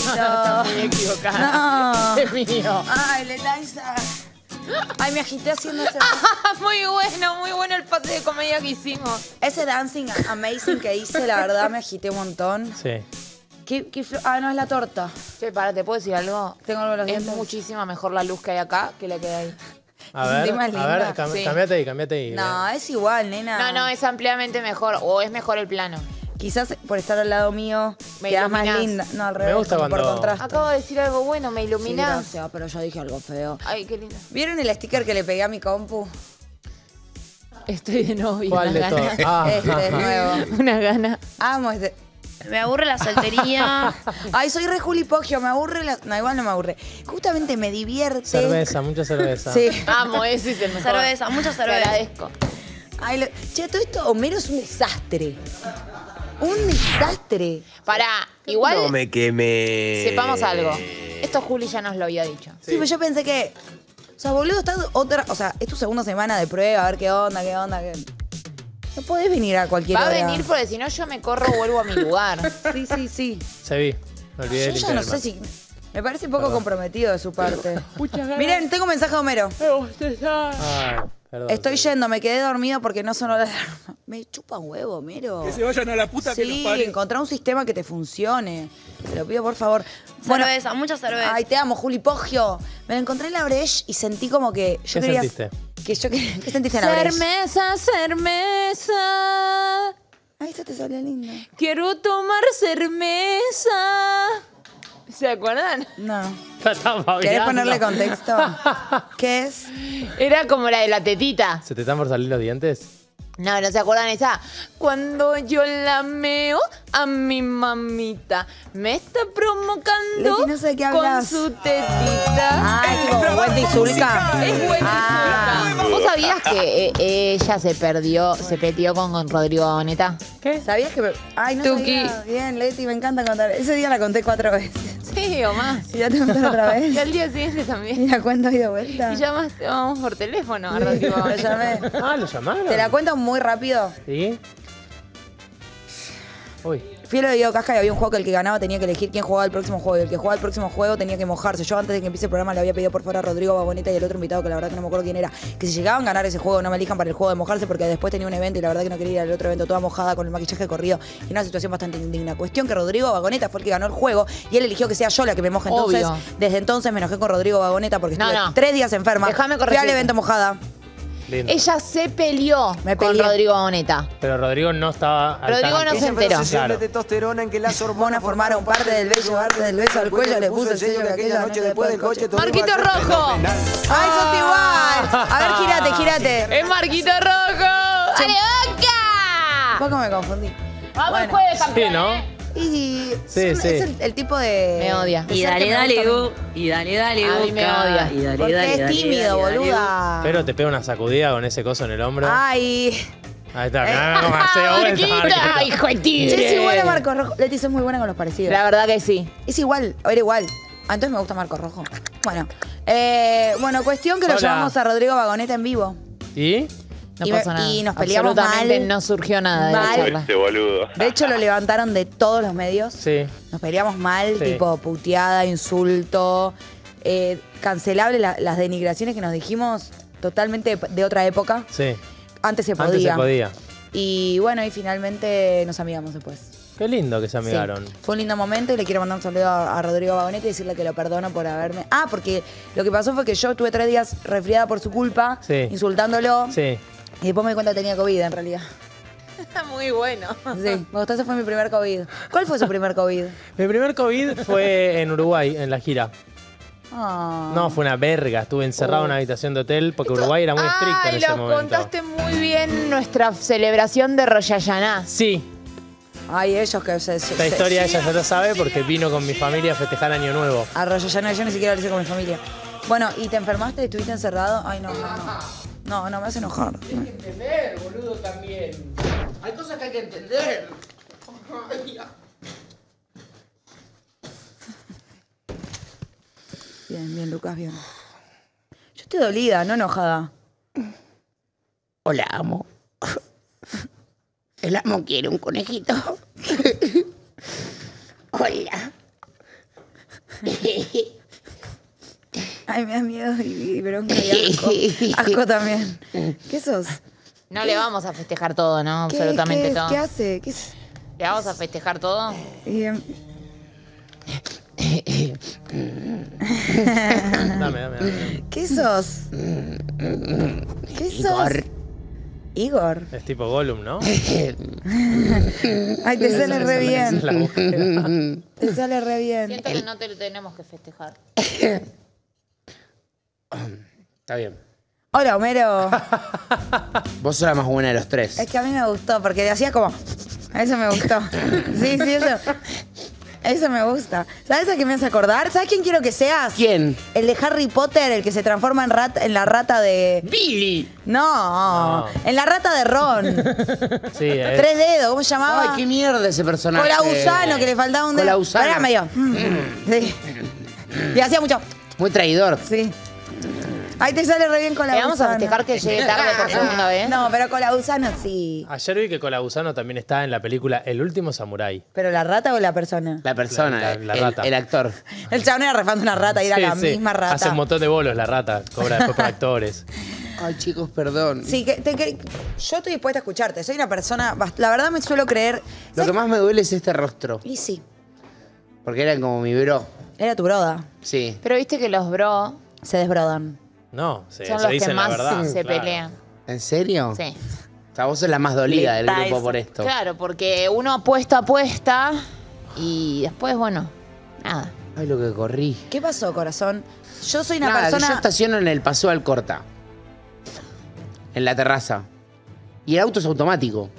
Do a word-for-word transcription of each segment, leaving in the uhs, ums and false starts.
Está muy equivocada. No. Es mío. Ay, Lelaisa. Ay, me agité haciendo ese... Muy bueno, muy bueno el pase de comedia que hicimos. Ese dancing amazing que hice, la verdad, me agité un montón. Sí. ¿Qué, qué flo- Ah, no, es la torta. Che, para, ¿te puedo decir algo? Tengo algo en los Es dientes. muchísima mejor la luz que hay acá que la que hay ahí. A ¿Te ver, sentís más a ver, linda? cam- Sí. cambiate ahí, cambiate ahí. No, es igual, nena. No, no, es ampliamente mejor. O es mejor el plano. Quizás por estar al lado mío, Me quedás más iluminás. linda. No, al revés, gusta como por cuando- contraste. Acabo de decir algo bueno, me Sí, iluminás. gracias, pero yo dije algo feo. Ay, qué lindo. ¿Vieron el sticker que le pegué a mi compu? Estoy de novia. ¿Cuál de unas todos? ganas. Ah, Este es nuevo. Una gana. Amo este. Me aburre la soltería. Ay, soy re Juli Poggio, me aburre la... No, igual no me aburre. Justamente me divierte. cerveza, mucha cerveza. Sí. Amo, ese es el mejor. Cerveza, mucha Te cerveza. agradezco. Ay, lo- Che, todo esto, Homero es un desastre. Un desastre. Pará, igual No me quemé. sepamos algo. Esto Juli ya nos lo había dicho. Sí, pero yo pensé que... O sea, boludo, estás otra... O sea, es tu segunda semana de prueba, a ver qué onda, qué onda, qué... No podés venir a cualquier Va a hora. venir porque si no yo me corro, vuelvo a mi lugar. Sí, sí, sí. Se vi. Me olvidé Yo del ya no sé internet. si... Me parece poco Perdón. comprometido de su parte. Miren, tengo un mensaje de Homero. Ay, perdón. Estoy yendo, me quedé dormido porque no sonó la alarma. Me chupa un huevo, Homero. Que se vayan a la puta que los Sí, parió. encontrá un sistema que te funcione. Te lo pido, por favor. Cerveza, mucha cerveza. Ay, te amo, Juli Poggio. Me lo encontré en la Breche y sentí como que... Yo ¿Qué quería... sentiste? Que yo quería... ¿Qué sentiste en la Breche? Cermesa, cermesa. Ay, eso te salió lindo. Quiero tomar cermesa. ¿Se acuerdan? No. La estaba ¿Querés babeando. ponerle contexto? ¿Qué es? Era como la de la tetita. ¿Se te están por salir los dientes? No, ¿no se acuerdan esa? Cuando yo la meo a mi mamita, me está provocando Leti, no sé de qué con hablas. su tetita. Ah, es tipo Wendy Zulka. Es buenísimo. Ah. ¿Vos sabías que eh, ella se perdió, se peleó con Rodrigo Boneta? ¿Qué? ¿Sabías que...? me- Ay, no Tuki. sabía. Bien, Leti, me encanta contar. Ese día la conté cuatro veces. Sí, o más. ¿Y ya te conté otra vez? Y al día siguiente ¿Y también. la cuento ahí de vuelta? Y llamaste, vamos por teléfono a Rodrigo Lo Boneta. llamé. Ah, ¿lo llamaron? Te la cuento muy rápido. ¿Sí? Uy. Fui a lo de Diego Casca y había un juego que el que ganaba tenía que elegir quién jugaba el próximo juego. Y el que jugaba el próximo juego tenía que mojarse. Yo antes de que empiece el programa le había pedido por fuera a Rodrigo Vagoneta y el otro invitado, que la verdad que no me acuerdo quién era, que si llegaban a ganar ese juego no me elijan para el juego de mojarse porque después tenía un evento y la verdad que no quería ir al otro evento toda mojada con el maquillaje corrido y una situación bastante indigna. Cuestión que Rodrigo Vagoneta fue el que ganó el juego y él eligió que sea yo la que me moje. Entonces, Obvio. desde entonces me enojé con Rodrigo Vagoneta porque No, estuve no. tres días enferma. Déjame Fui al corregirte. evento mojada. Lindo. Ella se peleó Me con peleé. Rodrigo Boneta. Pero Rodrigo no estaba al Rodrigo tanto. no se enteró. Claro. de testosterona en que las Hormonas formaron parte del bello arte del beso al cuello, le puso el sello que aquella noche después del coche todo Marquito iba a ser Rojo. fenomenal. ¡Ay, sos igual! A ver, gírate, gírate. ¡Es Marquito Rojo! ¡Ale, Boca! Poco me confundí. Vamos Bueno. el jueves, Sí, campeón. ¿no? ¿eh? Y Sí, es sí. el, el tipo de... Me odia. de Y ser que dale, me dale, gusta a mí. Gu. Y dale, dale, A mí me Boca. odia. Y dale, Porque dale, es dale, tímido, dale, dale, boluda. Pero te pega una sacudida con ese coso en el hombro. Ay. Ahí está. No, no, no, hace vuelta, Marquita, Marquito. hijo de Che, tigre. es igual a Marco Rojo. Leti, sos muy buena con los parecidos. La verdad que sí. Es igual, era igual. Ah, entonces me gusta Marco Rojo. Bueno, eh, bueno, cuestión que lo Hola. llamamos a Rodrigo Vagoneta en vivo. ¿Y? No Y pasó me- nada. y nos peleamos Absolutamente mal. no surgió nada de Mal. la charla. Este boludo. De hecho, lo levantaron de todos los medios. Sí. Nos peleamos mal, Sí. tipo puteada, insulto, eh, cancelable la- las denigraciones que nos dijimos, totalmente de, de otra época. Sí. Antes se podía. Antes se podía. Y bueno, y finalmente nos amigamos después. Qué lindo que se Sí. amigaron. Fue un lindo momento y le quiero mandar un saludo a, a Rodrigo Vagoneta y decirle que lo perdono por haberme... Ah, porque lo que pasó fue que yo estuve tres días resfriada por su culpa, Sí. insultándolo, Sí. y después me di cuenta que tenía COVID en realidad. Está muy bueno. Sí, me gustó, ese fue mi primer COVID. ¿Cuál fue su primer COVID? Mi primer COVID fue en Uruguay, en la gira. Ah. No, fue una verga. Estuve encerrado en una habitación de hotel porque Uruguay era muy estricto en Ay, ese lo momento. contaste muy bien nuestra celebración de Royayaná. Sí, Ay, ellos que se... se esta se- historia ella ya lo sabe porque vino con mi familia a festejar Año Nuevo. Arroyo ya no, yo ni siquiera lo hice con mi familia. Bueno, ¿y te enfermaste? ¿Estuviste encerrado? Ay, no, no, no. No, no, me hace enojar. entender, boludo, también. Hay cosas que hay que entender. Bien, bien, Lucas, bien. Yo estoy dolida, no enojada. Hola, amo. El amo quiere un conejito. Hola. Ay, me da miedo y, y bronca y asco. Asco también. ¿Qué sos? No le vamos a festejar todo, ¿no? ¿Qué, Absolutamente qué es? todo. ¿Qué hace? ¿Qué es? ¿Le vamos a festejar todo? Y, em, Dame, dame, dame. ¿Qué sos? ¿Qué sos? Igor. Igor. Es tipo Gollum, ¿no? Ay, te sale re bien. La búsqueda. Te sale re bien. Siento que no te lo tenemos que festejar. Está bien. Hola, Homero. Vos sos la más buena de los tres. Es que a mí me gustó, porque le hacía como... Eso me gustó. Sí, sí, eso. Eso me gusta. ¿Sabes a qué me hace acordar? ¿Sabes quién quiero que seas? ¿Quién? El de Harry Potter, el que se transforma en, rat, en la rata de... Billy. No, No. en la rata de Ron. Sí, es. Tres dedos, ¿cómo se llamaba? Ay, qué mierda ese personaje. Colausano, que le faltaba un dedo. Colausano. Pero era medio... Sí. Y hacía mucho... Muy traidor. Sí. Ahí te sale re bien ¿Le Colausano. vamos a festejar que llegue tarde por segunda vez? No, pero Colausano sí. Ayer vi que Colagusano también está en la película El último samurái. ¿Pero la rata o la persona? La persona, La- la- la el, rata. el actor. El chabón era refando una rata y era Sí, la sí. misma rata. Hace un montón de bolos la rata. Cobra después por actores. Ay, chicos, perdón. Sí, que, te- que- yo estoy dispuesta a escucharte. Soy una persona... bast- La verdad me suelo creer... Lo ¿sabes? que más me duele es este rostro. Y sí, Porque era como mi bro. era tu broda. Sí. Pero viste que los bro Se desbrodan. No, se, son se los que dicen la más verdad. se claro. pelean. ¿En serio? Sí. O sea, vos sos la más dolida del Letal. grupo por esto. Claro, porque uno apuesta, apuesta y después, bueno, nada. Ay, lo que corrí. ¿Qué pasó, corazón? Yo soy una Nada, que persona... yo estaciono en el Paseo Alcorta. En la terraza. Y el auto es automático.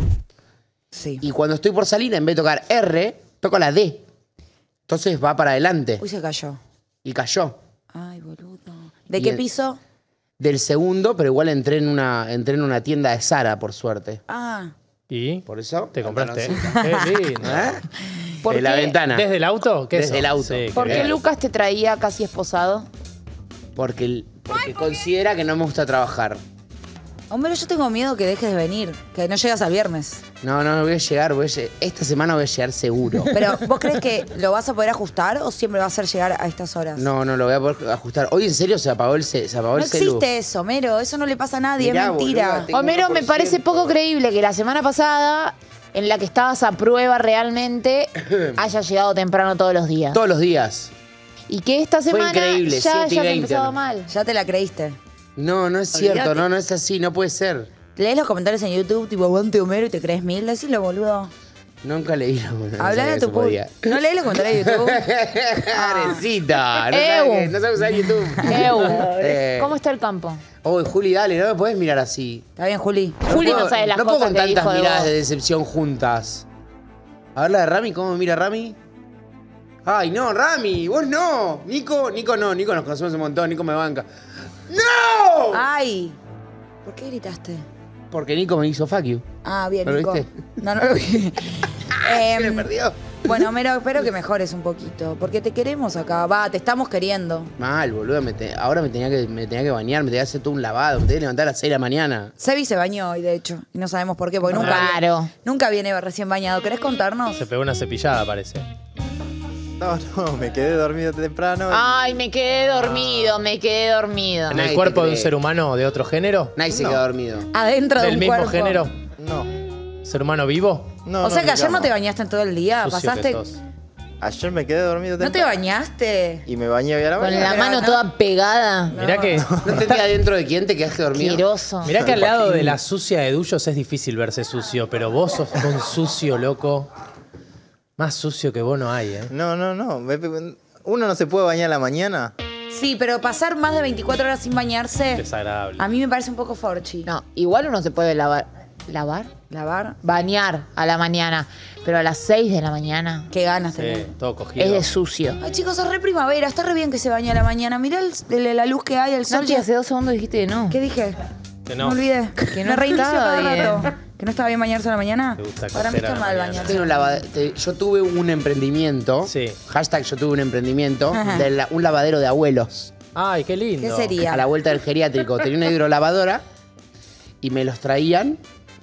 Sí. Y cuando estoy por salir, en vez de tocar R, toco la D. Entonces va para adelante. Uy, se cayó. Y cayó. Ay, boludo. ¿De Y qué el- piso? Del segundo, pero igual entré en una, entré en una tienda de Zara, por suerte. Ah. ¿Y? Por eso. ¿Te compraste? pantaloncito. Qué lindo. ¿Eh? ¿Por De la qué? ventana. ¿Desde el auto? ¿Qué es Desde eso? el auto. Sí, qué ¿Por qué bien. Lucas te traía casi esposado? Porque, el- porque considera que no me gusta trabajar. Hombre, yo tengo miedo que dejes de venir, que no llegas al viernes. No, no, voy a llegar, voy a lle- esta semana voy a llegar seguro. Pero, ¿vos crees que lo vas a poder ajustar o siempre va a ser llegar a estas horas? No, no, lo voy a poder ajustar. Hoy en serio se apagó el, ce- se apagó No el celu. existe eso, Mero. Eso no le pasa a nadie, Mirá, es mentira. boluda, Tengo Homero, uno me por parece ciento. poco creíble que la semana pasada, en la que estabas a prueba realmente, haya llegado temprano todos los días. Todos los días. Y que esta Fue semana increíble, ya siete y hayas veinte, empezado ¿no? mal. Ya te la creíste. No, no es cierto, no, no es así, no puede ser. Lees los comentarios en YouTube, tipo, aguante Homero y te crees mil. Decilo, boludo. Nunca leí lo no Hablar sabía a que tu se público. podía. ¿No lees los comentarios de YouTube? Arecita, no Ew. sabe, que- no sabe usar YouTube. Eu, Eh, ¿cómo está el campo? Uy, Juli, dale, no me podés mirar así. Está bien, Juli. Juli puedo- no sabe las no puedo cosas con que tantas dijo de miradas vos. de decepción juntas. A ver la de Rami, ¿cómo me mira Rami? Ay, no, Rami, vos no. Nico, Nico no, Nico nos conocemos un montón, Nico me banca. ¡No! Ay. ¿Por qué gritaste? Porque Nico me hizo fuck you. Ah, bien, ¿No lo Nico. viste? No, no lo vi. ¿Qué le Em, perdió? bueno, Homero, espero que mejores un poquito. Porque te queremos acá. Va, te estamos queriendo. Mal, boludo, me te- ahora me tenía, que, me tenía que bañar, me tenía que hacer todo un lavado, me tenía que levantar a las seis de la mañana. Sebi se bañó hoy, de hecho. Y no sabemos por qué, porque nunca, Claro. viene, nunca viene recién bañado. ¿Querés contarnos? Se pegó una cepillada, parece. No, no, me quedé dormido temprano. Ay, me quedé dormido, me quedé dormido. ¿En Nadie el te cuerpo de un cree. ser humano de otro género? Nadie se No. quedó dormido. Adentro de ¿Del un mismo cuerpo. género? No, ¿Ser humano vivo? no. O sea que me ayer no llamo. te bañaste en todo el día. Sucio que Pasaste. sos. Ayer me quedé dormido ¿No te temprano. bañaste? Y me bañé hoy a la Con mañana. la mano toda pegada. Mirá que, ¿No entendí adentro de quién te quedaste dormido? Asqueroso. mirá que al lado de la sucia de Duyos es difícil verse sucio, pero vos sos un sucio, loco. Más sucio que vos no hay, ¿eh? No, no, no. me- Uno no se puede bañar a la mañana. Sí, pero pasar más de veinticuatro horas sin bañarse. Desagradable. A mí me parece un poco forchi. No, igual uno se puede lavar. ¿Lavar? Lavar. Bañar a la mañana. Pero a las seis de la mañana Qué ganas Sí, tenés. todo cogido. es de sucio. Ay, chicos, es re primavera. Está re bien que se bañe a la mañana. Mirá el- el- la luz que hay, el sol. Nachi, hace dos segundos dijiste que no. ¿Qué dije? Que Me no. olvidé. Que no me reinicio estaba cada bien. rato. ¿Que no estaba bien bañarse a la mañana? Te gusta Para mí coger a está la mal mañana. bañarse. Tengo un lava- te- yo tuve un emprendimiento. Sí. Hashtag yo tuve un emprendimiento. Ajá. De la- un lavadero de abuelos. Ay, qué lindo. ¿Qué sería? A la vuelta del geriátrico. Tenía una hidrolavadora y me los traían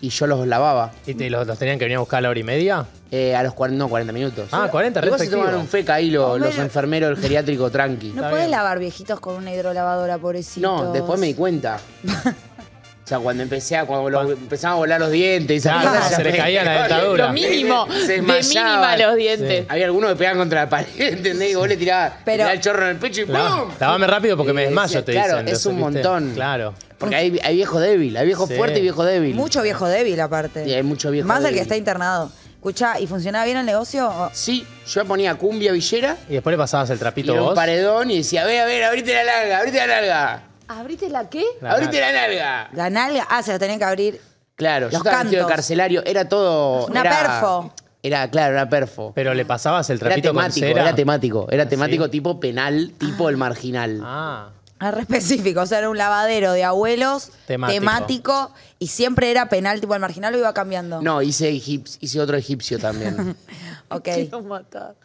y yo los lavaba. ¿Y te, los, los tenían que venir a buscar a la hora y media? Eh, a los cuarenta, no, cuarenta minutos. Ah, cuarenta, re Igual se efectivo. toman un feca ahí lo- Homero. los enfermeros del geriátrico tranqui. No podés lavar viejitos con una hidrolavadora, pobrecitos. No, después me di cuenta. O sea, cuando empecé a, cuando lo- empezaban a volar los dientes y esas Claro, cosas, se ya le me- caía la dentadura. Lo mínimo. Se De desmayaban. mínima los dientes. Había algunos que pegaban contra la pared, ¿entendés? Y vos le tirabas, Pero- le tirabas el chorro en el pecho y Lava- ¡pum! Lavame rápido porque me Y desmayo, decía, te claro, dicen. es un ¿viste? montón. Claro. Porque hay, hay viejo débil, hay viejo Sí. fuerte y viejo débil. Mucho viejo débil, aparte. Y hay mucho viejo Más el débil. que está internado. Escuchá, ¿y funcionaba bien el negocio? O- Sí, yo ponía cumbia villera Y después le pasabas el y trapito era un vos. paredón y decía, a ver, a ver, abrite la nalga, abrite la nalga, ¿Abriste la qué? La abrite nalga. la nalga. La nalga. Ah, se lo tenían que abrir. Claro, yo Los estaba vestido de cantos. carcelario, era todo... Una era- perfo. Era, claro, era perfo. Pero le pasabas el Era trapito con temático, cera. era temático, era ¿Ah, temático sí? tipo penal, tipo el marginal. Ah. Ah, re específico. O sea, era un lavadero de abuelos Temático. temático y siempre era penal, tipo el marginal, lo iba cambiando. No, hice, egips- hice otro egipcio también. Ok. Quiero matar.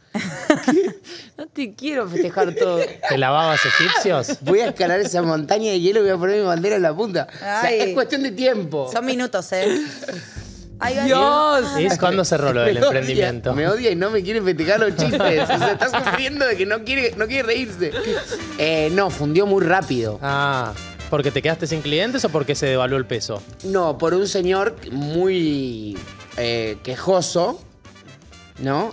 No te quiero festejar todo. ¿Te lavabas egipcios? Voy a escalar esa montaña de hielo y voy a poner mi bandera en la punta. O sea, Ay. es cuestión de tiempo. Son minutos, ¿eh? Ahí va. Dios. ¿Y es cuando cerró lo del Me odia, emprendimiento? me odia y no me quiere festejar los chistes. O sea, está sufriendo de que no quiere, no quiere reírse. Eh, no, fundió muy rápido. Ah, ¿porque te quedaste sin clientes o porque se devaluó el peso? No, por un señor muy eh, quejoso, ¿no?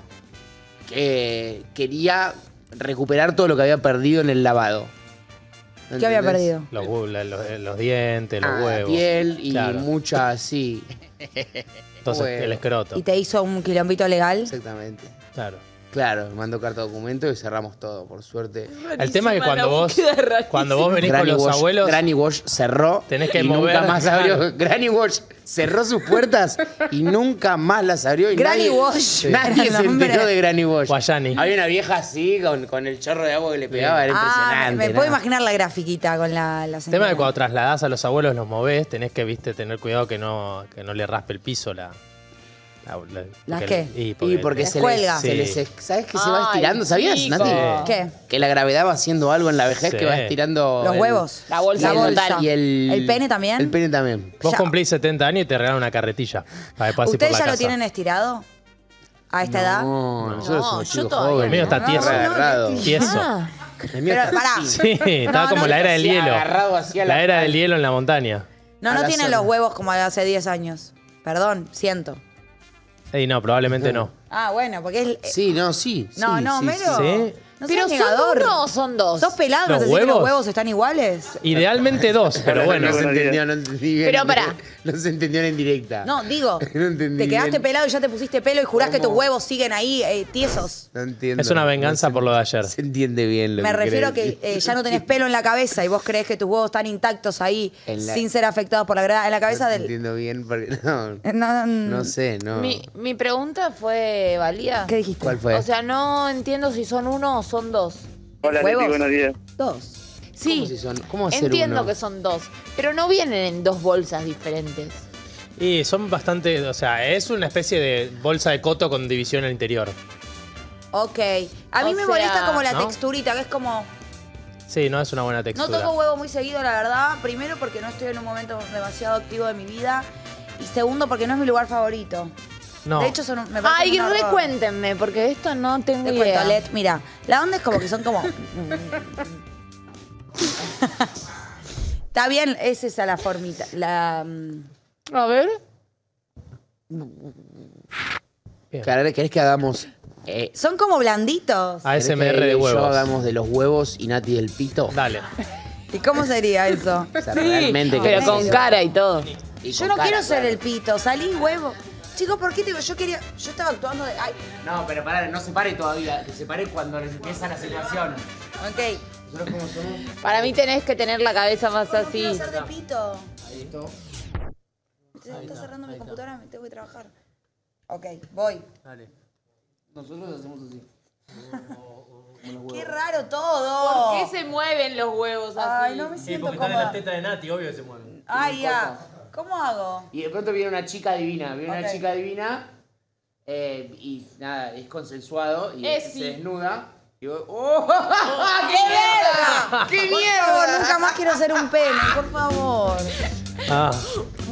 Que quería recuperar todo lo que había perdido en el lavado. ¿Qué había ¿Entendés? perdido? Los, hue- la- los, los dientes, los Ah, huevos. piel y Claro. mucha, sí. Entonces, huevo. el escroto. ¿Y te hizo un quilombito legal? Exactamente. Claro. Claro, me mandó carta de documento y cerramos todo, por suerte. El tema es que cuando vos, cuando vos venís Granny con los Wash, abuelos, Granny Wash cerró Tenés que y mover, nunca más abrió. claro. Granny Wash cerró sus puertas y nunca más las abrió. Y Granny nadie, Wash. Nadie Era se el nombre. enteró de Granny Wash. Guayani. Había una vieja así, con, con el chorro de agua que le pegaba, era Ah, impresionante. me ¿no? puedo imaginar la grafiquita con la, la el tema señora. es que cuando trasladás a los abuelos, los movés, tenés que, viste, tener cuidado que no, que no le raspe el piso la... la- la- ¿Las porque- qué? Y Y porque, porque Les se cuelga. les, se Sí. les- ¿sabes que se va Ay, estirando? ¿Sabías, chico. Nati? ¿Qué? Que la gravedad va haciendo algo en la vejez Sí. que va estirando... Los el- huevos. La bolsa y el- total. Y el, ¿El pene también? El pene también. Vos Ya. cumplís setenta años y te regalan una carretilla. Para después ir por ¿Ustedes la ya lo casa. tienen estirado? ¿A esta edad? No, nosotros No, somos yo chicos todavía El mío jóvenes. está tieso. Re agarrado. Tieso. Ah, El mío Pero, está pará. así. Sí, estaba No, como no, la era del así hielo. agarrado así a la La era calle. del hielo en la montaña. No, a no la tienen zona. los huevos como de hace diez años. Perdón, siento. Ey, no, probablemente no. Ah, bueno, porque es... Sí, no, sí. No, sí, no, sí, Melo. sí. No ¿Pero seas son negador. uno o son dos? ¿Sos pelado? ¿No ¿Los te decís que los huevos? huevos están iguales? Idealmente dos, pero bueno. No se entendió, no entendí bien. Pero pará. No se entendió en indirecta. No, digo, No entendí te quedaste bien. pelado y ya te pusiste pelo y jurás que tus ¿Cómo? huevos siguen ahí eh, tiesos. No entiendo. Es una venganza No se- por lo de ayer. Se entiende bien lo Me que refiero a querés que decir. eh, ya no tenés pelo en la cabeza y vos crees que tus huevos están intactos ahí En la- sin ser afectados por la gravedad. En la cabeza No te del... entiendo bien porque no, Eh, No, no, no sé, no. Mi, mi pregunta fue válida. ¿Qué dijiste? ¿Cuál fue? O sea, no entiendo si son uno o son dos. Hola, ¿Huevos? Leti, buenos días. Dos. Sí, ¿Cómo si son? ¿Cómo va a ser entiendo uno? que son dos, pero no vienen en dos bolsas diferentes. Y son bastante, o sea, es una especie de bolsa de coto con división al interior. Ok. A mí O me sea, molesta como la ¿no? texturita, que es como... Sí, no es una buena No textura. toco huevo muy seguido, la verdad. Primero, porque no estoy en un momento demasiado activo de mi vida. Y segundo, porque no es mi lugar favorito. No. De hecho, son un- me parece Ay, un horror. recuéntenme, porque de esto no tengo Te idea. cuento, Let, mira, la onda es como que son como... Está bien, es esa la formita. La... mm, A ver. Claro, ¿querés que hagamos eh, Son como blanditos. A S M ¿querés R que de yo huevos. hagamos de los huevos y Nati del pito? Dale. ¿Y cómo sería eso? O sea, realmente Pero querés con eso. cara y todo. Y Yo con no cara, quiero ser claro. el pito, salí huevo. Chicos, ¿por qué te digo? Yo quería... Yo estaba actuando de... Ay, No, pero pará, no se pare todavía. Que se pare cuando les empieza la situación. ok. Nosotros como somos... Para mí tenés que tener la cabeza más No así. quiero ser de pito. Ahí está. Se está cerrando mi computadora, me tengo que trabajar. Ok, voy. Dale. Nosotros hacemos así. Qué raro todo. ¿Por qué se mueven los huevos así? Ay, no me siento cómoda. de Nati, obvio que se mueven. Ay, ya. ¿Cómo hago? Y de pronto viene una chica divina. Viene Ok. una chica divina. eh, y nada, es consensuado. Y Eh, se sí. desnuda. Y vos, ¡oh! ¡Qué mierda! ¡Qué Por mierda! favor, nunca más quiero ser un pene, por favor. Ah,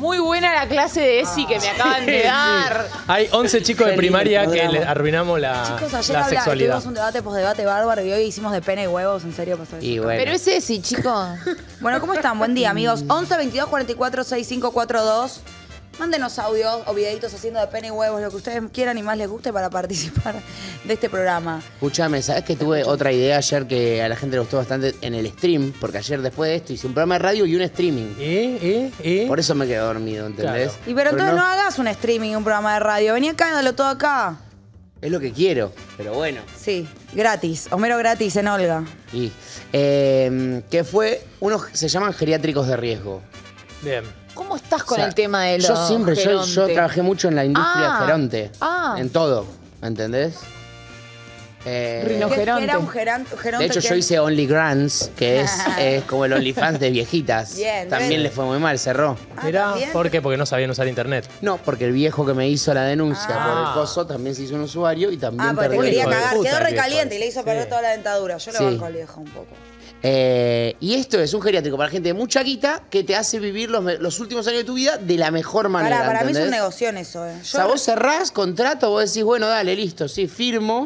Muy buena la clase de ESI que me acaban de dar. Hay once chicos de Qué lindo primaria que programa. le arruinamos la, Chicos, ayer la habla- sexualidad. tuvimos un debate, posdebate bárbaro y hoy hicimos de pene y huevos. ¿En serio pasó eso? Y bueno. Pero es ESI, chicos. Bueno, ¿cómo están? Buen día, amigos. once, veintidós, cuarenta y cuatro, sesenta y cinco cuarenta y dos. Mándenos audios o videitos haciendo de pene y huevos, lo que ustedes quieran y más les guste para participar de este programa. Escúchame, ¿sabes que tuve otra idea ayer que a la gente le gustó bastante en el stream? Porque ayer después de esto hice un programa de radio y un streaming. ¿Y? ¿Y? ¿Y? Por eso me quedé dormido, ¿entendés? Claro. Y pero entonces no. no hagas un streaming, un programa de radio. Vení acá y dalo todo acá. Es lo que quiero, pero bueno. Sí, gratis. Homero gratis en Olga. Y, eh, ¿qué fue? Unos se llaman geriátricos de riesgo. Bien. ¿Cómo estás con O sea, el tema de los Yo siempre, yo, yo geronte? trabajé mucho en la industria Ah, geronte. ah. En todo, ¿entendés? Eh, Rino- ¿Qué- qué geronte. era un geran- geronte? de hecho, que- yo hice Only Grants, que es, es como el OnlyFans de viejitas. Bien, También bien. le fue muy mal, cerró. Ah, Mirá, ¿también? ¿por qué? Porque no sabían usar internet. No, porque el viejo que me hizo la denuncia Ah. por el coso también se hizo un usuario y también Ah, porque te perdió el quería hijo de coso. cagar. puta, Quedó el viejo recaliente y le hizo ese. perder Sí. toda la dentadura. Yo le Sí. banco al viejo un poco. Eh, y esto es un geriátrico para gente de mucha guita que te hace vivir los, me- los últimos años de tu vida de la mejor manera. Para, para mí es un ¿entendés? negocio en eso, eh. O Yo sea, vos cerrás contrato, vos decís, bueno, dale, listo, sí, firmo.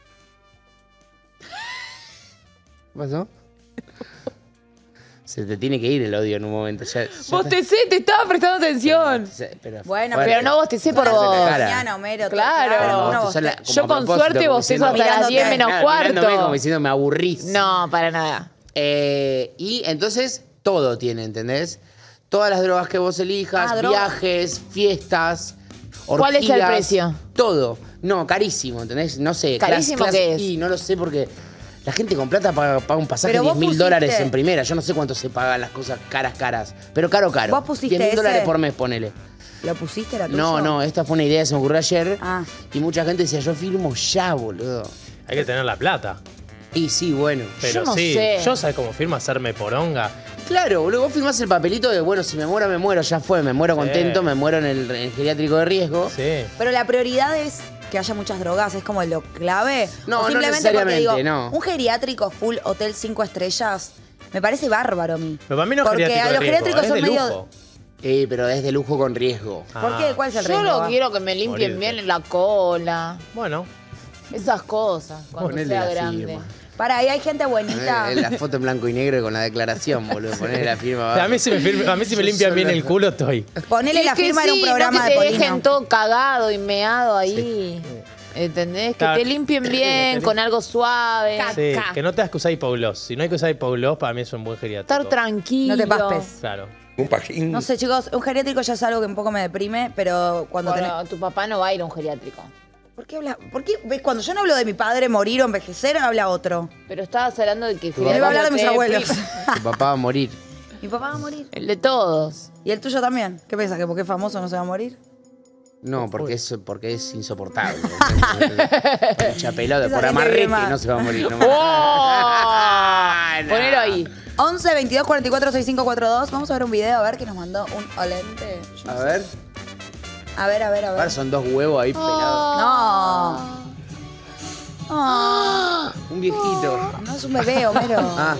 ¿Qué pasó? Se te tiene que ir el odio en un momento. Ya, ya está. Bostecé, te estaba prestando atención. Pero, Bueno, fuerte. Pero no bostecé por Fuerte en la vos. cara. Mañana, Homero. Claro. uno Bueno, boste- la- como Yo a con propósito, suerte como bostezo diciendo- hasta las Mirándote. diez menos Claro, mirándome como cuarto. diciendo, me aburrís. No, para nada. Eh, y entonces todo tiene, ¿entendés? Todas las drogas que vos elijas, Ah, droga. viajes, fiestas, ¿Cuál es el orgías, precio? Todo. No, carísimo, ¿entendés? No sé. ¿Carísimo qué es? Y no lo sé porque la gente con plata paga, paga un pasaje de Pero diez vos mil pusiste- dólares en primera. Yo no sé cuánto se pagan las cosas caras, caras. Pero caro, caro. ¿Vos pusiste diez mil ese? dólares por mes, ponele. ¿Lo pusiste la tuya? No, no, esta fue una idea que se me ocurrió ayer. Ah. Y mucha gente decía, yo firmo ya, boludo. Hay que tener la plata. Y sí, bueno. Pero Yo no sí, sé. yo sabes cómo firma hacerme poronga. Claro, boludo, vos firmás el papelito de, bueno, si me muero, me muero, ya fue, me muero Sí. contento, me muero en el, en el geriátrico de riesgo. Sí. Pero la prioridad es que haya muchas drogas, es como lo clave. No, O no simplemente porque necesariamente, digo, no. un geriátrico full hotel cinco estrellas me parece bárbaro a mí. Pero para mí no es Porque geriátrico a de los riesgo, geriátricos es son de medio. lujo. Eh, pero es de lujo con riesgo. ¿Por Ah. qué? ¿Cuál es el Yo riesgo? no va? quiero que me limpien Morirte. bien la cola. Bueno, Esas cosas, cuando Ponele sea la grande. firma. Para, ahí hay gente buenita. Eh, La foto en blanco y negro con la declaración, boludo. Ponele la firma abajo. a mí si me, firme- a mí si me Yo limpian bien solo- el culo estoy. Ponele Es la que firma en un sí, programa no que de te Polino. dejen todo cagado y meado ahí. ¿Entendés? Que Claro. te limpien bien, con algo suave. Sí, Caca. que no tengas que usar hipogloss. Si no hay que usar hipogloss, para mí es un buen geriátrico. Estar tranquilo. No te paspes. Claro. No sé, chicos, un geriátrico ya es algo que un poco me deprime, pero cuando tenés... Bueno, tu papá no va a ir a un geriátrico. ¿Por qué habla? ¿Por qué? ¿Ves? Cuando yo no hablo de mi padre morir o envejecer, habla otro. Pero estabas hablando de que el Tu Me geriátrico va a hablar de mis te abuelos. deprime. Tu papá va a morir. Mi papá va a morir. El de todos. ¿Y el tuyo también? ¿Qué piensas? ¿Que porque es famoso no se va a morir? No, porque es, porque es insoportable. Mucha pelota, Esa por gente amarrete que más. no se va a morir. No ¡Oh! No. Ponelo ahí. once, veintidós, cuarenta y cuatro, sesenta y cinco cuarenta y dos. Vamos a ver un video, a ver, que nos mandó un olente. Yo no A sé. ver. A ver, a ver, a Ahora ver. son dos huevos ahí pelados. No. No. Un viejito. No es un bebé, Homero. Ah,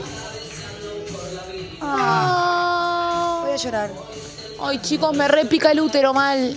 Ah. Voy a llorar. Ay, chicos, me repica el útero mal.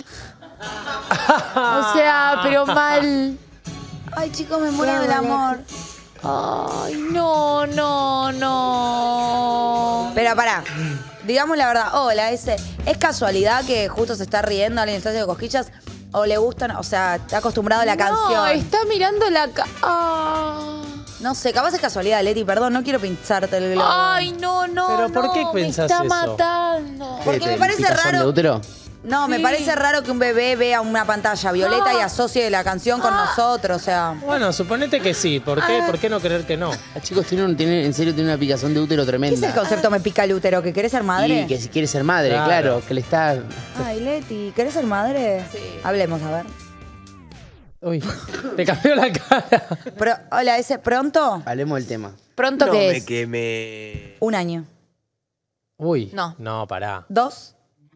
O sea, pero mal. Ay, chicos, me muero del amor. Ay, no, no, no. Pero pará. Digamos la verdad. Hola, ese. ¿Es casualidad que justo se está riendo alguien está haciendo cosquillas? ¿O le gustan? O sea, está acostumbrado a la No, canción. está mirando la ca... Ah. No sé, capaz es casualidad, Leti, perdón, no quiero pincharte el globo. Ay, no, no, Pero ¿por no, qué me pensás está eso? matando. Porque ¿qué, me te- parece picazón raro- de útero? No, me Sí. parece raro que un bebé vea una pantalla violeta No. y asocie la canción con nosotros, o sea. Bueno, suponete que sí. ¿Por qué? ¿Por qué no creer que no? Los chicos tienen, tienen, en serio tienen una picazón de útero ¿Qué es tremenda. el concepto me pica el útero? ¿Que querés ser madre? Y que si quiere ser madre, Claro. claro, que le está... Ay, Leti, ¿querés ser madre? Sí. Hablemos, a ver. Uy, te cambió la cara. Pro- hola, ese pronto, Hablemos del tema. ¿Pronto No qué me es? quemé. un año. Uy. No. No, pará. Dos.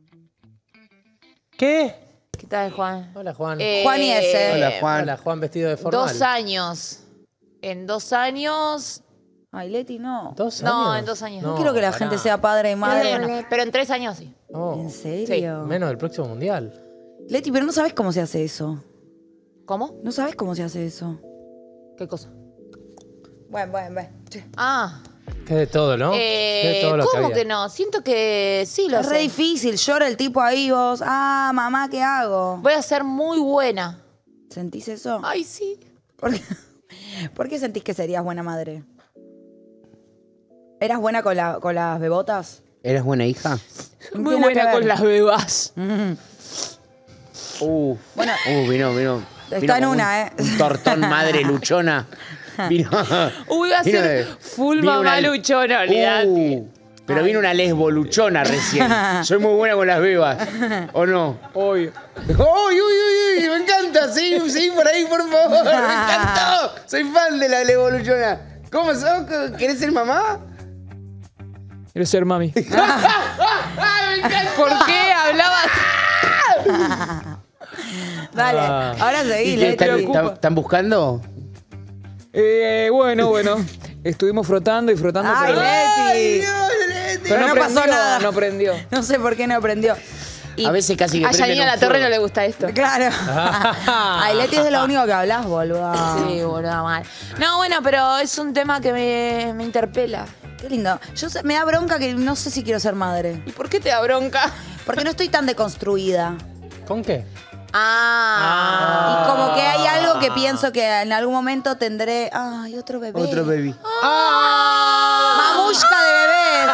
¿Qué? ¿Qué tal, Juan? Hola, Juan. Eh, Juan y ese. Hola, Juan. Hola, Juan vestido de formal. Dos años. En dos años Ay, Leti, no. ¿Dos años? No, en dos años. No, quiero que la pará. gente sea padre y madre. Bueno, pero en tres años sí. No. ¿En serio? Menos del próximo mundial. Leti, pero no sabes cómo se hace eso. ¿Cómo? No sabes cómo se hace eso. ¿Qué cosa? Bueno, bueno, bueno. Sí. Ah. Que de todo, ¿no? Que Eh, de todo lo ¿Cómo que, que, había. no? Siento que sí lo Es re sé. difícil, llora el tipo ahí, vos. Ah, mamá, ¿qué hago? Voy a ser muy buena. ¿Sentís eso? Ay, sí. ¿Por qué, ¿Por qué sentís que serías buena madre? ¿Eras buena con, la, con las bebotas? ¿Eres buena hija? Muy tiene que buena ver. con las bebas. Mm. Uh, Bueno, uh, vino, vino. está vino en como una, un, ¿eh? Un tortón madre luchona. Vino. Uy, va a vino ser de- full vino mamá una- luchona, olvidate. Uh, pero vino una lesbo luchona recién. Soy muy buena con las bebas. ¿O no? Obvio. ¡Uy, uy, uy, uy! ¡Me encanta! Seguí, seguí por ahí, por favor. ¡Me encantó! Soy fan de la lesbo luchona. ¿Cómo sos? ¿Querés ser mamá? Quiero ser mami. ¿Por qué hablabas? Dale, Ah. ahora seguí, ¿Y qué, Leti. están, están- están buscando? Eh, bueno, bueno. Estuvimos frotando y frotando. Ay, pero, Leti. Pero no pasó prendió, nada. No prendió. No sé por qué no aprendió. Y- A veces casi que A prenden Yanina un La Torre fuego. no le gusta esto. Claro. Ay, Leti es de lo único que hablas, boludo. Sí, boludo, mal. No, bueno, pero es un tema que me, me interpela. Qué lindo. Yo sé- me da bronca que no sé si quiero ser madre. ¿Y por qué te da bronca? Porque no estoy tan deconstruida. ¿Con qué? Ah. Y como que hay algo que pienso que en algún momento tendré. Ay, otro bebé. Otro baby. Mamushka de bebés.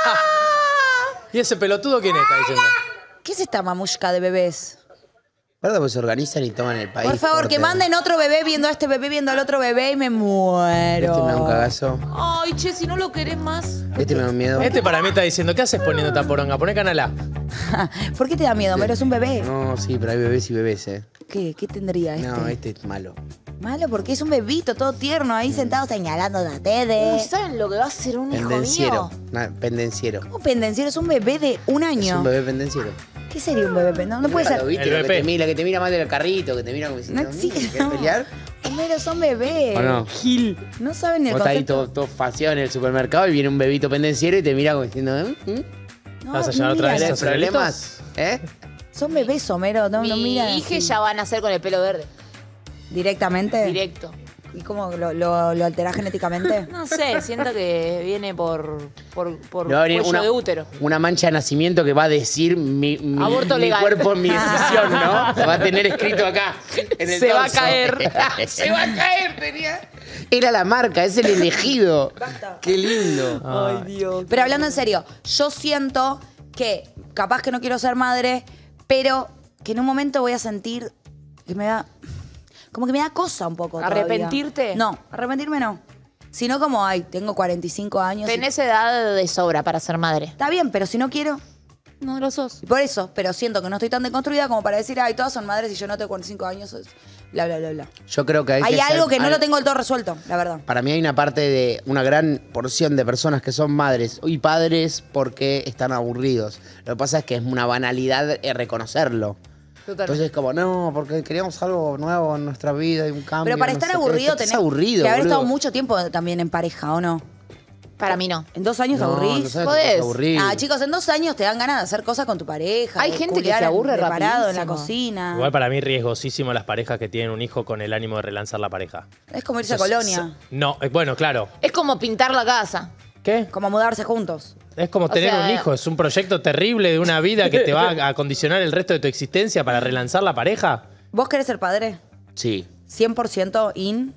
¿Y ese pelotudo quién está diciendo? ¿Qué es esta mamushka de bebés? ¿Verdad? Pues se organizan y toman el país. Por favor, fuerte. que manden otro bebé viendo a este bebé viendo al otro bebé y me muero. Este me da un cagazo. Ay, che, si no lo querés más. Este me da un miedo. Este para mí está diciendo, ¿qué haces poniendo esta poronga? Poné canal A. ¿Por qué te da miedo? Pero es un bebé. No, sí, pero hay bebés y bebés, ¿eh? ¿Qué? ¿Qué tendría este? No, este es malo. Malo, porque es un bebito todo tierno ahí sentado señalando la Uy, tele. ¿saben lo que va a ser un hijo Pendenciero. mío? Nah, pendenciero. ¿Cómo pendenciero? Es un bebé de un Es año. un bebé pendenciero. ¿Qué sería un bebé? No, no puede Nunca ser. ¿Lo viste? El Lo que bebé. te mira, que te mira más del carrito, que te mira como diciendo, No existe. "Mm, ¿querés pelear? Pero son bebés. ¿O no? No saben ni el Vos estás ahí concepto. todo, todo faciado en el supermercado y viene un bebito pendenciero y te mira como diciendo, ¿eh? ¿Mm? No, ¿Vas a no llevar otra miran. vez ¿Tenés esos problemas? ¿Eh? Son bebés, Homero. No, Mi no miran hija así. ya van a nacer con el pelo verde. ¿Directamente? Directo. ¿Y cómo lo, lo, lo alterás genéticamente? No sé, siento que viene por, por, por Le va a venir cuello una, de útero. una mancha de nacimiento que va a decir mi, mi, Aborto mi legal. cuerpo, mi decisión, ¿no? Lo va a tener escrito acá. En el Se va a torso. caer. Se va a caer, tenía. Era la marca, es el elegido. Qué lindo. Ay, Dios. Pero hablando en serio, yo siento que capaz que no quiero ser madre, pero que en un momento voy a sentir que me da... Como que me da cosa un poco todavía. ¿Arrepentirte? No, arrepentirme no. Sino como, ay, tengo cuarenta y cinco años. y- Tenés edad de sobra para ser madre. Está bien, pero si no quiero... No lo sos. Y por eso, pero siento que no estoy tan deconstruida como para decir, ay, todas son madres y yo no tengo cuarenta y cinco años. es Bla, bla, bla, bla. Yo creo que hay, Hay, que algo ser- que no hay- lo tengo del todo resuelto, la verdad. Para mí hay una parte de una gran porción de personas que son madres y padres porque están aburridos. Lo que pasa es que es una banalidad eh, reconocerlo. Entonces, como, no, porque queríamos algo nuevo en nuestra vida y un cambio. Pero para no estar sé qué. aburrido Estás tenés aburrido, que haber boludo. estado mucho tiempo también en pareja, ¿o no? Para mí no. ¿En dos años No, te aburrís? no sabes que Podés. estás aburrido. Ah, chicos, en dos años te dan ganas de hacer cosas con tu pareja. Hay de gente que culiar se aburre de parado en la rapidísimo. cocina. Igual para mí riesgosísimo las parejas que tienen un hijo con el ánimo de relanzar la pareja. Es como irse a Sos- Colonia. so- No, eh, bueno, claro. Es como pintar la casa. ¿Qué? Como mudarse juntos. Es como tener sea, un hijo, es un proyecto terrible de una vida que te va a condicionar el resto de tu existencia para relanzar la pareja. ¿Vos querés ser padre? Sí. ¿cien por ciento in?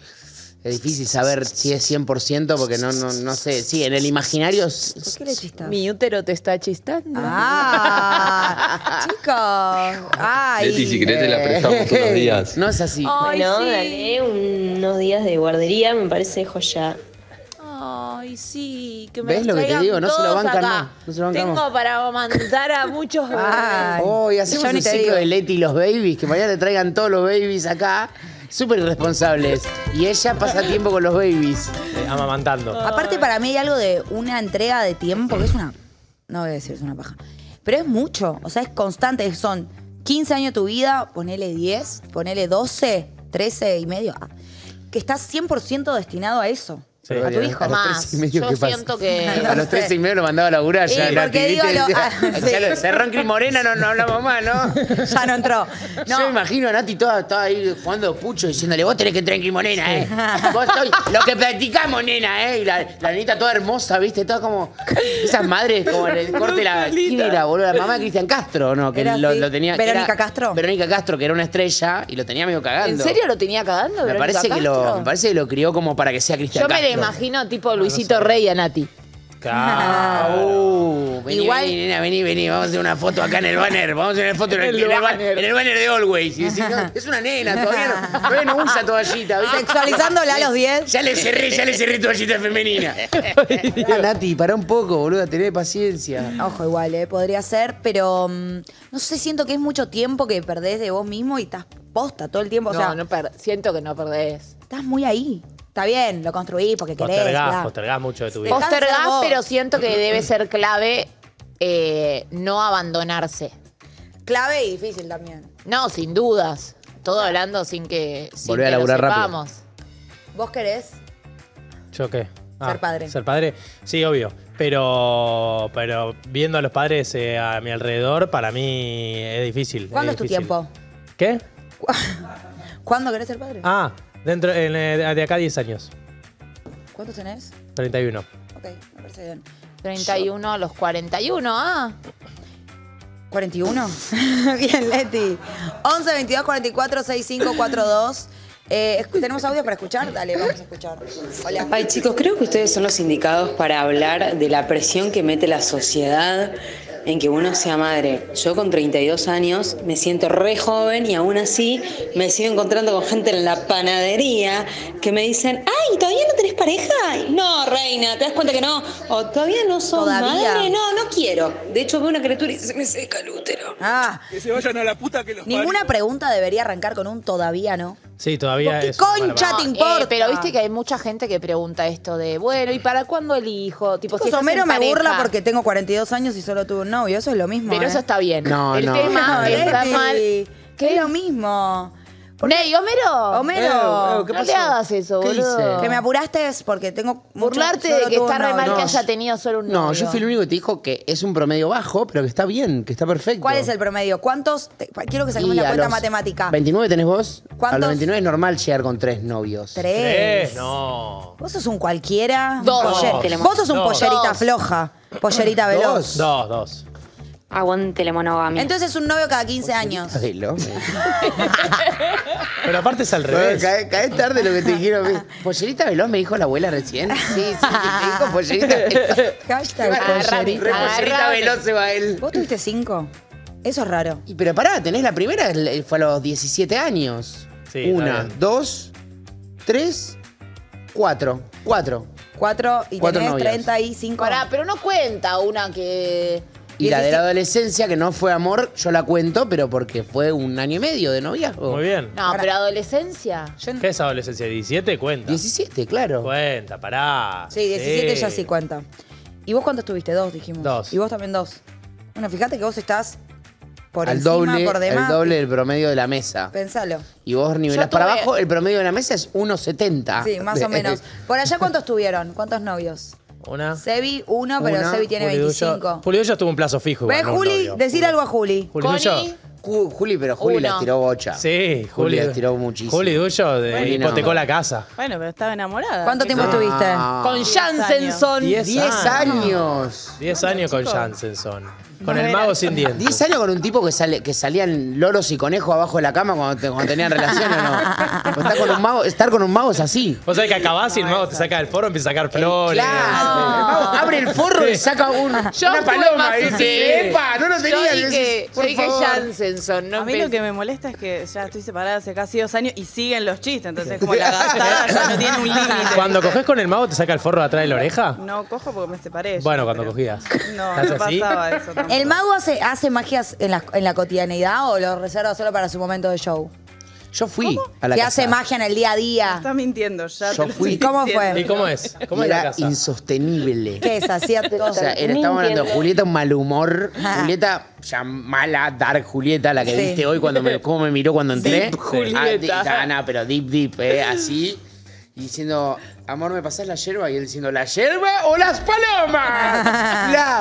Es difícil saber si es cien por ciento porque no, no, no sé. Sí, en el imaginario... ¿Por qué le chistas? Mi útero te está chistando. Ah, chicos. Ay. Leti, si querés te la prestamos unos días. No es así. Ay, Bueno, sí. dale unos días de guardería, me parece joya. Ay, sí, que me ¿Ves los lo que te traigan digo? No se lo todos bancan acá. más, no se lo bancan Tengo más. para mandar a muchos bebés. Ay. Oh, y hacemos Yo ni un te ciclo digo. de Leti y los babies, que mañana te traigan todos los babies acá. Súper irresponsables. Y ella pasa tiempo con los babies. eh, amamantando. Aparte, para mí hay algo de una entrega de tiempo que es una. No voy a decir es una paja. Pero es mucho. O sea, es constante. Son quince años de tu vida, ponele diez, ponele doce, trece y medio. ah, Que estás cien por ciento destinado a eso. Sí. ¿A tu hijo? A los Más. tres y medio, Yo ¿qué pasa? siento que- A los tres y medio lo mandaba a laburar ya. Sí, la porque pibita digo, lo- decía, ah, sí. ya lo- cerró en Cris Morena, no, no hablamos más, ¿no? Ya no entró. Yo me No, imagino a Nati toda, toda ahí jugando pucho diciéndole, vos tenés que entrar en Cris Morena, ¿eh? Vos soy lo que practicamos, nena, ¿eh? Y la, la nenita toda hermosa, ¿viste? Toda como... Esas madres, como el corte la... ¿Quién era, boludo? La mamá de Cristian Castro, ¿no? Que Era lo, así. lo tenía... que ¿Verónica era- Castro? Verónica Castro, que era una estrella y lo tenía medio cagando. ¿En serio lo tenía cagando? Me Verónica parece, que lo, Castro? me parece que lo crió como para que sea Cristian Yo me Castro. la imagino tipo Luisito Rey a Nati. Claro. Uh, vení, Igual- vení, nena, vení, vení, vamos a hacer una foto acá en el banner, vamos a hacer una foto en el, El en el, ba- banner. en el banner de Always. Y decís, no, es una nena, todavía no, todavía no usa toallita. ¿viste? sexualizándola a los diez. Ya le cerré, ya le cerré toallita femenina. Ah, Nati, pará un poco, boluda, tenés paciencia. Ojo, igual, ¿eh? Podría ser, pero mm, no sé, siento que es mucho tiempo que perdés de vos mismo y estás posta todo el tiempo. O No, sea, no per- siento que no perdés. estás muy ahí. Está bien, lo construís porque querés. Postergás, bla. postergás mucho de tu vida. Dejá de ser Postergás, vos. pero siento que debe ser clave eh, no abandonarse. Clave y difícil también. No, sin dudas. Todo hablando sin que, sin Volvé a que lo laburar rápido. sepamos. ¿Vos querés? ¿Yo qué? Ser padre. Ser padre, sí, obvio. Pero, pero viendo a los padres eh, a mi alrededor, para mí es difícil. ¿Cuándo es tu difícil. tiempo? ¿Qué? ¿Cuándo querés ser padre? Ah, dentro, en, eh, de acá a diez años. ¿Cuántos tenés? treinta y uno. Ok, me parece bien. treinta y uno a los cuarenta y uno, ah. ¿cuarenta y uno? Bien, Leti. once, veintidós, cuarenta y cuatro, sesenta y cinco, cuarenta y dos. Eh, escu- ¿Tenemos audio para escuchar? Dale, vamos a escuchar. Hola. Ay, chicos, creo que ustedes son los indicados para hablar de la presión que mete la sociedad en que uno sea madre. Yo con treinta y dos años me siento re joven y aún así me sigo encontrando con gente en la panadería que me dicen, ay, ¿todavía no tenés pareja? No, reina, ¿te das cuenta que no? O todavía no sos ¿Todavía? madre. No, no quiero. De hecho, veo una criatura y se me seca el útero. Ah, Que se vayan a la puta que los ninguna pregunta debería arrancar con un todavía no. Sí, todavía ¿Qué es una mala concha palabra. te No, importa? eh, pero viste que hay mucha gente que pregunta esto de, bueno, ¿y para cuándo el hijo? Tipo, si Chicos, estás Homero en me pareja. burla porque tengo cuarenta y dos años y solo tuve un novio. Eso es lo mismo. Pero ¿eh? eso está bien. No, el no. tema No, está Leti, mal. ¿Qué es lo mismo? Ney, Homero. Homero, no le hagas eso, ¿Qué boludo. hice? Que me apuraste es porque tengo mucho- Burlarte solo de que tuve está un re mal novio. que haya tenido solo un No, novio. yo fui el único que te dijo que es un promedio bajo, pero que está bien, que está perfecto. ¿Cuál es el promedio? ¿Cuántos? te- quiero que saquemos Y la a cuenta los matemática. ¿veintinueve tenés vos? A ¿Cuántos? los veintinueve es normal llegar con tres novios. Tres. Tres, no. Vos sos un cualquiera. Dos. Polle- Vos sos un Dos. pollerita Dos. floja. Pollerita veloz. Dos, dos. Aguante la monogamia. Entonces es un novio cada quince años. Velo. Pero aparte es al Bueno, revés. cae, cae tarde lo que te dijeron. ¿Pollerita veloz me dijo la abuela recién? Sí, sí, te dijo pollerita veloz. Hashtag Agarrame, Re pollerita. pollerita Agarrame. veloz se va él. ¿Vos tuviste cinco? Eso es raro. Y, pero pará, tenés la primera, el- fue a los diecisiete años. Sí, está Una, bien. dos, tres, cuatro. Cuatro. Cuatro y Cuatro tenés novias. treinta y cinco. Pará, pero no cuenta una que... Y la de la diecisiete. adolescencia, que no fue amor, yo la cuento, pero porque fue un año y medio de noviazgo. Muy bien. No, pero adolescencia. Yo- ¿Qué es adolescencia? ¿diecisiete? Cuenta. diecisiete, claro. Cuenta, pará. Sí, diecisiete ya sí cuenta. ¿Y vos cuántos tuviste? Dos, dijimos. Dos. Y vos también dos. Bueno, fíjate que vos estás por al encima, doble, por demás. el doble del promedio de la mesa. Pensalo. Y vos nivelás Yo para tuve- abajo, el promedio de la mesa es uno setenta. Sí, más o menos. ¿Por allá cuántos tuvieron? ¿Cuántos novios? Una. Sebi, uno, pero Una. Sebi tiene Juli Dullo. veinticinco. Juli Dullo tuvo un plazo fijo. ¿Ves, igual, no un Juli? novio. Decir algo a Juli. Juli Dullo. Connie. Ju- Juli, pero Juli Uno. les tiró bocha. Sí, Juli Juli. les tiró muchísimo. Juli Dullo de- Juli no. hipotecó la casa. Bueno, pero estaba enamorada. ¿Cuánto ¿Qué tiempo tal? estuviste? Ah. Con Jansenson. Diez Diez años. Diez años con chicos. Jansenson. Con No el era- mago sin dientes. Diez años con un tipo que, sale, que salían loros y conejos abajo de la cama cuando, te- cuando tenían relaciones, ¿no? Pues estar, con un mago, estar con un mago es así. Vos sabés que acabás y el mago te saca del foro, empieza a sacar flores. Claro. El mago abre el forro y saca un, una Yo tuve paloma. más Y así. dice, ¡epa! No lo Yo tenía. Y dije, decís, yo por dije favor. Jansenson, no A mí lo empe- que me molesta es que ya estoy separada hace casi dos años y siguen los chistes, entonces como la gastada ya no tiene un límite. Cuando coges con el mago, ¿te saca el forro de atrás de la oreja? No cojo porque me separé. ya, Bueno, cuando pero- cogías. No, ¿Estás no así? pasaba eso tampoco. ¿El mago hace, hace magias en la, en la cotidianeidad o lo reserva solo para su momento de show? Yo fui a la ¿Que casa. hace magia en el día a día? Estás mintiendo, ya Yo te lo fui. estoy ¿Cómo diciendo. fue? ¿Y cómo es? ¿Cómo Y es la era casa? insostenible. ¿Qué es? Hacía O cosas. sea, era- estamos hablando de Julieta, un mal humor. Ajá. Julieta, ya mala, dark Julieta, la que Sí. viste hoy cuando me, cómo me miró cuando entré. Deep Julieta. Ah, di- ah, no, pero deep, deep, eh, así. Y diciendo, amor, ¿me pasás la yerba? Y él diciendo, ¿la yerba o las palomas? la...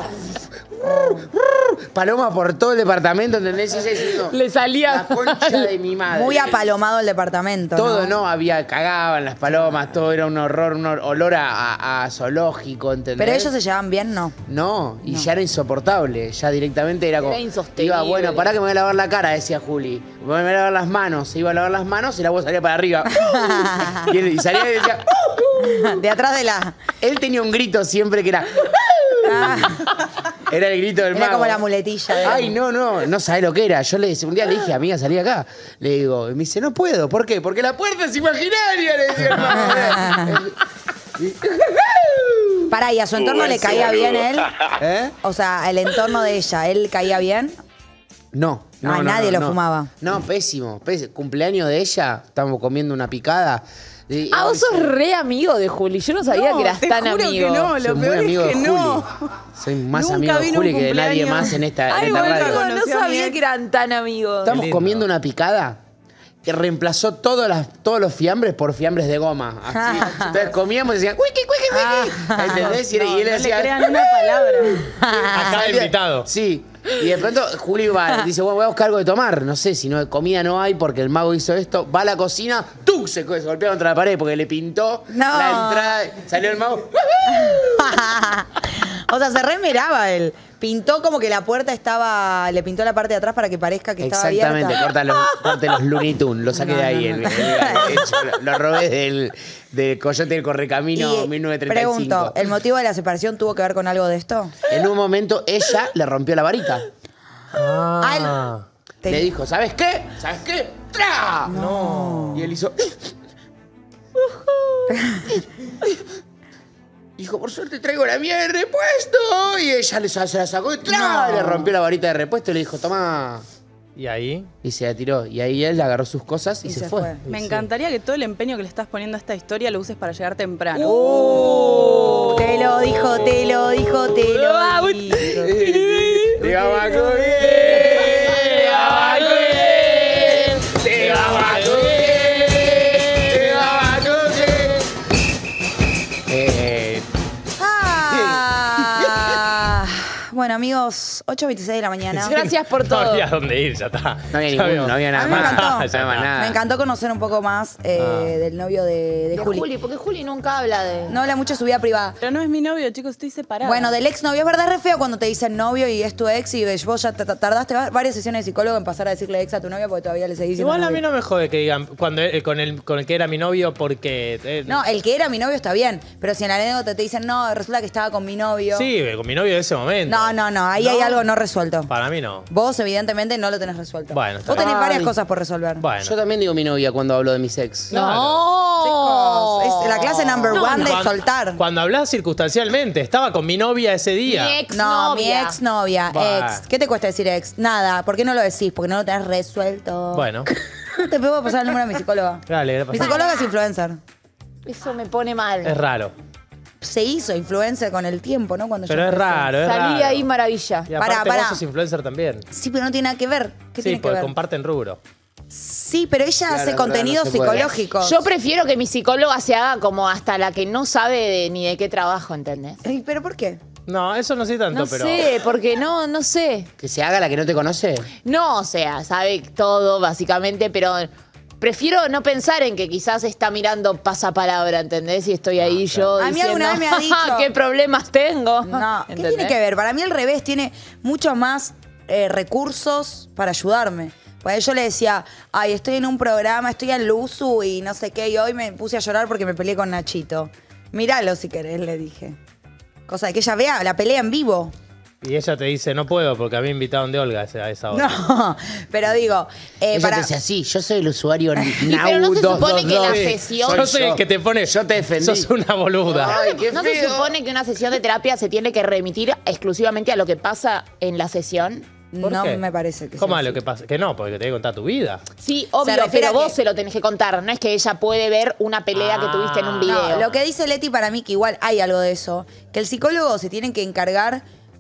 Paloma por todo el departamento, ¿entendés? Y ella diciendo, le salía la concha de mi madre. Muy apalomado el departamento. Todo, ¿no? ¿no? Había, cagaban las palomas, todo era un horror, un olor a, a, a zoológico, ¿entendés? Pero ellos se llevaban bien, ¿no? No, y No. ya era insoportable. Ya directamente era como. Era insostenible. Iba, bueno, pará que me voy a lavar la cara, decía Juli. Me voy a lavar las manos. Se iba a lavar las manos y la voz salía para arriba. y, él, y salía y decía. De atrás de la. Él tenía un grito siempre que era. Era el grito del Era mago. como la muletilla. de- Ay, no, no, no sabés lo que era. Yo le un día le dije, amiga, salí acá. Le digo, y me dice, no puedo. ¿Por qué? Porque la puerta es imaginaria, le decía el mago. Pará, ¿y a su entorno le caía bien él? ¿Eh? O sea, el entorno de ella, ¿él caía bien? No. No, Ay, no, nadie no, lo no. fumaba. No, pésimo, pésimo. Cumpleaños de ella, estábamos comiendo una picada. Y- Ah, vos sos re amigo de Juli. Yo no sabía No, que eras te tan juro amigo. que no, Soy lo muy peor amigo es de que Juli. no. Soy más Nunca amigo de vino Juli un que de nadie cumpleaños. más en esta, en Ay, esta bueno, radio. no Conoció a mi sabía ex. que eran tan amigos. Estamos lindo. comiendo una picada que reemplazó todas las, todos los fiambres por fiambres de goma. Así. Entonces comíamos y decían, wiki, wiki, wiki. ¿Entendés? Y, No, y él no le decía, crean una palabra. Acá de invitado. Sí. Y de pronto Juli va, dice, bueno, voy a buscar algo de tomar. No sé, si no comida no hay porque el mago hizo esto. Va a la cocina, ¡tuc! Se, se golpea contra la pared porque le pintó No. la entrada. Salió el mago. O sea, se remiraba él. Pintó como que la puerta estaba. Le pintó la parte de atrás para que parezca que estaba Exactamente, abierta. corta los, corte los Looney Tunes, lo saqué No, de ahí. no, el- no. el- el- lo, lo robé del, del Coyote del Correcamino Y mil novecientos treinta y cinco. pregunto, ¿el motivo de la separación tuvo que ver con algo de esto? En un momento ella le rompió la varita. Ah. Te- Le dijo, ¿sabes qué? ¿Sabes qué? ¡Tra! No. Y él hizo. Dijo, por suerte traigo la mía de repuesto. Y ella le, se la sacó y ¡tra! No. Le rompió la varita de repuesto y le dijo, toma. ¿Y ahí? Y se la tiró. Y ahí él agarró sus cosas y, Y se, se fue. fue. Me Sí. encantaría que todo el empeño que le estás poniendo a esta historia lo uses para llegar temprano. Uh, te lo dijo, te lo dijo, te lo dijo. Te vamos a coger, te vamos a coger, te vamos a coger, te vamos a coger. Eh, Ah, bueno, amigos, ocho veintiséis de la mañana. Gracias por No todo. había dónde ir, ya está. no había Ya ningún, veo. no había A nada mí me más. encantó. Ya no había nada. Me encantó conocer un poco más eh, Ah. del novio de, de De Juli. Juli, porque Juli nunca habla de... No habla mucho de su vida privada. Pero no es mi novio, chicos, estoy separada. Bueno, del ex novio, es verdad, es re feo cuando te dicen novio y es tu ex y vos ya t- tardaste va- varias sesiones de psicólogo en pasar a decirle ex a tu novia porque todavía le seguís diciendo Igual a mí novio. no me jode que digan cuando eh, con el con el que era mi novio porque eh, No, el que era mi novio está bien, pero si en la anécdota te dicen, no, resulta que estaba con mi novio. sí, con mi novio de ese momento. No, no, no, ahí ¿No? hay algo no resuelto. Para mí no. Vos, evidentemente, no lo tenés resuelto. Bueno, está Vos tenés bien. varias Ay. cosas por resolver. Bueno. Yo también digo mi novia cuando hablo de mis ex. No. Chicos, es la clase number No, one de Cuando- soltar. Cuando hablas circunstancialmente, estaba con mi novia ese día. Mi ex No, mi novia. ex novia, Bah. ex. ¿Qué te cuesta decir ex? Nada. ¿Por qué no lo decís? Porque no lo tenés resuelto. Bueno, Te puedo pasar el número de mi psicóloga. dale, Mi psicóloga es influencer. Eso me pone mal. es raro. Se hizo influencer con el tiempo, ¿no? Cuando yo Pero es empecé. raro, es Salí raro. ahí maravilla. Y aparte Pará, pará. vos sos influencer también. Sí, pero no tiene nada que ver. ¿Qué Sí, tiene que porque ver? comparten rubro. Sí, pero ella Claro, hace claro, contenidos no se puede. psicológicos. Yo prefiero que mi psicóloga se haga como hasta la que no sabe de- ni de qué trabajo, ¿entendés? Ey, ¿pero por qué? No, eso no sé tanto, No pero. sé, porque no, no sé. Que se haga la que no te conoce. No, o sea, sabe todo básicamente, pero prefiero no pensar en que quizás está mirando pasapalabra, ¿entendés? Y estoy ahí yo A mí diciendo, alguna vez me ha dicho- "Ja, ¿qué problemas tengo? No, ¿qué ¿Entendés? tiene que ver? Para mí al revés, tiene mucho más eh, recursos para ayudarme. Pues yo le decía, ay, estoy en un programa, estoy en Luzu y no sé qué, y hoy me puse a llorar porque me peleé con Nachito. Míralo si querés, le dije. Cosa de que ella vea la pelea en vivo. Y ella te dice, no puedo porque había invitado de Olga a esa- a esa hora. No, pero digo, eh, Ella para... te dice así, yo soy el usuario Nau pero no se supone que la doscientos veintidós. sesión- Yo soy el que te pone. Yo te defendí. Sos una boluda. Ay, qué ¿No se feo. supone que una sesión de terapia se tiene que remitir exclusivamente a lo que pasa en la sesión? ¿Por no qué? me parece que ¿Cómo sea es lo así. que pasa? Que no, porque te tiene que contar tu vida. Sí, Se obvio, refiere pero a vos que- se lo tenés que contar. No es que ella puede ver una pelea que Ah. tuviste en un video. No, lo que dice Leti para mí, que igual hay algo de eso, que el psicólogo se tiene que encargar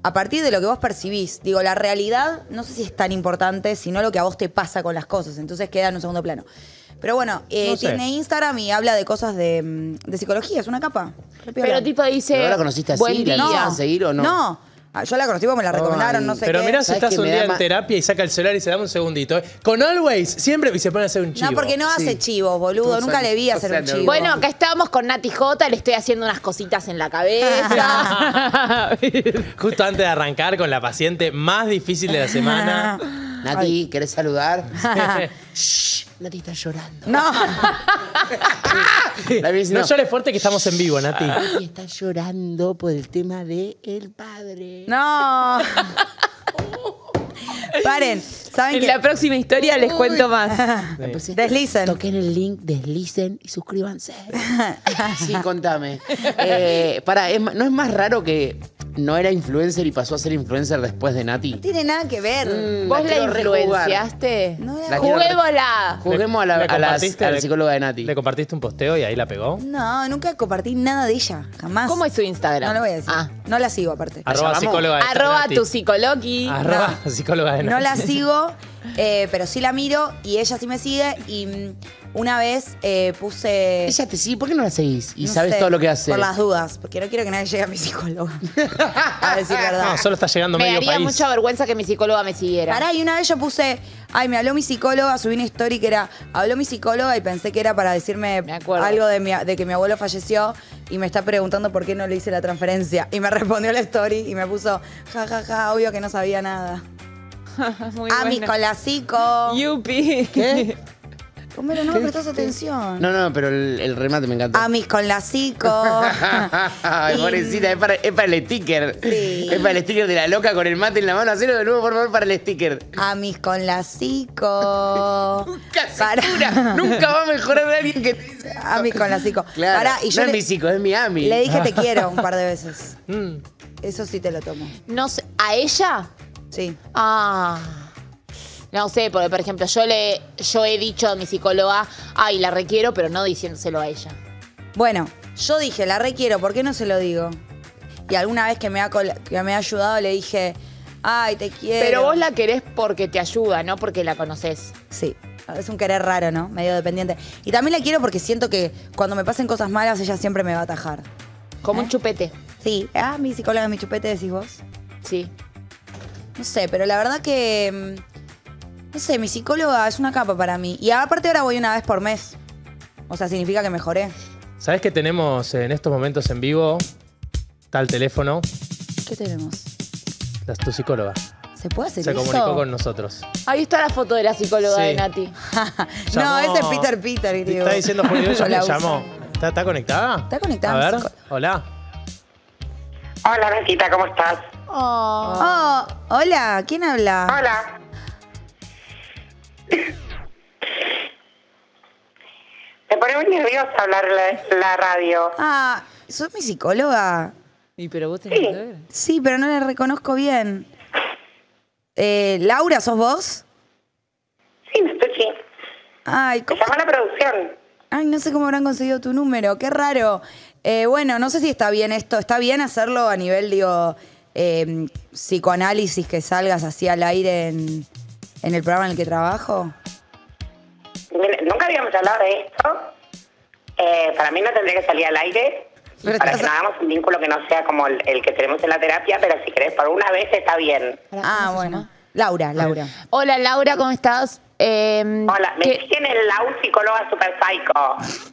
a partir de lo que vos percibís. Digo, la realidad no sé si es tan importante, sino lo que a vos te pasa con las cosas. Entonces queda en un segundo plano. Pero bueno, eh, No sé. tiene Instagram y habla de cosas de, mm, de psicología, es una capa. Re piola. Pero tipo dice. ¿Pero la conociste así? Buen ¿La día. ibas a seguir o no? No. Ah, yo la conocí porque me la recomendaron, Ay, no sé Pero qué. mirá si ¿Sabes estás qué un me día da en ma- terapia y saca el celular y se dame un segundito. ¿eh? Con Always siempre y se pone a hacer un chivo. No, porque no hace Sí. chivos, boludo. Dos Nunca años, le vi dos hacer un años. chivo. Bueno, acá estamos con Nati J, le estoy haciendo unas cositas en la cabeza. Justo antes de arrancar con la paciente más difícil de la semana. Nati, ¿querés saludar? Shh, Nati está llorando. No. La vi diciendo, No llores fuerte que estamos en vivo, Nati. Nati está llorando por el tema de el padre. No. Paren. ¿Saben En qué? la próxima historia les cuento más. Deslicen. Toquen el link, deslicen y suscríbanse. Sí, contame. Eh, para, es ma- ¿no es más raro que no era influencer y pasó a ser influencer después de Nati? No tiene nada que ver. Mm, ¿Vos la quiero rejugar. influenciaste? No la- La quiero re- Juguémosla. Juguemos a la, ¿Le a las- compartiste? a la psicóloga de Nati. ¿Le compartiste un posteo y ahí la pegó? No, nunca compartí nada de ella. Jamás. ¿Cómo es su Instagram? No lo voy a decir. Ah. No la sigo, aparte. Arroba llamamos? psicóloga de Arroba Nati. tu psicologi. Arroba psicóloga de No Nati. la sigo, eh, pero sí la miro y ella sí me sigue. Y mm, una vez eh, puse. Ella te sigue, ¿por qué no la seguís? Y no sabes sé, todo lo que hace. Por las dudas, porque no quiero que nadie llegue a mi psicóloga. A decir verdad. No, solo está llegando Me medio daría país. mucha vergüenza que mi psicóloga me siguiera. Pará, y una vez yo puse, ay, me habló mi psicóloga, subí una story que era, habló mi psicóloga y pensé que era para decirme Me acuerdo. algo de, mi, de que mi abuelo falleció y me está preguntando por qué no le hice la transferencia. Y me respondió la story y me puso, ja, ja, ja, obvio que no sabía nada. Muy Ah, mis buena. con la psico. Yupi. ¿Qué? Homero, no me prestás atención. No, no, pero el, el remate me encantó. A mis con la psico. Ay, Y- pobrecita, es para, es para el sticker. Sí. Es para el sticker de la loca con el mate en la mano. Hacelo de nuevo, por favor, para el sticker. A mis con la psico. Nunca se Pará. cura. Nunca va a mejorar de alguien que te dice. A mis con la psico. Claro, Pará, y yo no le, es mi psico, es mi ami. le dije te quiero un par de veces. Mm. Eso sí te lo tomo. No sé, ¿a ella? Sí. Ah. No sé, porque por ejemplo, yo le yo he dicho a mi psicóloga, ay, la requiero, pero no diciéndoselo a ella. Bueno, yo dije, la requiero, ¿por qué no se lo digo? Y alguna vez que me ha, col- que me ha ayudado le dije, ay, te quiero. Pero vos la querés porque te ayuda, no porque la conoces. Sí, es un querer raro, ¿no? Medio dependiente. Y también la quiero porque siento que cuando me pasen cosas malas, ella siempre me va a atajar. Como ¿Eh? un chupete. Sí. Ah, mi psicóloga es mi chupete, decís vos. Sí. No sé, pero la verdad que... mm, no sé, mi psicóloga es una capa para mí. Y aparte ahora voy una vez por mes. O sea, significa que mejoré. ¿Sabés que tenemos en estos momentos en vivo? Tal teléfono, ¿Qué tenemos? la, tu psicóloga. ¿Se puede hacer Se eso? comunicó con nosotros. Ahí está la foto de la psicóloga Sí. de Nati. No, Llamó- ese es Peter Peter, Te digo. está diciendo Julio Yo que la me uso. llamó. ¿Está, está conectada? Está conectada, A mi ver, psicóloga. hola. Hola, Natita, ¿cómo estás? Oh, hola, ¿quién habla? Hola. Me pone muy nerviosa hablar la, la radio. Ah, ¿sos mi psicóloga? Y pero vos tenés Sí. que ver. Sí, pero no la reconozco bien. Eh, Laura, ¿sos vos? Sí, me escuché. Ay, Me ¿cómo? llamó la producción. Ay, no sé cómo habrán conseguido tu número, qué raro. Eh, bueno, no sé si está bien esto. ¿Está bien hacerlo a nivel, digo, eh, psicoanálisis, que salgas así al aire en, en el programa en el que trabajo? Mira, nunca habíamos hablado de esto. Eh, para mí no tendría que salir al aire. Pero para estás- que no hagamos un vínculo que no sea como el, el que tenemos en la terapia, pero si querés, por una vez está bien. Ah, bueno. Laura, Laura. Hola Laura, ¿cómo estás? Eh, Hola, me ¿qué- siguen el Lau psicóloga super psycho.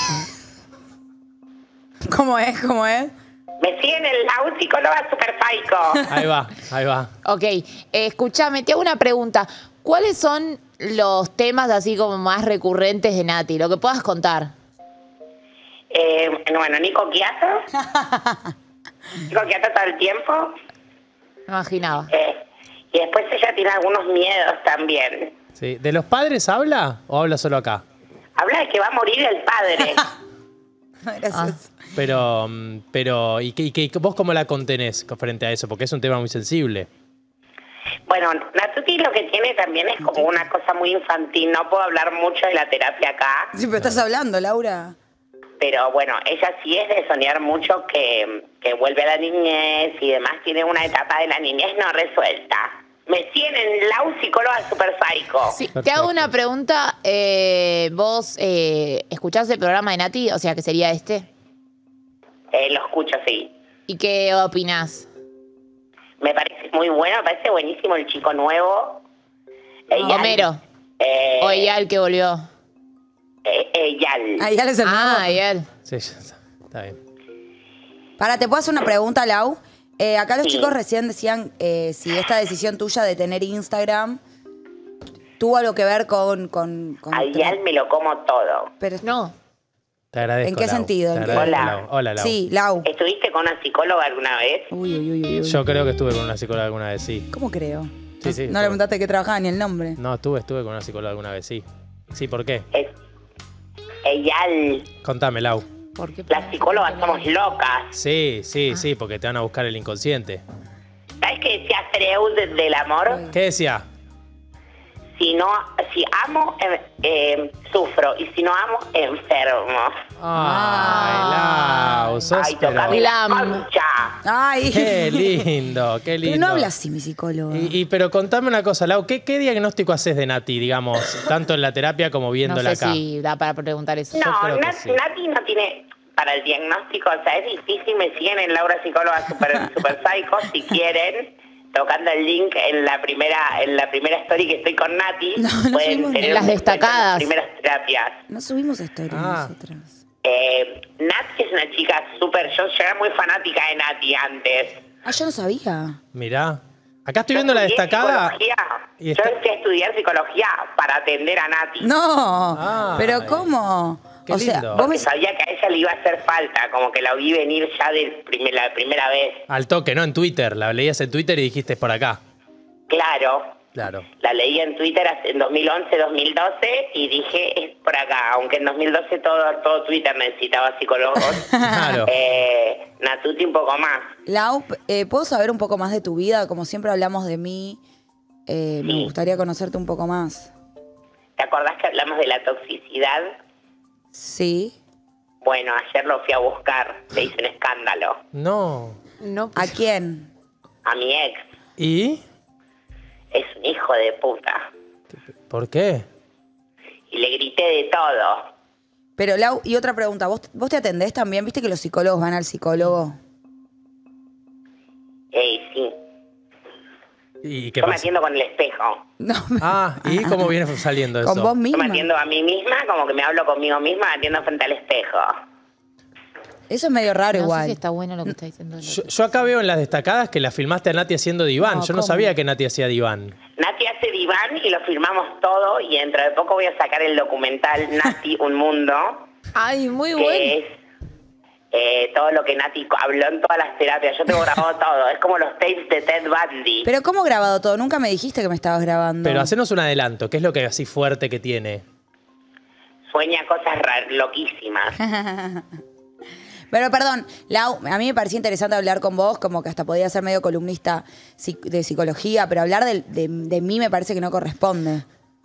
¿Cómo es? ¿Cómo es? Me siguen el Lau psicóloga super psycho. Ahí va, ahí va. Ok, eh, escúchame, te hago una pregunta. ¿Cuáles son los temas así como más recurrentes de Nati? Lo que puedas contar. Eh, bueno, Nico Quiato. Nico Quiato todo el tiempo. Me imaginaba. Eh, y después ella tiene algunos miedos también. Sí. ¿De los padres habla o habla solo acá? Habla de que va a morir el padre. Gracias. Pero, mm, pero ¿y, qué, y qué- vos cómo la contenés frente a eso? Porque es un tema muy sensible. Bueno, Natuti lo que tiene también es como una cosa muy infantil. No puedo hablar mucho de la terapia acá. Sí, pero estás hablando, Laura. pero bueno, ella sí es de soñar mucho que, que vuelve a la niñez y demás, tiene una etapa de la niñez no resuelta. Me tienen Lau, psicóloga super psycho. Sí, te hago una pregunta. Eh, ¿Vos eh, escuchás el programa de Nati? O sea, ¿que sería este? Eh, lo escucho, sí. ¿Y qué opinás? Me parece muy bueno, me parece buenísimo el chico nuevo. Eyal. Homero. Eh, O Eyal que volvió. Eh, Eyal. Ah, Eyal es el Ah, nuevo. Eyal. Sí, está bien. Para, ¿te puedo hacer una pregunta, Lau? Eh, acá los Sí. chicos recién decían eh, si esta decisión tuya de tener Instagram tuvo algo que ver con... con, con A Eyal me lo como todo. Pero, No. Te agradezco, ¿En qué Lau. sentido? Te ¿En qué? agradezco, Hola. Lau. Hola, Lau. Sí, Lau. ¿Estuviste con una psicóloga alguna vez? Uy, uy, uy, uy, uy. Yo creo que estuve con una psicóloga alguna vez, sí. ¿Cómo creo? Sí, sí. No le estuve. preguntaste que trabajaba ni el nombre. No, estuve, estuve con una psicóloga alguna vez, sí. Sí, ¿por qué? Es, Eyal, Contame, Lau. ¿Por qué? las psicólogas somos locas. Sí, sí, sí, porque te van a buscar el inconsciente. ¿Sabes qué decía Freud del amor? ¿Qué decía? Si no, si amo, eh, eh, sufro. Y si no amo, enfermo. Ay, Lau, sos Ay, pero- tocame la Lam. concha. Ay. Qué lindo, qué lindo. Pero no habla así, mi psicólogo. Y, y- pero contame una cosa, Lau, ¿qué, qué diagnóstico haces de Nati, digamos, tanto en la terapia como No viéndola sé acá? si da para preguntar eso. No, creo que Nat- sí. Nati no tiene para el diagnóstico, o sea, es difícil. Me siguen en Laura Psicóloga Super, super Psycho, si quieren, tocando el link en la primera en la primera story que estoy con Nati. No, no pueden subimos tener en las un descuento en destacadas. las primeras terapias. No subimos historias Ah. nosotras. Eh, Nati es una chica súper, yo, yo era muy fanática de Nati antes. Ah, yo no sabía. Mirá. Acá estoy Yo viendo la estudié destacada. psicología. y Yo está- empecé a estudiar psicología para atender a Nati. No, Ay. pero ¿cómo? Qué o sea, lindo. vos Porque me... sabía que a ella le iba a hacer falta, como que la vi venir ya de primer- la primera vez. Al toque, ¿no? En Twitter. La leías en Twitter y dijiste, es por acá. Claro, Claro. la leí en Twitter hace- en dos mil once, dos mil doce y dije, es por acá. Aunque en dos mil doce todo, todo Twitter necesitaba psicólogos. Claro. eh, Natuti un poco más. Lau, eh, ¿puedo saber un poco más de tu vida? Como siempre hablamos de mí, eh, me Sí. gustaría conocerte un poco más. ¿Te acordás que hablamos de la toxicidad? Sí. Bueno, ayer lo fui a buscar, se hizo un escándalo. No. No, ¿A quién? A mi ex, ¿Y? es un hijo de puta. ¿Por qué? Y le grité de todo. Pero Lau, y otra pregunta, ¿vos, vos te atendés también? ¿Viste que los psicólogos van al psicólogo? Ey, sí. ¿Y qué Yo me pasa? atiendo con el espejo. No, Ah, ¿y cómo viene saliendo eso? con vos Yo me misma. atiendo a mí misma, como que me hablo conmigo misma, me atiendo frente al espejo. Eso es medio raro no igual. sé si está bueno lo que está diciendo. el Yo, otro. yo acá veo en las destacadas que la filmaste a Nati haciendo diván. No, yo no ¿cómo? sabía que Nati hacía diván. Nati hace diván y lo firmamos todo y dentro de poco voy a sacar el documental Nati, un mundo, Ay, muy que bueno. es eh, todo lo que Nati habló en todas las terapias. Yo tengo grabado todo, es como los tapes de Ted Bundy. Pero ¿cómo grabado todo? Nunca me dijiste que me estabas grabando. Pero hacenos un adelanto. ¿Qué es lo que así fuerte que tiene? Sueña cosas ra- loquísimas. Pero perdón, Lau, a mí me parecía interesante hablar con vos, como que hasta podía ser medio columnista psic- de psicología, pero hablar de, de- de mí me parece que no corresponde.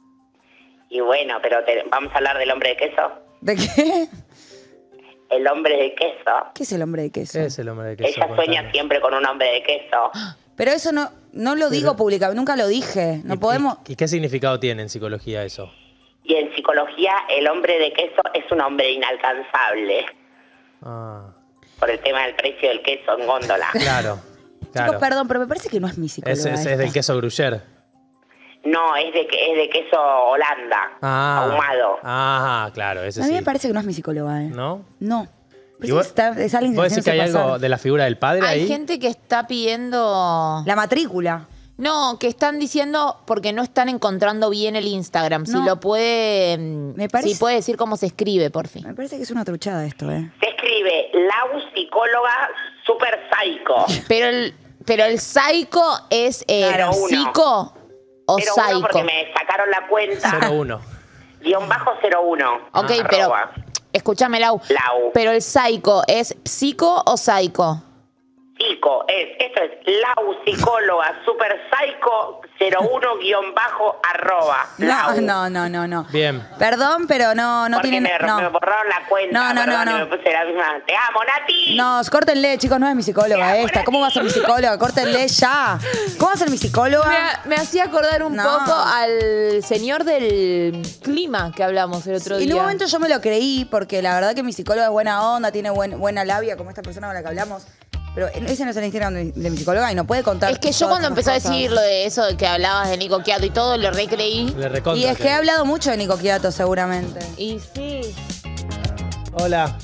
Y bueno, pero te- vamos a hablar del hombre de queso. ¿De qué? El hombre de queso. ¿Qué es el hombre de queso? ¿Qué es el hombre de queso? Ella sueña Contame. siempre con un hombre de queso. Pero eso no, no lo digo públicamente, nunca lo dije. No ¿Y- podemos... ¿Y, y qué significado tiene en psicología eso? Y en psicología, el hombre de queso es un hombre inalcanzable. Ah, Por el tema del precio del queso en góndola. claro. claro. Chicos, perdón, pero me parece que no es mi psicóloga. Es, es- es esta. del queso gruyère. No, es de, que- es de queso Holanda, Ah. ahumado. Ah, claro, ese A mí sí. me parece que no es mi psicóloga, ¿eh? ¿No? No. ¿Y Parece vos- que está- es alguien que ¿Vos se decís que hay hace algo pasar. de la figura del padre Hay ahí? gente que está pidiendo... La matrícula. No, que están diciendo porque no están encontrando bien el Instagram. Si No. lo puede... mm, Me parece- Si puede decir cómo se escribe, por fin. Me parece que es una truchada esto, ¿eh? Se escribe Lau, psicóloga super psycho. Pero el, pero el psycho es eh, Claro, uno. psico o Pero uno psycho. porque me sacaron la cuenta. cero uno. Guión bajo cero uno. Ok, Arroba. pero escúchame, Lau. Lau. Pero el psycho es psico o psycho. Psico. psico. Es, esto es Lau Psicóloga Super Psycho cero uno guión bajo arroba. No, Lau. no, no, no, no. Bien. Perdón, pero no, no Porque tienen. me, No. me borraron la cuenta. No, no, no, perdón, no. y me puse la misma. Te amo, Nati. No, córtenle, chicos, no es mi psicóloga esta. ¿Cómo va a ser mi psicóloga? Córtenle ya. ¿Cómo va a ser mi psicóloga? Me, ha- me hacía acordar un No. poco al señor del clima que hablamos el otro En día. un momento yo me lo creí porque la verdad que mi psicóloga es buena onda, tiene buen- buena labia, como esta persona con la que hablamos. Pero ese no es el Instagram de, de mi psicóloga y no puede contar. Es que yo todas cuando esas empezó a cosas. decir lo de eso, de que hablabas de Nico Quiato y todo, lo recreí. Le recontra. Y es que he hablado mucho de Nico Quiato, seguramente. Y sí. Hola.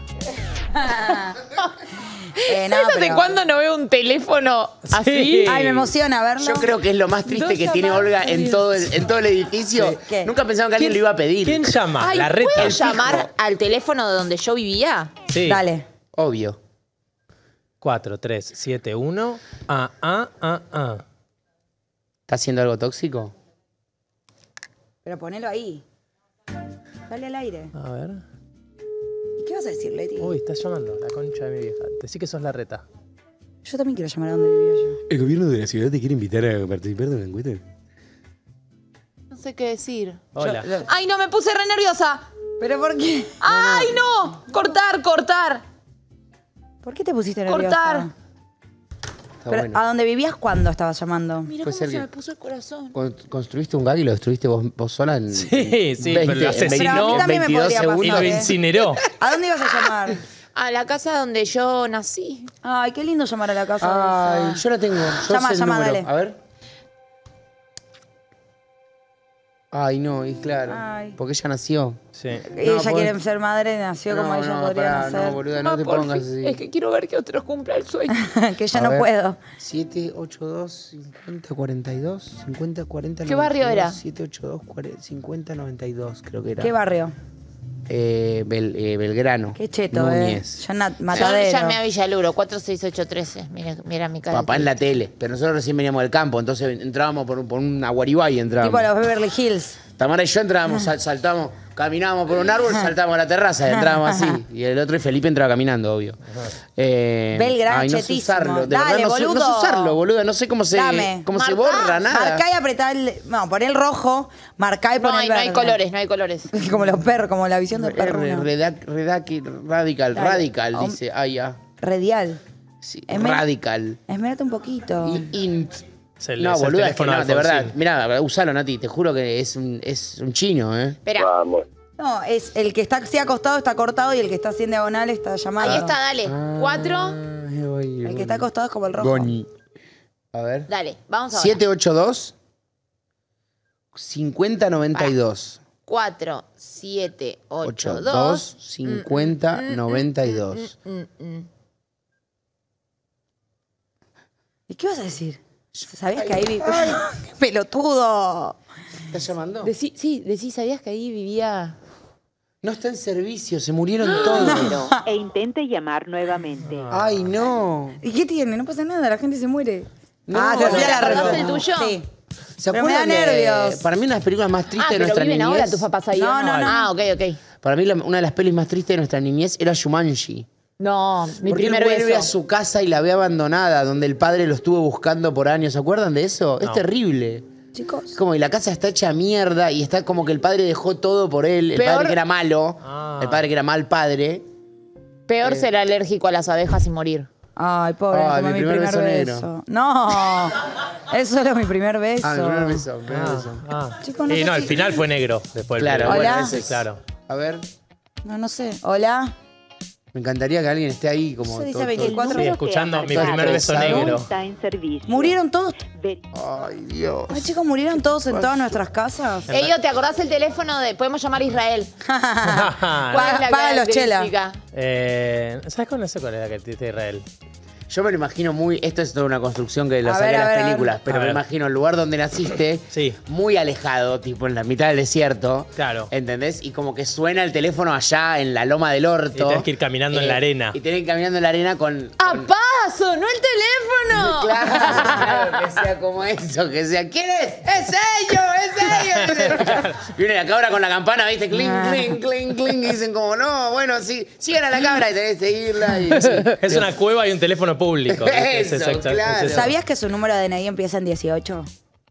Eh, no, ¿Sabes hace pero- cuándo no veo un teléfono así? Ay, me emociona verlo. Yo creo que es lo más triste Dos que tiene llamadas Olga en todo el, en todo el edificio. ¿Qué? Nunca pensaron que alguien lo iba a pedir. ¿Quién llama? Ay, la reta. ¿puedo llamar al teléfono de donde yo vivía? Sí. Dale. Obvio. cuatro, tres, siete, uno. Ah, ah, ah, ah. ¿Está haciendo algo tóxico? Pero ponelo ahí. Dale al aire. A ver. ¿Y qué vas a decir, Leti? Uy, estás llamando. La concha de mi vieja. Decí que sos la reta. Yo también quiero llamar a donde vivía yo. ¿El gobierno de la ciudad te quiere invitar a participar de una encuesta? No sé qué decir. Hola. Yo- Ay, no, me puse re nerviosa. ¿Pero por qué? Ay, no. Cortar, cortar. ¿Por qué te pusiste nerviosa? Cortar. Está Pero, bueno. ¿a dónde vivías cuando estabas llamando? Mira Puede cómo ser se que- me puso el corazón. Con- ¿Construiste un gag y lo destruiste vos, vos sola en Sí, sí, veinte, pero lo en Pero a mí asesinó también me veintidós podría segundos? y lo pasar, ¿eh? incineró. ¿A dónde ibas a llamar? A la casa donde yo nací. Ay, qué lindo llamar a la casa. Ay, esa. yo la tengo. Yo Llama, sé el llama, número. dale. A ver. Ay, no, y claro. Ay. Porque ella nació. Sí. Ella No, quiere pues- ser madre, nació como no, ella no, podría pará, nacer. no, boluda, no Mamá, te por pongas fin. así. Es que quiero ver que otros cumpla el sueño. que yo A no ver. puedo. siete ocho dos cincuenta cuarenta y dos cincuenta cuarenta ¿Qué barrio era? siete ocho dos cincuenta noventa y dos creo que era. ¿Qué barrio? Eh, Bel- eh, Belgrano. Qué cheto, Núñez. eh. Ya na- Yo matadero. llamé a Villaluro, cuatro seis ocho uno tres. Mira, mira mi cara. Papá en la tele. Pero nosotros recién veníamos del campo, entonces entrábamos por, un- por una guaribay. Entrábamos. Tipo los Beverly Hills. Tamara y yo entrábamos, sal- saltamos, caminábamos por un árbol, saltábamos a la terraza, entrábamos así. Y el otro y Felipe entraba caminando, obvio. Eh, Belgrano, ay, no sé chetísimo. usarlo. De Dale, verdad, no sé, no sé boludo. usarlo, boludo. No sé cómo se, Dame. cómo se Marcá, borra nada. Marcá y apretá el. No, pon el rojo, marcá y No pon hay, el no verde. hay colores, no hay colores. Como los perros, como la visión del perro. R, uno. redac- redac- radical, Dale. radical, Om- dice. Ah, ya. Radial. Sí, Esmer- radical. Esmérate un poquito. Y int. Es el- No, es el boluda, es que teléfono no, de de verdad. Alfonsín. Mirá, usalo, Nati. Te juro que es un, es un chino, ¿eh? Espera. No, es el que está así acostado está cortado y el que está así en diagonal está llamando. Ahí está, dale. Ah. Cuatro. El que está acostado es como el rojo. Goni. A ver. Dale, vamos ahora. siete ocho dos cincuenta noventa y dos. Cuatro, siete, ocho, ocho dos. dos cincuenta noventa y dos. Mm, mm. ¿Y qué vas a decir? ¿Sabías que ahí vivía? ¡Pelotudo! ¿Estás llamando? Decí, sí, decí, ¿sabías que ahí vivía? No está en servicio, se murieron todos. E intente llamar nuevamente. Ay, no. ¿Y qué tiene? No pasa nada, la gente se muere. No, ah, se hacía ¿te la acordás razón. el tuyo? Sí. ¿Se Pero me da acuerdan de- nervios. Para mí una de las películas más tristes Ah, de pero nuestra viven niñez. ahora tus papás ahí. No, ¿o no, no, Ah, ok, ok. Para mí la- una de las pelis más tristes de nuestra niñez era Shumanji. No, mi Porque primer él vuelve beso. a su casa y la ve abandonada, donde el padre lo estuvo buscando por años. ¿Se acuerdan de eso? Es No. terrible. Chicos. Es como y la casa está hecha mierda y está como que el padre dejó todo por él. El Peor- padre que era malo. Ah. El padre que era mal padre. Peor Eh. ser alérgico a las abejas y morir. Ay, pobre, Ay, como mi mi primer primer, beso beso. negro. No, eso era mi primer beso. Ah, mi primer beso. mi primer beso. Ah. Chicos, no y sé no, si- al final fue negro. Después del Claro, primero. Hola. bueno, ese es- Claro. A ver, No, no sé. Hola. me encantaría que alguien esté ahí como Eso dice todo- todo- veinticuatro. Sí, escuchando mi Todo primer beso atravesado. negro. Está en servicio. ¿Murieron todos? Ve- Ay, Dios. Ay, chicos, ¿murieron todos en todas nuestras casas? Ellos, ¿te acordás el teléfono de...? Podemos llamar a Israel. ¿Cuál es la Paga los chela. característica? Eh, ¿Sabes cuál? No sé cuál es la que te Israel. Yo me lo imagino muy. Esto es toda una construcción que lo A saqué ver, de a las ver, a ver. películas, pero A me ver. imagino el lugar donde naciste, Sí. muy alejado, tipo en la mitad del desierto. Claro. ¿Entendés? Y como que suena el teléfono allá en la loma del orto. Y tenés que ir caminando en la arena. Y tenés que ir caminando en la arena con. ¡Ah, con- paz! sonó el teléfono! Claro, que sea como eso, que sea, ¿quién es? ¡Es ellos! ¡Es ellos! Viene la cabra con la campana, ¿viste? Cling, cling, cling, cling. Y dicen como, no, bueno, sí, sigan a la cabra y tenés que seguirla. Y, sí. Es una cueva y un teléfono público. Eso, es exacto, claro. es eso. ¿Sabías que su número de D N I empieza en dieciocho?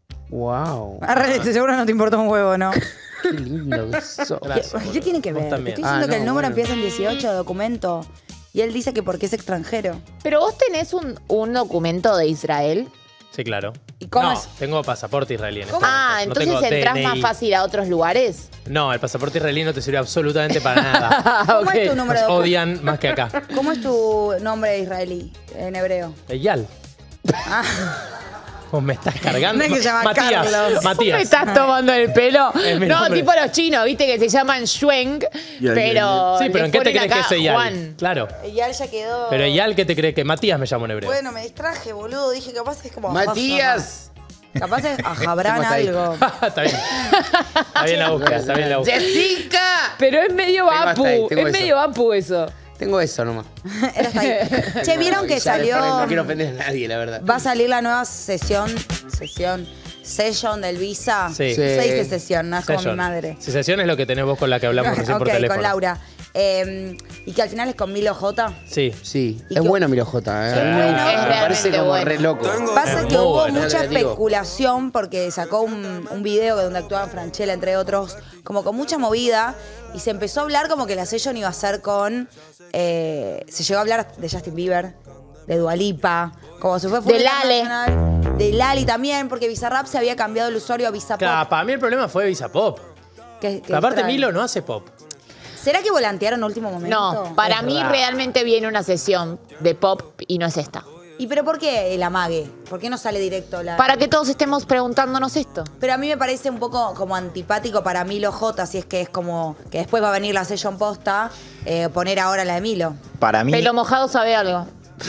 Wow. Arre, seguro no te importa un huevo, ¿no? Qué lindo que sos. ¿Qué, ¿Qué tiene que ver? Te también. estoy diciendo Ah, que no, el número bueno. empieza en dieciocho, documento. Y él dice que porque es extranjero. Pero vos tenés un, un documento de Israel. Sí, claro. ¿Y cómo no, es? tengo pasaporte israelí en este Ah, momento. No entonces tengo entras D N I. más fácil a otros lugares. No, el pasaporte israelí no te sirve absolutamente para nada. ¿Cómo es tu número Nos de odian más que acá. ¿Cómo es tu nombre israelí en hebreo? Eyal. Ah, Vos me estás cargando. No es que se llama Matías. Carlos. Matías. ¿Me estás tomando el pelo? Es mi No, nombre. tipo los chinos, viste que se llaman Schwenk, Ya, ya, pero. Sí, pero les ¿en qué te ponen crees que acá es Eyal? Juan. Claro. Eyal ya quedó. Pero Eyal, ¿qué te crees que Matías me llamo en hebreo? Bueno, me distraje, boludo. Dije, capaz es como. Matías. Capaz es a Jabrán Tengo hasta ahí. algo. Está bien. Está bien la búsqueda, está bien la búsqueda. ¡Jessica! Pero es medio Tengo hasta vapu, ahí, tengo es eso. medio vapu eso. Tengo eso nomás. Era hasta ahí. Che, ¿vieron que Ya, salió? No quiero ofender a nadie, la verdad. Va a salir la nueva sesión. Sesión. Session del Visa. Sí. Se Sí. dice sesión, no es como mi Session. madre. Si sesión es lo que tenés vos con la que hablamos recién Ok, por teléfono. con Laura. Eh, y que al final es con Milo J. Sí. Sí, ¿Y es qué- bueno Milo J. ¿eh? Sí. A mí me, bueno. me Es parece realmente como bueno. re loco. Pasa Es que muy hubo bueno, mucha te digo. especulación porque sacó un, un video donde actuaban Franchella, entre otros, como con mucha movida, y se empezó a hablar como que la session iba a ser con... eh, se llegó a hablar de Justin Bieber, de Dua Lipa, como se fue... De Lale. internacional, De Lali también, porque Bizarrap se había cambiado el usuario a Bizapop. Claro, para mí el problema fue Visa Pop. que- que Aparte, extraño. Milo no hace pop. ¿Será que volantearon en último momento? No, para Es mí raro. realmente viene una sesión de pop y no es esta. ¿Y pero por qué el amague? ¿Por qué no sale directo la...? Para que todos estemos preguntándonos esto. Pero a mí me parece un poco como antipático para Milo J, si es que es como que después va a venir la session posta, eh, poner ahora la de Milo. Para mí, Pelo mojado sabe algo.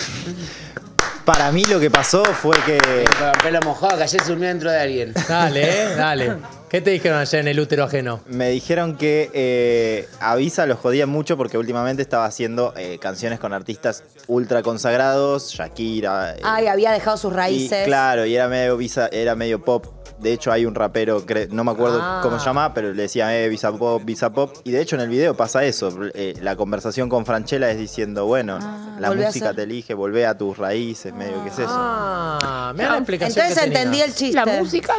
para mí lo que pasó fue que Con pelo mojado, que ayer se durmió dentro de alguien. Dale, eh, dale. ¿Qué te dijeron ayer en el útero ajeno? me dijeron que eh, Avisa los jodía mucho porque últimamente estaba haciendo eh, canciones con artistas ultra consagrados, Shakira. eh, Ay, había dejado sus y, raíces. claro, y era medio Visa, era medio pop. De hecho, hay un rapero, cre- no me acuerdo Ah. cómo se llama, pero le decía eh, Visa Pop, Visa Pop. Y de hecho en el video pasa eso. eh, la conversación con Franchella es diciendo, bueno, Ah, la volvé a música ser- te elige, volvé a tus raíces, medio que es eso. Ah, me da la explicación. Entonces que tenía. entendí el chiste. La música.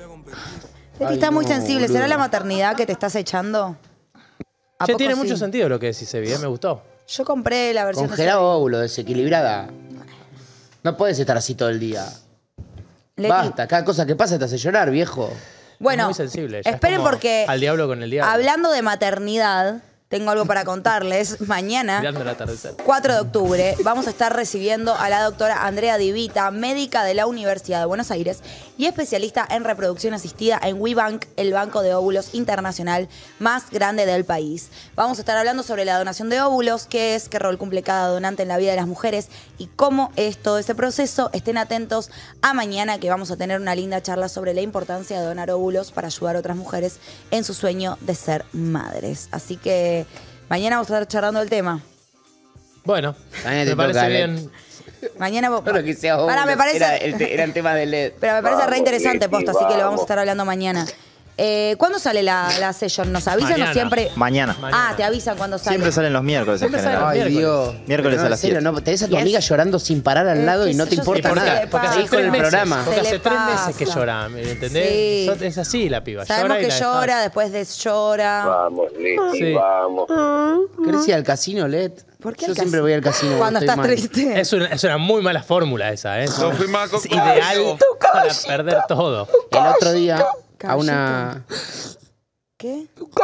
Leti está Ay, muy no, sensible. ¿Será boludo. la maternidad que te estás echando? ¿A Che, poco tiene sí? mucho sentido lo que decís, Evi, eh, me gustó. Yo compré la versión Congelado óvulo, desequilibrada. No puedes estar así todo el día. de Leti. Basta, cada cosa que pasa te hace llorar, viejo. Bueno, Muy sensible. ya es esperen como porque Al diablo con el diablo. hablando de maternidad, tengo algo para contarles. Mañana, Mirando el atardecer. cuatro de octubre, vamos a estar recibiendo a la doctora Andrea Divita, médica de la Universidad de Buenos Aires y especialista en reproducción asistida en WeBank, el banco de óvulos internacional más grande del país. Vamos a estar hablando sobre la donación de óvulos, qué es, qué rol cumple cada donante en la vida de las mujeres y cómo es todo ese proceso. Estén atentos a mañana que vamos a tener una linda charla sobre la importancia de donar óvulos para ayudar a otras mujeres en su sueño de ser madres. Así que mañana vamos a estar charlando del tema. Bueno, Mañana te me parece toca, bien. Mañana vos. Todo lo que sea óvulos Pará, me parece. era, el, te- era el tema del L E D. Pero me parece re interesante, Leti, posta, así que lo vamos a vamos. estar hablando mañana. Eh, ¿Cuándo sale la, la session? ¿Nos avisan Mañana. o siempre? Mañana. Ah, te avisan cuando sale. Siempre salen los miércoles en Siempre salen general. los Ay, Dios. Miércoles Pero no, a las en serio, siete. no, tenés a tu amiga llorando sin parar al lado y no te qué sé yo, importa se le nada. pasa. Porque Se seguís con tres el meses, programa. Porque Se hace le tres meses pasa. que llora, ¿me entendés? Sí. So- Es así la piba. Sabemos llora y que la llora, dejás. después deslora. Vamos, Leti, Sí. vamos. ¿Querés ir al casino, Led? ¿Por qué Yo al siempre casino? voy al casino. Cuando estoy estás mal. triste. Es una, es una muy mala fórmula esa, ¿eh? Es, No fui más es con ideal para perder todo. El otro día, a Caballito. una... ¿Qué?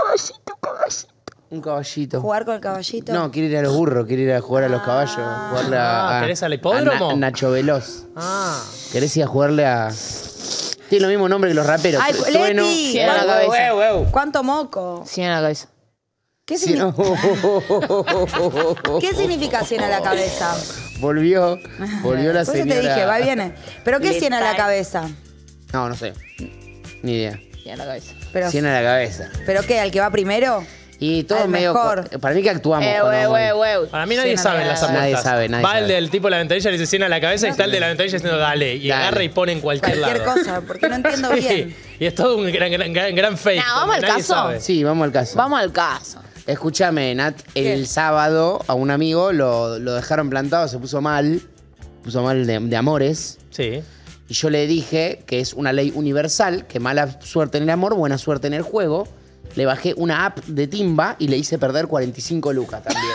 Un caballito. ¿Jugar con el caballito? No, quiere ir a los burros, quiere ir a jugar a los caballos. Jugarle a, Ah, ¿querés al hipódromo? a Na- Nacho Veloz. Ah. ¿Querés ir a jugarle a...? Tiene lo mismo nombre que los raperos. Ay, Trueno. Leti, Sí, a la ¿cuánto- cabeza. Huevo, huevo. ¿Cuánto moco? cien en la cabeza. ¿Qué, Sí, signi- no. ¿Qué significación a la cabeza? Volvió, volvió la Por eso señora. te dije, va y viene. ¿Pero qué Letal. cien a la cabeza? No, no sé. Ni idea. cien en la cabeza. Pero, cien a la cabeza. ¿Pero qué? ¿Al que va primero? Y todo Al medio. mejor. Para mí que actuamos. Eh, cuando hue, vamos. hue, hue. Para mí nadie Sí, no, sabe no, las no. apuestas. Nadie sabe, nadie Va el sabe. del tipo de la ventanilla, le dice cien a la cabeza y está el de la ventanilla diciendo dale. Y Dale. agarra y pone en cualquier, Cualquier lado. cosa, porque no entiendo Sí, bien. y es todo un gran, gran, gran, gran fake. Nah, ¿vamos porque al nadie caso? sabe. Sí, vamos al caso. Vamos al caso. Escúchame, Nat, el ¿Qué? sábado a un amigo lo, lo dejaron plantado, se puso mal, puso mal de, de amores. Sí. Y yo le dije que es una ley universal, que mala suerte en el amor, buena suerte en el juego. Le bajé una app de timba y le hice perder cuarenta y cinco lucas también.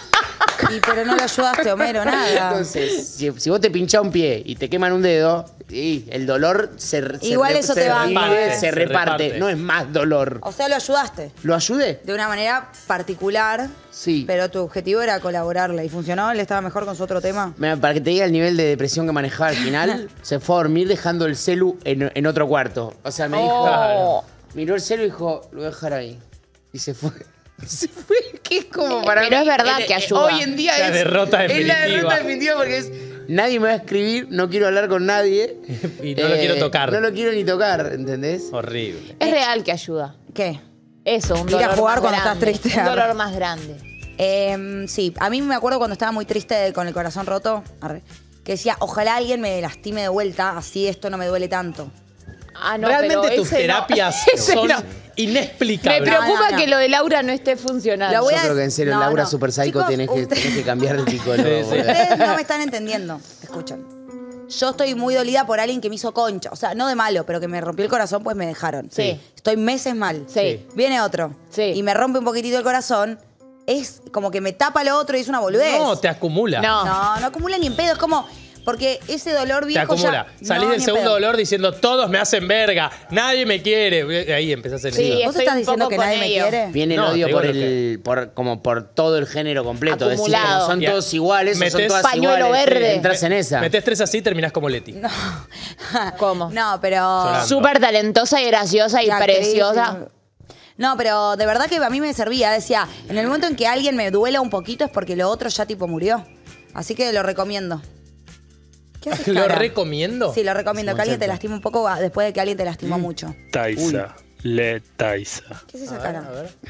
Y pero no le ayudaste, Homero, nada. Entonces, si, si vos te pinchás un pie y te queman un dedo, y el dolor se, se Igual re- eso se te va. reparte, Se se reparte. reparte. No es más dolor. O sea, lo ayudaste. ¿Lo ayudé? De una manera particular, Sí. pero tu objetivo era colaborarle. ¿Y funcionó? ¿Él estaba mejor con su otro tema? Mira, para que te diga el nivel de depresión que manejaba al final, se fue a dormir dejando el celu en, en otro cuarto. O sea, me dijo, Oh. miró el celu y dijo, lo voy a dejar ahí. Y se fue. Se fue, que es como para Pero mí, es verdad en- que ayuda. Hoy en día La es derrota Es la definitiva. derrota definitiva porque es nadie me va a escribir, no quiero hablar con nadie. Y no lo quiero tocar. No lo quiero ni tocar, ¿entendés? Horrible. Es real que ayuda. ¿Qué? Eso, un Ir a dolor jugar más cuando grande. estás triste. Un dolor más grande. Eh, sí, a mí me acuerdo cuando estaba muy triste con el corazón roto, arre, que decía, ojalá alguien me lastime de vuelta, así esto no me duele tanto. Ah, no, Realmente pero tus ese no. terapias Ese son no. Me inexplicables. preocupa No, no, no. que lo de Laura no esté funcionando. Lo voy Yo a creo que dec- en serio, no, Laura no. Super Psycho Chicos, tenés, que, usted- tenés que cambiar de psicólogo. Sí, sí. boludo. Ustedes no me están entendiendo. Escuchen. Yo estoy muy dolida por alguien que me hizo concha. O sea, no de malo, pero que me rompió el corazón, pues me dejaron. Sí. Estoy meses mal. Sí. Viene otro. Sí. Y me rompe un poquitito el corazón. Es como que me tapa lo otro y es una boludez. No, te acumula. No. No, no acumula ni en pedo. Es como... Porque ese dolor Te viejo acumula. ya... Salís no, del ni en segundo pedo. dolor diciendo todos me hacen verga, nadie me quiere. Ahí empezás en Sí, eso. ¿Vos estoy estás un diciendo poco que con nadie me ello. quiere? Viene el No, odio te digo por lo el, por, como por todo el género completo. Decís, como Acumulado. son Ya. todos iguales, o son Metés todas pañuelo iguales. verde. Entras en esa. Metés tres así, terminás como Leti. No. ¿Cómo? No, pero... Llorando. Súper talentosa y graciosa y Y actriz, preciosa. No, pero de verdad que a mí me servía. Decía, en el momento en que alguien me duela un poquito es porque lo otro ya tipo murió. Así que lo recomiendo. ¿Qué haces, ¿Lo cara? recomiendo? Sí, lo recomiendo. Que alguien te Concepto. lastime un poco ah, después de que alguien te lastimó mucho. Taisa, le Taisa. ¿Qué es esa cara?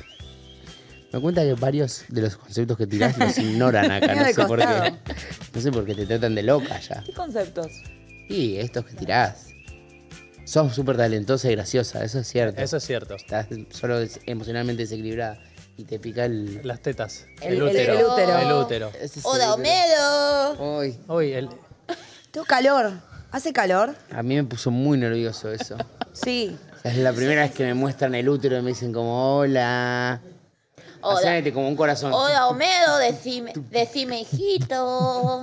Me cuenta que varios de los conceptos que tirás los ignoran acá. Medio No de sé por qué. costado. No sé por qué te tratan de loca ya. ¿Qué conceptos? Y estos que tirás. Sos súper talentosa y graciosa, eso es cierto. Eso es cierto. Estás solo des- emocionalmente desequilibrada y te pica el... Las tetas. El- El, el- útero. el útero. El útero. Ese es ¡Hola, el- Homero! Uy, Uy, el- Tengo calor. ¿Hace calor? a mí me puso muy nervioso eso. Sí. O sea, es la primera vez que me muestran el útero y me dicen como, hola. Hola. Hacémete como un corazón. Hola, Homero, decime, decime, hijito.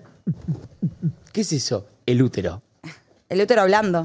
¿Qué es eso? El útero. El útero hablando.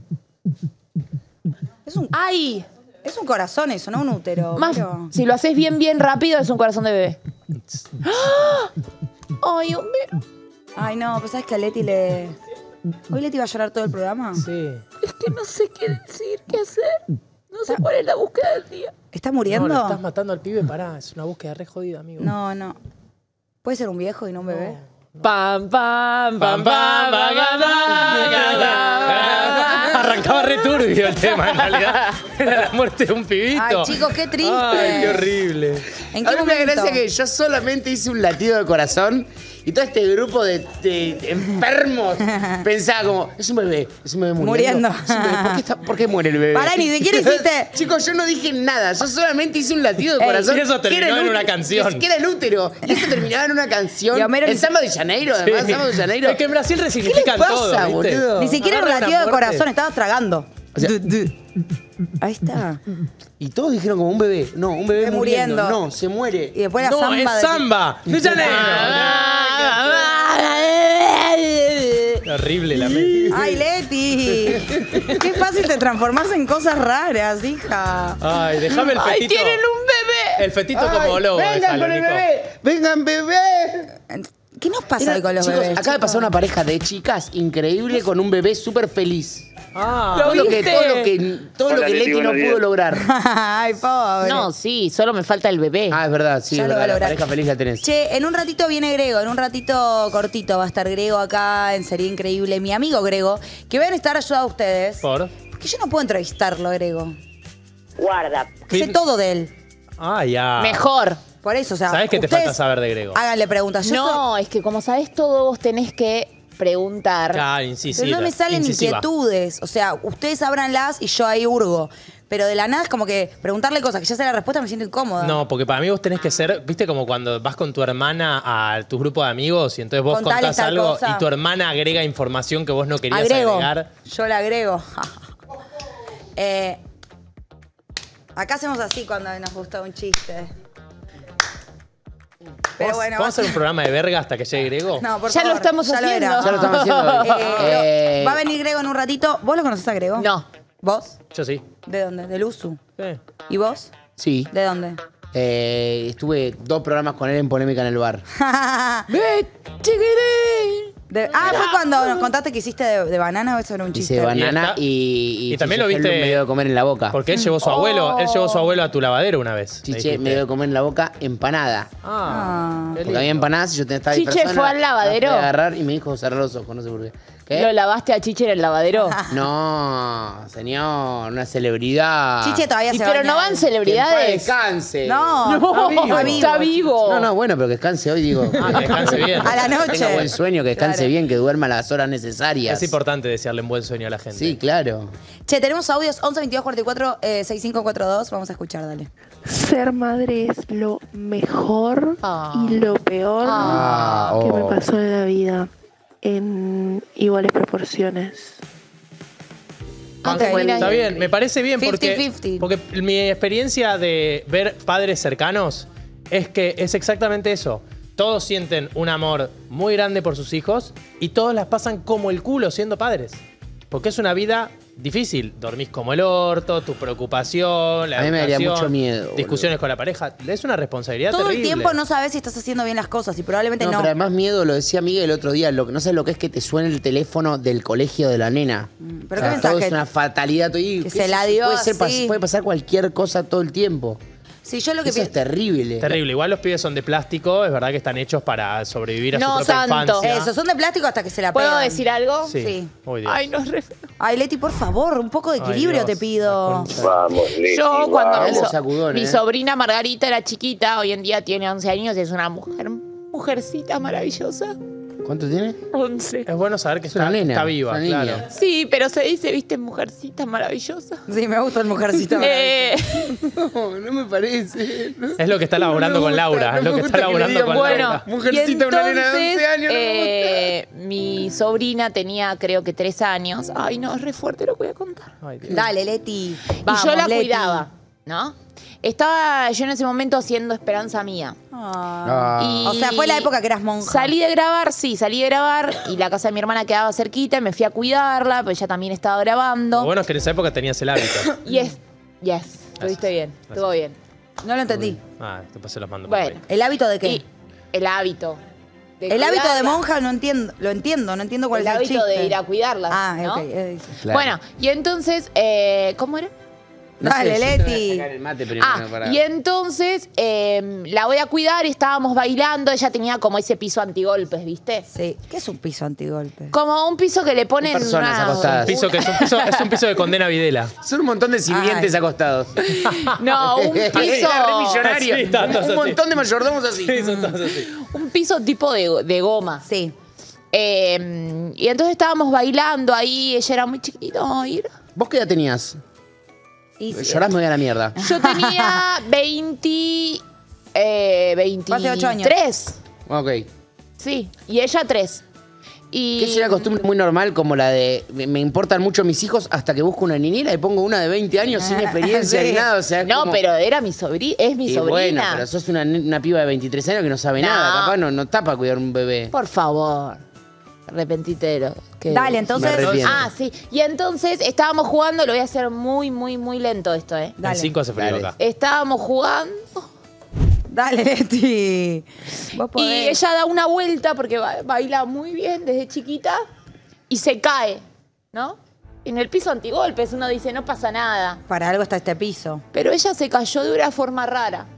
Es un, ¡Ay! es un corazón eso, no un útero. Más, Homero. si lo haces bien, bien rápido, es un corazón de bebé. ¡Ah! ¡Ay, Homero! Ay, no, pues sabes que a Leti le... ¿Hoy Leti va a llorar todo el programa? Sí. Es que no sé qué decir, qué hacer. No sé cuál es la búsqueda del día. ¿Está No, muriendo? lo estás matando al pibe, pará. Es una búsqueda re jodida, amigo. No, no. ¿Puede ser un viejo y no un bebé? Pam, pam, Pam, pam, pam, pam, pam, pam. Arrancaba re turbio el tema, en realidad. Era la muerte de un pibito. Ay, chicos, qué triste. Ay, qué horrible. ¿En A qué mí me da momento? gracia que yo solamente hice un latido de corazón y todo este grupo de, de enfermos pensaba como, es un bebé, es un bebé muriendo. Muriendo. Es un bebé. ¿Por, qué está- por qué muere el bebé? Pará, ni siquiera hiciste- Chicos, yo no dije nada, yo solamente hice un latido de Ey, corazón. y eso que era terminó el en una útero, canción. Que era el útero. Y eso terminaba en una canción. Y Homero El ni- Samba de Janeiro, además, Sí. Samba de Janeiro. Es que en Brasil ¿Qué resignifican le pasa, todo, ¿viste? boludo? Ni siquiera era un Agarra latido la de muerte. corazón, estabas tragando. O sea, Ahí está. y todos dijeron como un bebé. No, un bebé Está muriendo. muriendo. No, se muere. Y después la No, samba es de... samba. De Janeiro. Horrible la mente. ¡Ay, Leti! Qué fácil te transformás en cosas raras, hija. Ay, déjame el ¡Ay, fetito. tienen un bebé! El fetito como lobo, vengan déjalo, con el Nico. bebé. Vengan, bebé. ¿Qué nos pasa Era- hoy con los chicos, bebés? acaba de pasar una pareja de chicas increíble con un bebé súper feliz. Ah, Todo lo, que, viste? todo lo que, todo Hola, lo que Leti, Leti no buenos pudo días. lograr. Ay, pobre. No, sí, solo me falta el bebé. Ah, es verdad, sí, Ya es lo va a verdad. La lograr. pareja feliz la tenés. Che, en un ratito viene Grego, en un ratito cortito va a estar Grego acá en Sería Increíble, mi amigo Grego, que van a estar ayudando a ustedes. por. Porque yo no puedo entrevistarlo, Grego. Guarda. Sé Fin- todo de él. Ah, ya. Mejor. Por eso, o sea, ¿Sabés qué te ustedes falta saber de Grego? Háganle preguntas. Yo No, soy- es que como sabés todo, vos tenés que preguntar. Claro, incisiva. Pero no me salen incisiva. inquietudes. O sea, ustedes abranlas y yo ahí hurgo. Pero de la nada es como que preguntarle cosas que ya sé la respuesta me siento incómoda. No, porque para mí vos tenés que ser, viste como cuando vas con tu hermana a tu grupo de amigos y entonces vos Contale contás tal algo cosa. y tu hermana agrega información que vos no querías Agrego. agregar. Yo la agrego. Eh, acá hacemos así cuando nos gusta un chiste. Pero ¿Vamos, bueno, ¿Vamos a hacer un programa de verga hasta que llegue Grego? No, por Ya lo favor, estamos ya lo haciendo. era. Ya lo estamos haciendo. Eh, Eh, Va a venir Grego en un ratito. ¿Vos lo conocés a Grego? No. ¿Vos? Yo sí. ¿De dónde? ¿Del Usu? Sí. ¿Y vos? Sí. ¿De dónde? Eh, estuve dos programas con él en Polémica en el Bar. ¡Ve, chiquitín! De- ah, fue cuando nos contaste que hiciste de, de banana o eso era un chiste. Hice banana está- y, y también lo Chiche viste- me dio de comer en la boca. Porque él llevó su abuelo, él llevó su abuelo a tu lavadero una vez. me Chiche dijiste. me dio de comer en la boca empanada. Ah, qué Porque había lindo. empanadas y yo tenía estaba Chiche disfrazado, fue no- al lavadero. no podía agarrar y me dijo cerrar los ojos, no sé por qué. ¿Qué? ¿Lo lavaste a Chiche en el lavadero? No, señor, una celebridad. Chiche todavía Y se pero baña. no van Que en paz celebridades. descanse. No, No, está vivo. está vivo. No, no, bueno, pero que descanse hoy, digo. Ah, que descanse bien. A la Que noche. tenga buen sueño, que descanse Claro. bien, que duerma las horas necesarias. Es importante desearle un buen sueño a la gente. Sí, claro. Che, tenemos audios once veintidós cuarenta y cuatro eh, sesenta y cinco cuarenta y dos. Vamos a escuchar, dale. Ser madre es lo mejor Ah. y lo peor Ah, que oh. me pasó en la vida, en iguales proporciones. Ok, Ok. Está bien, me parece bien porque, cincuenta cincuenta. porque mi experiencia de ver padres cercanos es que es exactamente eso. Todos sienten un amor muy grande por sus hijos y todos las pasan como el culo siendo padres. Porque es una vida difícil. Dormís como el orto, tu preocupación, la A mí me daría educación, mucho miedo, discusiones con la pareja. Es una responsabilidad Todo terrible. el tiempo no sabes si estás haciendo bien las cosas y probablemente No, no. pero además miedo, lo decía Miguel el otro día, lo que no sabes lo que es que te suene el teléfono del colegio de la nena. ¿Pero O qué sea, todo mensaje? es una fatalidad. todo- y Que qué se sé la yo, dio puede, ser, pas- así. puede pasar cualquier cosa todo el tiempo. Sí, yo lo que Eso es pienso. terrible. Terrible. Igual los pibes son de plástico, es verdad que están hechos para sobrevivir a No su propia tanto. infancia. Eso, son de plástico hasta que se la ¿Puedo pegan. decir algo? Sí. Sí. Uy, Dios. Ay, no es re feo. Ay, Leti, por favor, un poco de Ay, equilibrio Dios, te la pido. concha. Vamos, Leti, Yo cuando mi, Dale so- sacudón, mi eh. sobrina Margarita era chiquita, hoy en día tiene once años y es una mujer, mujercita maravillosa. ¿Cuánto tiene? once. Es bueno saber que Es una está, nena, está viva, es una niña. claro. Sí, pero se dice, viste, mujercita maravillosa. Sí, me gusta el mujercito. Eh, No, no me parece. no. Es lo que está laburando No me con gusta, Laura. no es lo me que gusta está que le laburando digan, con bueno, Laura. Mujercita, y una nena de once entonces, años, no me eh, mi sobrina tenía creo que tres años. Ay, no, es re fuerte lo que voy a contar. Ay, Dios. Dale, Leti. y yo la Leti. cuidaba, ¿no? Estaba yo en ese momento haciendo Esperanza Mía. Ah. Y O sea, fue la época que eras monja. Salí de grabar, sí, salí de grabar y la casa de mi hermana quedaba cerquita y me fui a cuidarla, pues ella también estaba grabando. Lo bueno es que en esa época tenías el hábito. Yes, yes, estuviste bien, estuvo bien. No lo entendí. Ah, después se los mando. por Bueno, mail. ¿El hábito de qué? y el hábito. de el hábito de cuidarla. monja no entiendo, lo entiendo, no entiendo cuál El es el hábito chiste. de ir a cuidarla. Ah, ¿no? ok. eh, Claro. Bueno, y entonces, eh, ¿cómo era? No Dale, sé, yo te voy a Leti. sacar el mate primero Ah, para- y entonces eh, la voy a cuidar y estábamos bailando. Ella tenía como ese piso antigolpes, ¿viste? Sí. ¿Qué es un piso antigolpe? Como un piso que le ponen Personas una- acostadas. Piso que es un piso, es un piso de condena Videla. Son un montón de sirvientes Ay. acostados. No, un piso. Era re millonario. Sí, está, está, un sí. montón de mayordomos así. Sí, son todos así. Un piso tipo de, de goma. Sí. Eh, y entonces estábamos bailando ahí. Ella era muy chiquitita. Ay, era- ¿Vos qué edad tenías? Y sí. Llorás, me voy a la mierda. Yo tenía veinte. Eh, Hace ocho años. veintitrés. Ok. Sí. Y ella tres. Y. Que es una costumbre muy normal como la de me, me importan mucho mis hijos hasta que busco una niñera y pongo una de veinte años sin experiencia Sí. ni nada. O sea, es No, como- pero era mi sobrina. Es mi Y sobrina. bueno, pero sos una, una piba de veintitrés años que no sabe No. nada. Capaz no, no está para cuidar un bebé. Por favor. Arrepentite de lo que. Dale, entonces. Me arrepiento. Ah, sí. Y entonces estábamos jugando, lo voy a hacer muy, muy, muy lento esto, ¿eh? En Dale. cinco hace frío Dale. acá. Estábamos jugando Dale, Leti. Vos y podés. ella da una vuelta porque ba- baila muy bien desde chiquita y se cae, ¿no? En el piso antigolpes uno dice, no pasa nada. Para algo está este piso. Pero ella se cayó de una forma rara.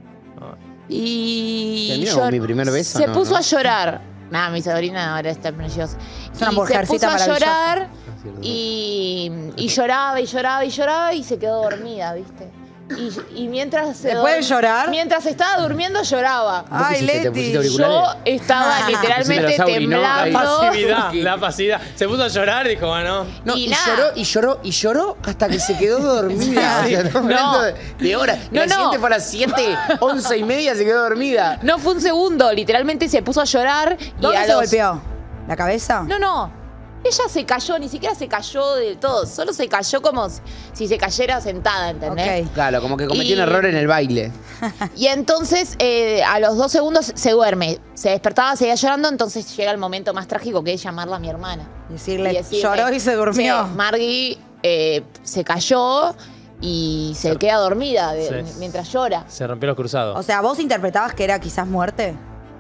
Y. ¿Terminó llor- con mi primer beso? Se No, puso ¿no? a llorar. Nada, mi sobrina ahora está preciosa. Es una Y mujercita se puso a maravillosa. llorar y, y lloraba y lloraba y lloraba y se quedó dormida, ¿viste? Y, y mientras... ¿Después de llorar? Mientras estaba durmiendo lloraba. Ay, Leti. Yo estaba literalmente temblando. La pasividad, la pasividad. Se puso a llorar y dijo, bueno. No, Y y, nada. lloró, y lloró, y lloró hasta que se quedó dormida. O sea, estamos No. hablando de, de horas. No, la no. siguiente fue a las siete, once y media se quedó dormida. No fue un segundo, literalmente se puso a llorar. Y ¿Dónde a se los- golpeó? ¿La cabeza? No, no. Ella se cayó, ni siquiera se cayó del todo. Solo se cayó como si- si se cayera sentada, ¿entendés? Ok. Claro, como que cometió Y- un error en el baile. Y entonces, eh, a los dos segundos se duerme. Se despertaba, seguía llorando, entonces llega el momento más trágico, que es llamarla a mi hermana. Decirle, lloró y se durmió. "Che, Margui eh, se cayó y se queda dormida de- Sí. mientras llora. Se rompió los cruzados. O sea, ¿vos interpretabas que era quizás muerte?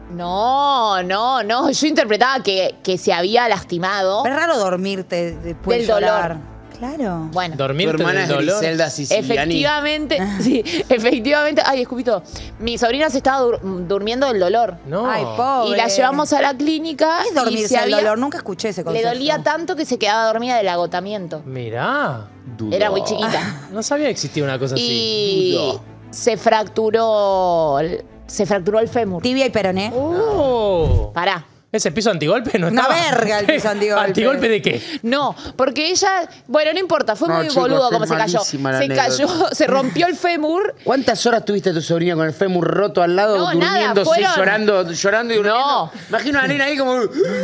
No, no, no. Yo interpretaba que, que se había lastimado. Es raro dormirte después Del de llorar. dolor. Claro. Bueno. Dormirte Tu hermana del es dolor. Griselda Siciliani. Efectivamente, sí, efectivamente. Ay, escupito. Mi sobrina se estaba dur- durmiendo del dolor. No. Ay, pobre. Y la llevamos a la clínica. ¿Qué es y dormirse se del había- dolor? Nunca escuché ese Le concepto. dolía tanto que se quedaba dormida del agotamiento. Mirá. Era muy chiquita. No sabía que existía una cosa así. Y se fracturó. Se fracturó el fémur. Tibia y peroné. Oh. Pará. ¿Ese piso antigolpe no Una estaba? verga el piso antigolpe. ¿Antigolpe de qué? No, porque ella, bueno, no importa, fue No, muy chicos, boludo fue como se cayó. malísima la Se anécdota. cayó, se rompió el fémur. ¿Cuántas horas tuviste a tu sobrina con el fémur roto al lado, No, nada, durmiéndose, fueron- llorando, llorando y durmiendo? No. Imagino a la nena ahí como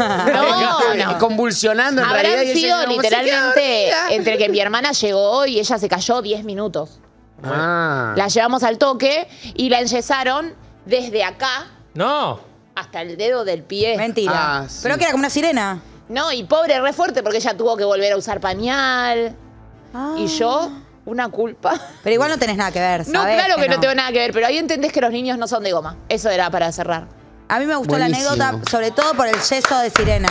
No, no. convulsionando en realidad. Habrán y ella sido como, "Se queda literalmente dormida". entre que mi hermana llegó y ella se cayó diez minutos. Ah. La llevamos al toque y la enyesaron desde acá No. hasta el dedo del pie. Mentira. Ah, sí. Pero que era como una sirena. No, y pobre, re fuerte porque ella tuvo que volver a usar pañal. Ah. Y yo, una culpa. Pero igual no tenés nada que ver, No, ¿sabés claro que no tengo nada que ver, pero ahí entendés que los niños no son de goma. Eso era para cerrar. A mí me gustó Buenísimo. la anécdota, sobre todo por el yeso de sirena.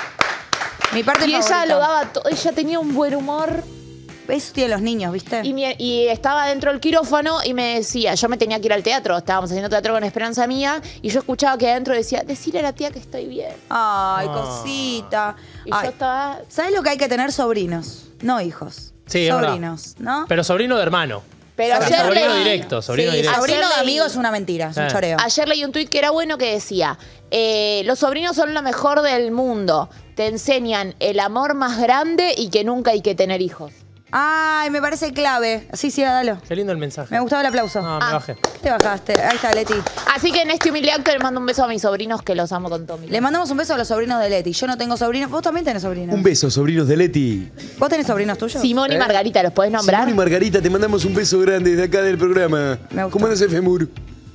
Mi parte Y ella favorita. lo daba todo, ella tenía un buen humor. Eso tienen los niños, ¿viste? Y, mi- y estaba dentro del quirófano y me decía, yo me tenía que ir al teatro, estábamos haciendo teatro con Esperanza Mía, y yo escuchaba que adentro decía, decirle a la tía que estoy bien. Ay, Ah. cosita. Y Ay, yo estaba... ¿sabes lo que hay que tener? Sobrinos, no hijos. Sí, es verdad. Sobrinos, ¿no? Pero sobrino de hermano. Pero O sea, ayer sobrino leí- directo, sobrino sí, directo. sobrino Ayer de leí- amigo es una mentira, es un Eh. choreo. Ayer leí un tuit que era bueno que decía, eh, los sobrinos son lo mejor del mundo, te enseñan el amor más grande y que nunca hay que tener hijos. Ay, me parece clave. Sí, sí, dalo. Qué lindo el mensaje. Me gustaba el aplauso. No, me Ah. bajé. ¿Qué te bajaste? Ahí está, Leti. Así que en este humilde acto les mando un beso a mis sobrinos que los amo con todo mi Le mandamos un beso a los sobrinos de Leti. Yo no tengo sobrinos. Vos también tenés sobrinos. Un beso, sobrinos de Leti. ¿Vos tenés sobrinos tuyos? Simón y Margarita, ¿los podés nombrar? Simón y Margarita, te mandamos un beso grande desde acá del programa. Me gustó. ¿Cómo andas el fémur?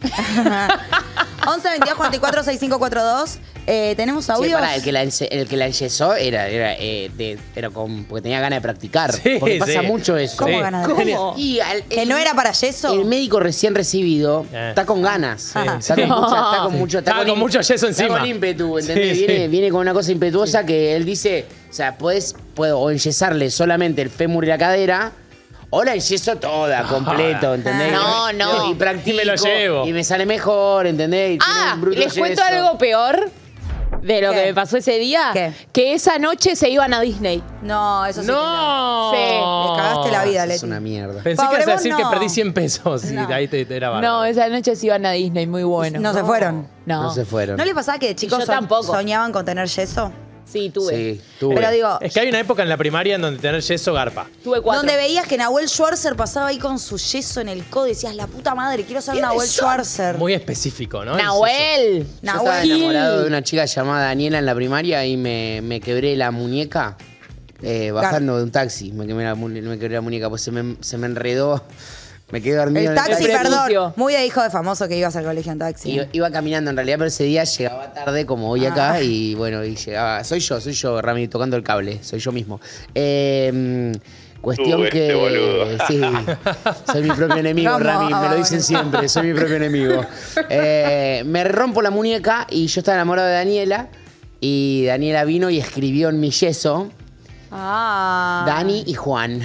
once veintidós cuarenta y cuatro sesenta y cinco cuarenta y dos. Eh, ¿Tenemos Sí, audios? pará, el que la, ense- el que la enyesó era, era, eh, de, era con, porque tenía ganas de practicar. Sí, porque pasa sí. mucho eso. ¿Cómo Sí. ganas de ¿Cómo? Y al- ¿Que el- no era para yeso? El médico recién recibido Eh. está con ganas. Sí, está, sí. con mucha- está con mucho, Estaba con im- mucho yeso está encima. con ímpetu, ¿entendés? Sí, viene, sí. viene con una cosa impetuosa que él dice, o sea, puedes, puedo o enyesarle solamente el fémur y la cadera, o la enyeso toda, completo, ¿entendés? No, no. Y practico. Y me lo llevo. Y me sale mejor, ¿entendés? Y tiene Ah, un bruto les cuento yeso. algo peor de lo ¿Qué? que me pasó ese día. ¿Qué? Que esa noche se iban a Disney. No, eso sí. que ¡No! Sí. Le cagaste la vida, Es Leti. una mierda. Pensé que Pobre ibas a vos, decir no. que perdí cien pesos. Y No. de ahí te, te era bárbaro. No, esa noche se iban a Disney, muy bueno. No se fueron. No. No se fueron. ¿No les pasaba que de chicos yo so- tampoco. soñaban con tener yeso? Sí, tuve. Sí, tuve. Pero digo, Es que hay una época en la primaria en donde tener yeso garpa. Tuve cuatro. donde veías que Nahuel Schwarzer pasaba ahí con su yeso en el codo y decías, la puta madre, quiero ser Nahuel Schwarzer. Muy específico, ¿no? El yeso. Nahuel. Yo estaba Nahuel. enamorado de una chica llamada Daniela en la primaria y me, me quebré la muñeca eh, bajando de un taxi. Me quebré la, mu- me quebré la muñeca, pues se me, se me enredó. Me quedé dormido El en taxi, el taxi. perdón. prepucio. Muy de hijo de famoso que ibas al colegio en taxi. Iba, iba caminando en realidad, pero ese día llegaba tarde como hoy acá Ah. y bueno, y llegaba. Soy yo, soy yo, Rami, tocando el cable, soy yo mismo. Eh, cuestión Tú, este que. boludo. Sí, soy mi propio enemigo, ¿Cómo? Rami, me lo dicen siempre, soy mi propio enemigo. Eh, me rompo la muñeca y yo estaba enamorado de Daniela. Y Daniela vino y escribió en mi yeso Ah. Dani y Juan.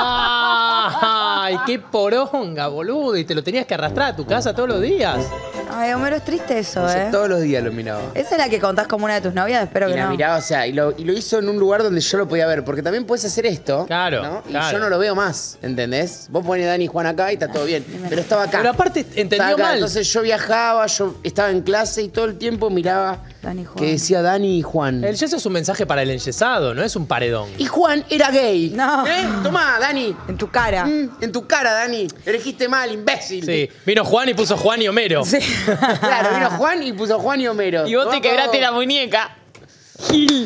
¡No! ¡Ay, qué poronga, boludo! Y te lo tenías que arrastrar a tu casa todos los días. Ay, Homero, es triste eso, Yo ¿eh? todos los días lo miraba. ¿Esa es la que contás como una de tus novias? Espero Y que la no. miraba, o sea, y lo, y lo hizo en un lugar donde yo lo podía ver. Porque también puedes hacer esto. Claro, ¿no? Y claro. yo no lo veo más, ¿entendés? Vos ponés Dani y Juan acá y está todo bien. Pero estaba acá. Pero aparte entendió Estaba acá. mal. Entonces yo viajaba, yo estaba en clase y todo el tiempo miraba Dani, Juan. que decía Dani y Juan. El yeso es un mensaje para el enyesado, no es un paredón. Y Juan era gay. No. ¿Eh? Tomá, Dani. En tu cara. Mm, en tu cara, Dani. Elegiste mal, imbécil. Sí, vino Juan y puso Juan y Homero. Sí. Claro, vino Juan y puso Juan y Homero. Y vos te Oh. quebraste la muñeca. Gil.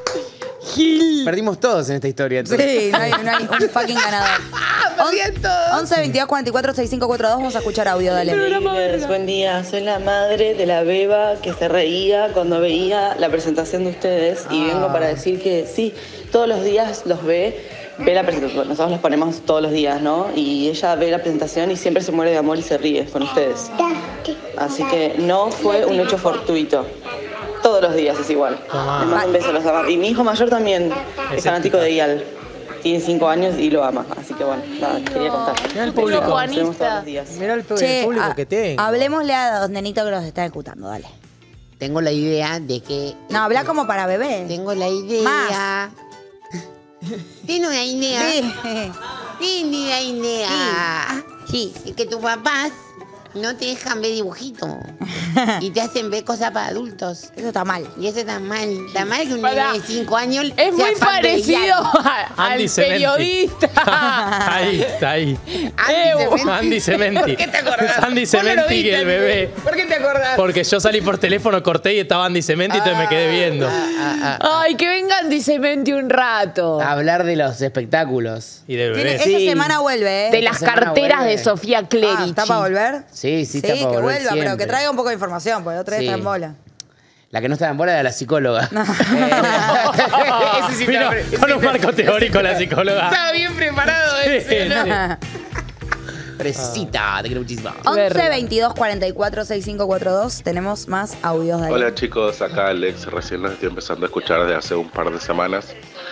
Gil. Perdimos todos en esta historia. entonces. Sí, no hay, no hay un fucking ganador. Perdí todos. once, veintidós, cuarenta y cuatro, sesenta y cinco cuarenta y dos. Vamos a escuchar audio, dale. Increíbles, buen día. Soy la madre de la beba que se reía cuando veía la presentación de ustedes y vengo para decir que sí, todos los días los ve, ve la presentación. Nosotros los ponemos todos los días, ¿no? Y ella ve la presentación y siempre se muere de amor y se ríe con ustedes. Así que no fue un hecho fortuito. Todos los días es igual. Les mando un beso, los amo. Y mi hijo mayor también es fanático de Ial. Tiene cinco años y lo ama. Así que bueno, nada, quería contar. Mirá el público. Nos vemos todos los días. Mirá el, Che, el público a- que tengo. Hablemosle a los nenitos que los están escuchando, dale. Tengo la idea de que. No, habla como para bebé. Tengo la idea. Más. Tengo una idea. Sí. Tengo una idea. Sí. Es que tus papás no te dejan ver dibujitos. Y te hacen ver cosas para adultos. Eso está mal. Y eso está mal. Está mal que un Pará. niño de cinco años Es muy sea fan de parecido Ial. a- al Andy Cementi. periodista. Ahí, está ahí. Andy Cementi. Andy Cementi. ¿Por qué te acordás? Es Andy Vos no lo Cementi y viste, el bebé. ¿Por qué te acordás? Porque yo salí por teléfono, corté y estaba Andy Cementi y entonces me quedé viendo. Ah, ah, Ay, que vengan Dicemente un rato. ah. Hablar de los espectáculos. Y del Tiene- bebé. esta Sí. semana vuelve, ¿eh? De las semana carteras vuelve. de Sofía Ah, Clerici. ¿está para volver? Sí, sí, Sí, está para que volver vuelva, pero que siempre. traiga un poco de información, porque otra vez Sí. está en bola. La que no estaba en bola era la psicóloga. Eh, ese sí Vino estaba pre- con un marco teórico la psicóloga. Estaba bien preparado Sí, ese, ¿no? sí. Fresita, te quiero muchísimo. once, veintidós, cuarenta y cuatro, sesenta y cinco cuarenta y dos. Tenemos más audios, dale. Hola chicos, acá Alex, recién los estoy empezando a escuchar desde hace un par de semanas.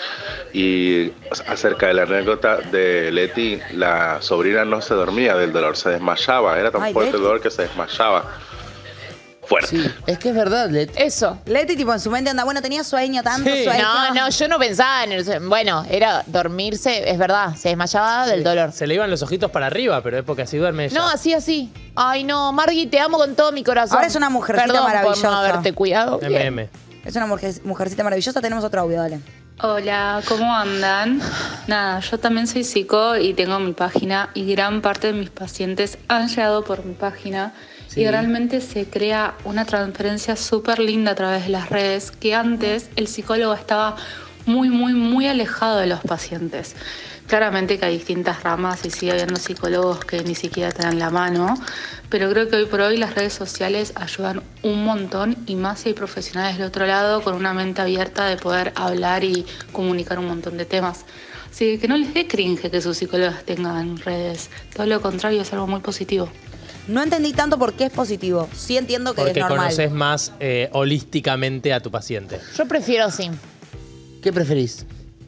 Y acerca de la anécdota de Leti, la sobrina no se dormía del dolor, se desmayaba, era tan Ay, fuerte Leti. el dolor que se desmayaba. Fuerte. Sí, es que es verdad, Let. Eso. Leti, tipo, en su mente anda, bueno, tenía sueño, tanto Sí. sueño. No, no, yo no pensaba en el... Bueno, era dormirse, es verdad, se desmayaba del dolor. Se le iban los ojitos para arriba, pero es porque así duerme ella. No, así, así. Ay, no, Margui, te amo con todo mi corazón. Ahora es una mujercita Perdón maravillosa. por no haberte cuidado. M Bien. M. Es una mujer- mujercita maravillosa. Tenemos otro audio, dale. Hola, ¿cómo andan? Nada, yo también soy psico y tengo mi página y gran parte de mis pacientes han llegado por mi página Sí. y realmente se crea una transferencia súper linda a través de las redes que antes el psicólogo estaba muy, muy, muy alejado de los pacientes. Claramente que hay distintas ramas y sigue habiendo psicólogos que ni siquiera te dan la mano, pero creo que hoy por hoy las redes sociales ayudan un montón y más si hay profesionales del otro lado con una mente abierta de poder hablar y comunicar un montón de temas. Así que no les dé cringe que sus psicólogos tengan redes, todo lo contrario es algo muy positivo. No entendí tanto por qué es positivo. Sí entiendo que Porque es normal. conoces más eh, holísticamente a tu paciente. Yo prefiero sin. ¿Qué preferís?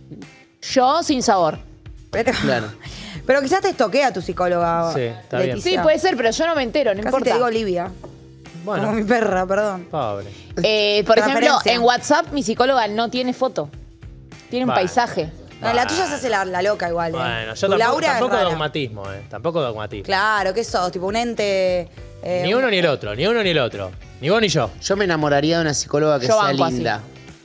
Yo sin sabor. Pero, Claro. pero quizás te estoquea tu psicóloga. Sí, está bien. Leticia. Sí, puede ser, pero yo no me entero, no Casi importa. te digo Olivia. Bueno, Como mi perra, perdón. pobre. Eh, por ejemplo, Transferencia. en WhatsApp mi psicóloga no tiene foto. Tiene un Vale. paisaje. No, la tuya se hace la, la loca igual. ¿eh? Bueno, yo Tu tampoco, Laura es tampoco rara. dogmatismo, eh. Tampoco dogmatismo. Claro, ¿qué sos? Tipo un ente... eh, Ni uno ni el otro, ni uno ni el otro. Ni vos ni yo. Yo me enamoraría de una psicóloga que Yo sea banco así. linda.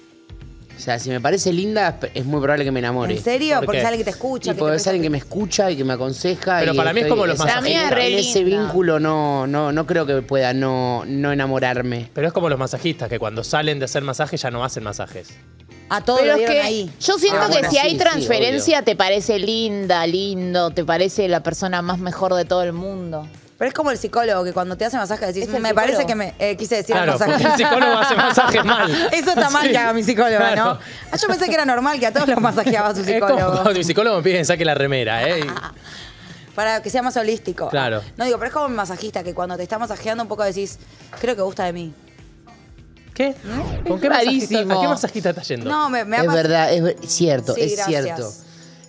O sea, si me parece linda, es muy probable que me enamore. ¿En serio? ¿Por Porque qué? es alguien que te escucha. Y que porque te es alguien que me escucha y que me aconseja. Pero y para mí es estoy- como los esa- masajistas. en- La mía es En re ese linda. vínculo no, no, no creo que pueda no, no enamorarme. Pero es como los masajistas, que cuando salen de hacer masajes ya no hacen masajes. A todos Pero lo es dieron que ahí. yo siento Ah, que bueno, si sí, hay sí, transferencia te parece linda, lindo, te parece la persona más mejor de todo el mundo. Pero es como el psicólogo, que cuando te hace masaje decís, Es el me parece psicólogo. que me... eh, quise decir Claro, el masaje. porque el psicólogo hace masajes mal. Eso está mal Sí. que haga mi psicóloga, Claro. ¿no? Ah, yo pensé que era normal que a todos los masajeaba su Es como psicólogo. cuando mi psicólogo me pide que saque la remera, ¿eh? Y- Para que sea más holístico. Claro. No digo, pero es como mi masajista, que cuando te está masajeando un poco decís, creo que gusta de mí. ¿Qué? ¿Con qué rarísimo. masajista, ¿A qué masajista estás yendo? No, me, me ha Es pas- verdad, es ver- cierto, Sí, es gracias. cierto.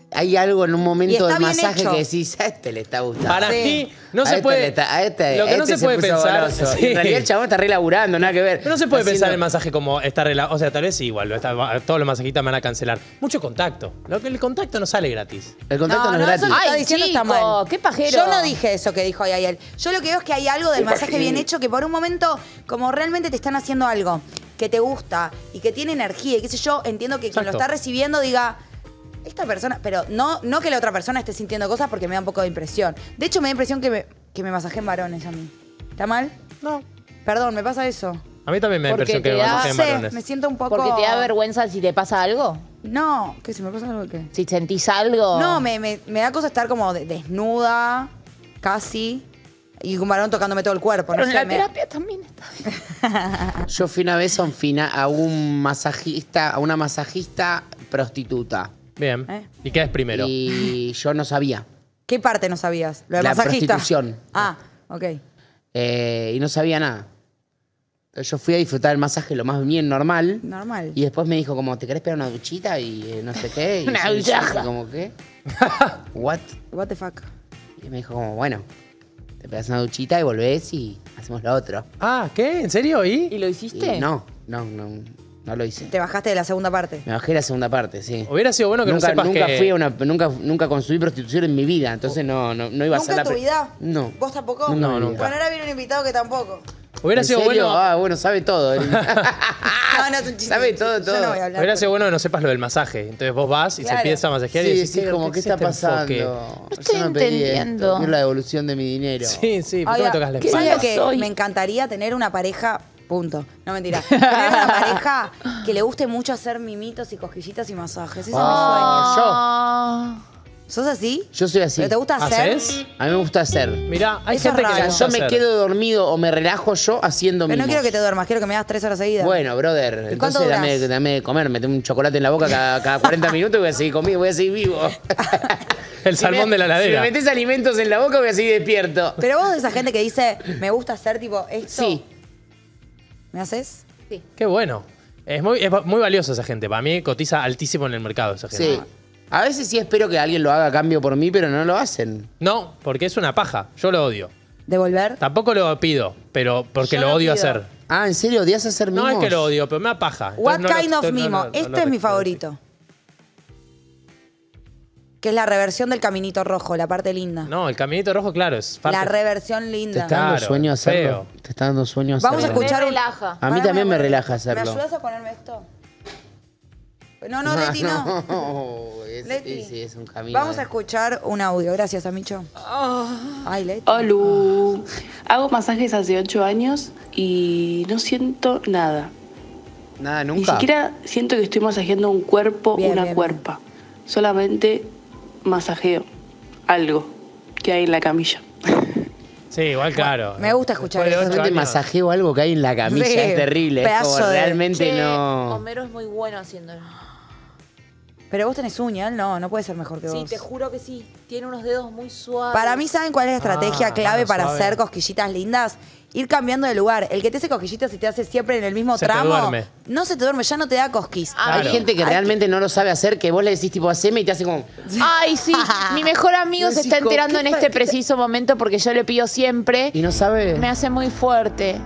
hay algo en un Y momento está del bien masaje hecho. que decís, a este le está gustando. Para Sí. mí, no A se este puede. le está- a este- lo que a no este se puede puso pensar. goloso. sí. Y en realidad el chabón está relaburando, nada que ver. No se puede Está pensar haciendo- el masaje como está relajado. O sea, tal vez sí, igual. está- todos los masajistas me van a cancelar. Mucho contacto. Lo que el contacto no sale gratis. El contacto no, es eso gratis. que está Ay, diciendo está chico, mal. qué pajero. Yo no dije eso que dijo Ayayel. Yo lo que veo es que hay algo del masaje bien hecho que por un momento, como realmente te están haciendo algo que te gusta y que tiene energía y qué sé yo, entiendo que quien lo Exacto. está recibiendo diga, esta persona, pero no, no que la otra persona esté sintiendo cosas porque me da un poco de impresión. De hecho, me da impresión que me, que me masajen varones a mí. ¿Está mal? No. Perdón, me pasa eso. A mí también me da Porque impresión que te me da- masajen No sé, varones. me siento un poco... Porque te da vergüenza si te pasa algo. No, ¿qué? ¿Si me pasa algo de qué? Si sentís algo. No, me, me, me da cosa estar como de- desnuda, casi, y un varón tocándome todo el cuerpo. Pero no en sé, la me- terapia también está. Yo fui una vez a un, fina, a un masajista, a una masajista prostituta. Bien. ¿Eh? ¿Y qué es primero? Y yo no sabía. ¿Qué parte no sabías? Lo de La masajista. prostitución. Ah, ok. Eh, y no sabía nada. Entonces yo fui a disfrutar el masaje lo más bien normal. Normal. Y después me dijo como, ¿te querés pegar una duchita? Y eh, no sé qué. Y Una yo- yo duchaja. así como, ¿qué? What? What the fuck. Y me dijo como, bueno, te pegas una duchita y volvés y hacemos lo otro. Ah, ¿qué? ¿En serio? ¿Y? ¿Y lo hiciste? Y no, no, no, no lo hice. Te bajaste de la segunda parte. Me bajé la segunda parte, sí. Hubiera sido bueno que nunca, no sepas nunca que... fui a una, nunca, nunca consumí prostitución en mi vida, entonces no, no, no iba a ¿Nunca ser la en tu pre- vida? No. ¿Vos tampoco? No, No, nunca. nunca. Bueno, ahora viene un invitado que tampoco. Hubiera ¿En sido serio? bueno... Ah, bueno, sabe todo. él. No, no, es un chiste. Sabe todo, Yo todo. no voy a hablar. Hubiera sido bueno que no sepas lo del masaje. Entonces vos vas y Claro. se empieza a masajear y Sí, decís, sí, "¿Qué- como, ¿qué es está este pasando? enfoque?". No estoy yo no pedí esto, entendiendo. quiero la devolución de mi dinero. Sí, sí, ¿por qué Oiga, me tocas la ¿qué espalda? sabe que soy? me encantaría tener una pareja, punto. No, mentira. Tener una pareja que le guste mucho hacer mimitos y cosquillitas y masajes. Ese Ah. es mi sueño. ¿Sos así? Yo soy así. ¿Pero te gusta hacer? ¿Haces? A mí me gusta hacer. Mirá, hay Eso gente es que raro. le O sea, gusta yo me hacer. quedo dormido o me relajo yo haciendo Pero no mimos. quiero que te duermas, quiero que me hagas tres horas seguidas. Bueno, brother, ¿Y cuánto entonces dame, durás? dame de comer, mete un chocolate en la boca cada, cada cuarenta minutos y voy a seguir comiendo, voy a seguir vivo. El salmón de la Si heladera. me metes alimentos en la boca voy a seguir despierto. Pero vos de esa gente que dice, me gusta hacer tipo esto. Sí. ¿Me haces? Sí. Qué bueno. Es muy, es muy valiosa esa gente. Para mí cotiza altísimo en el mercado esa gente. Sí. A veces sí espero que alguien lo haga a cambio por mí, pero no lo hacen. No, porque es una paja. Yo lo odio. ¿Devolver? Tampoco lo pido, pero porque Yo lo lo odio pido. hacer. Ah, ¿en serio odias hacer mimos? No es que lo odio, pero me da paja. Entonces What no lo- kind of no- no- mimo? no- no Esto lo es mi respeto. favorito. Que es la reversión del caminito rojo, la parte linda. No, el caminito rojo, claro, es parte- La reversión ¿Te linda. está dando Claro, sueño hacerlo? feo. ¿Te está dando sueño hacerlo? Vamos a escuchar Me un... relaja. A mí Pará, también me amor. relaja ¿Me hacerlo. ayudas a ponerme esto? No, no, Leti, no. no. Es, Leti. sí, sí, es un camino. Vamos a de- escuchar un audio. Gracias, Amicho. Ay, Leti. Olu. Hago masajes hace ocho años y no siento nada. Nada, Ni nunca. siquiera siento que estoy masajeando un cuerpo, Bien, una bien, cuerpa. Solamente masajeo algo que hay en la camilla. Sí, igual claro. Me gusta escuchar Después de eso. ocho Realmente años- masajeo algo que hay en la camilla, Sí, es terrible. Es pedazo como de- realmente Che, no. Homero es muy bueno haciéndolo. Pero vos tenés uña, él no, no puede ser mejor que Sí, vos. te juro que sí. Tiene unos dedos muy suaves. Para mí, ¿saben cuál es la estrategia Ah, clave mano para suave. hacer cosquillitas lindas? Ir cambiando de lugar. El que te hace cosquillitas y te hace siempre en el mismo Se te tramo, duerme. no se te duerme, ya no te da cosquis. Ah, Hay gente que realmente no lo sabe hacer, que vos le decís tipo haceme y te hace como. Ay, sí. Mi mejor amigo se está Chico, enterando ¿qué en pa- este qué- preciso momento porque yo le pido siempre. Y no sabe. Me hace muy fuerte.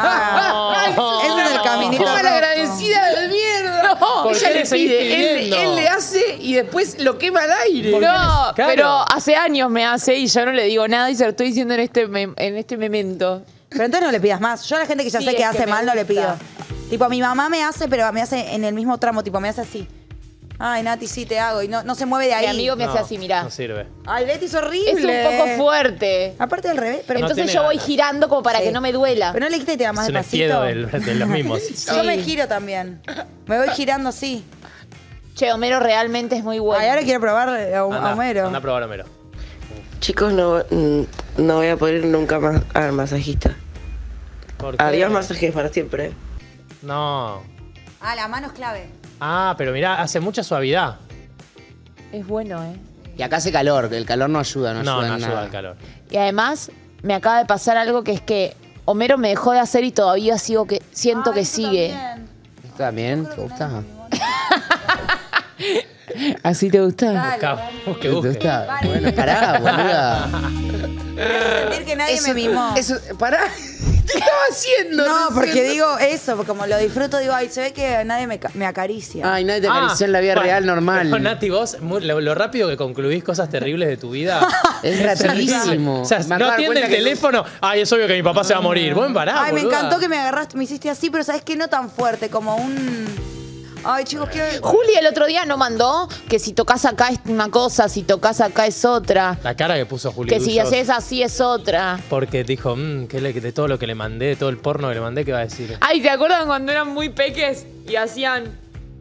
Ah, ese es el caminito ¡Qué rojo. malagradecida de mierda! ¿Por Ella qué le le seguís pide, él, pidiendo? él le hace y después lo quema al aire. No, Claro. pero hace años me hace y yo no le digo nada y se lo estoy diciendo en este, mem- en este memento. Pero entonces no le pidas más. Yo a la gente que ya Sí, sé que es hace que me mal no le pido. gusta. Tipo, mi mamá me hace, pero me hace en el mismo tramo, tipo, me hace así. Ay, Nati, sí te hago. Y no, no se mueve de ahí. Mi amigo me No, hace así, mirá. No sirve. Ay, Leti, es horrible. Es un poco fuerte. Aparte del revés. Pero, No Entonces tiene yo voy ganas. girando como para Sí. que no me duela. pero no le dijiste que te da más Es un despacito. espiedo del- de los mismos. Yo me giro también. Me voy girando así. Che, Homero realmente es muy bueno. Ay, ahora quiero probar a, a Anda, Homero. anda a probar a Homero. Chicos, no, mm, no voy a poder ir nunca más al masajista. ¿Por qué? Adiós masajes para siempre. No. Ah, la mano es clave. Ah, pero mirá, hace mucha suavidad. Es bueno, ¿eh? Y acá hace calor, que el calor no ayuda, no, No, ayuda no en ayuda nada. al calor. Y además me acaba de pasar algo que es que Homero me dejó de hacer y todavía sigo que siento que sigue. ¿Esto también? ¿Te gusta? ¿Así te gusta? Dale. Busque, ¿Te busque. gusta? Bueno, pará, boluda. Sentir que nadie Eso- me mimó. Eso, pará. ¿Qué estaba haciendo? No, porque entiendo. digo eso, porque como lo disfruto, digo, ay, se ve que nadie me, ca- me acaricia. Ay, nadie te acarició Ah, en la vida bueno, real normal. pero, Nati, vos, muy- lo, lo rápido que concluís cosas terribles de tu vida. Es rapidísimo. O sea, Me acabo no de atiende dar el cuenta que- teléfono. Ay, es obvio que mi papá se va a morir. Buen pará, Ay, me boluda. encantó que me agarraste, me hiciste así, pero ¿sabes qué? No tan fuerte, como un... Ay, chicos, quiero... Juli el otro día no mandó que si tocas acá es una cosa, si tocas acá es otra. La cara que puso Juli Que si Dullos, haces así es otra. porque dijo, mmm, que le- de todo lo que le mandé, de todo el porno que le mandé, ¿qué va a decir? Ay, ¿se acuerdan cuando eran muy peques y hacían?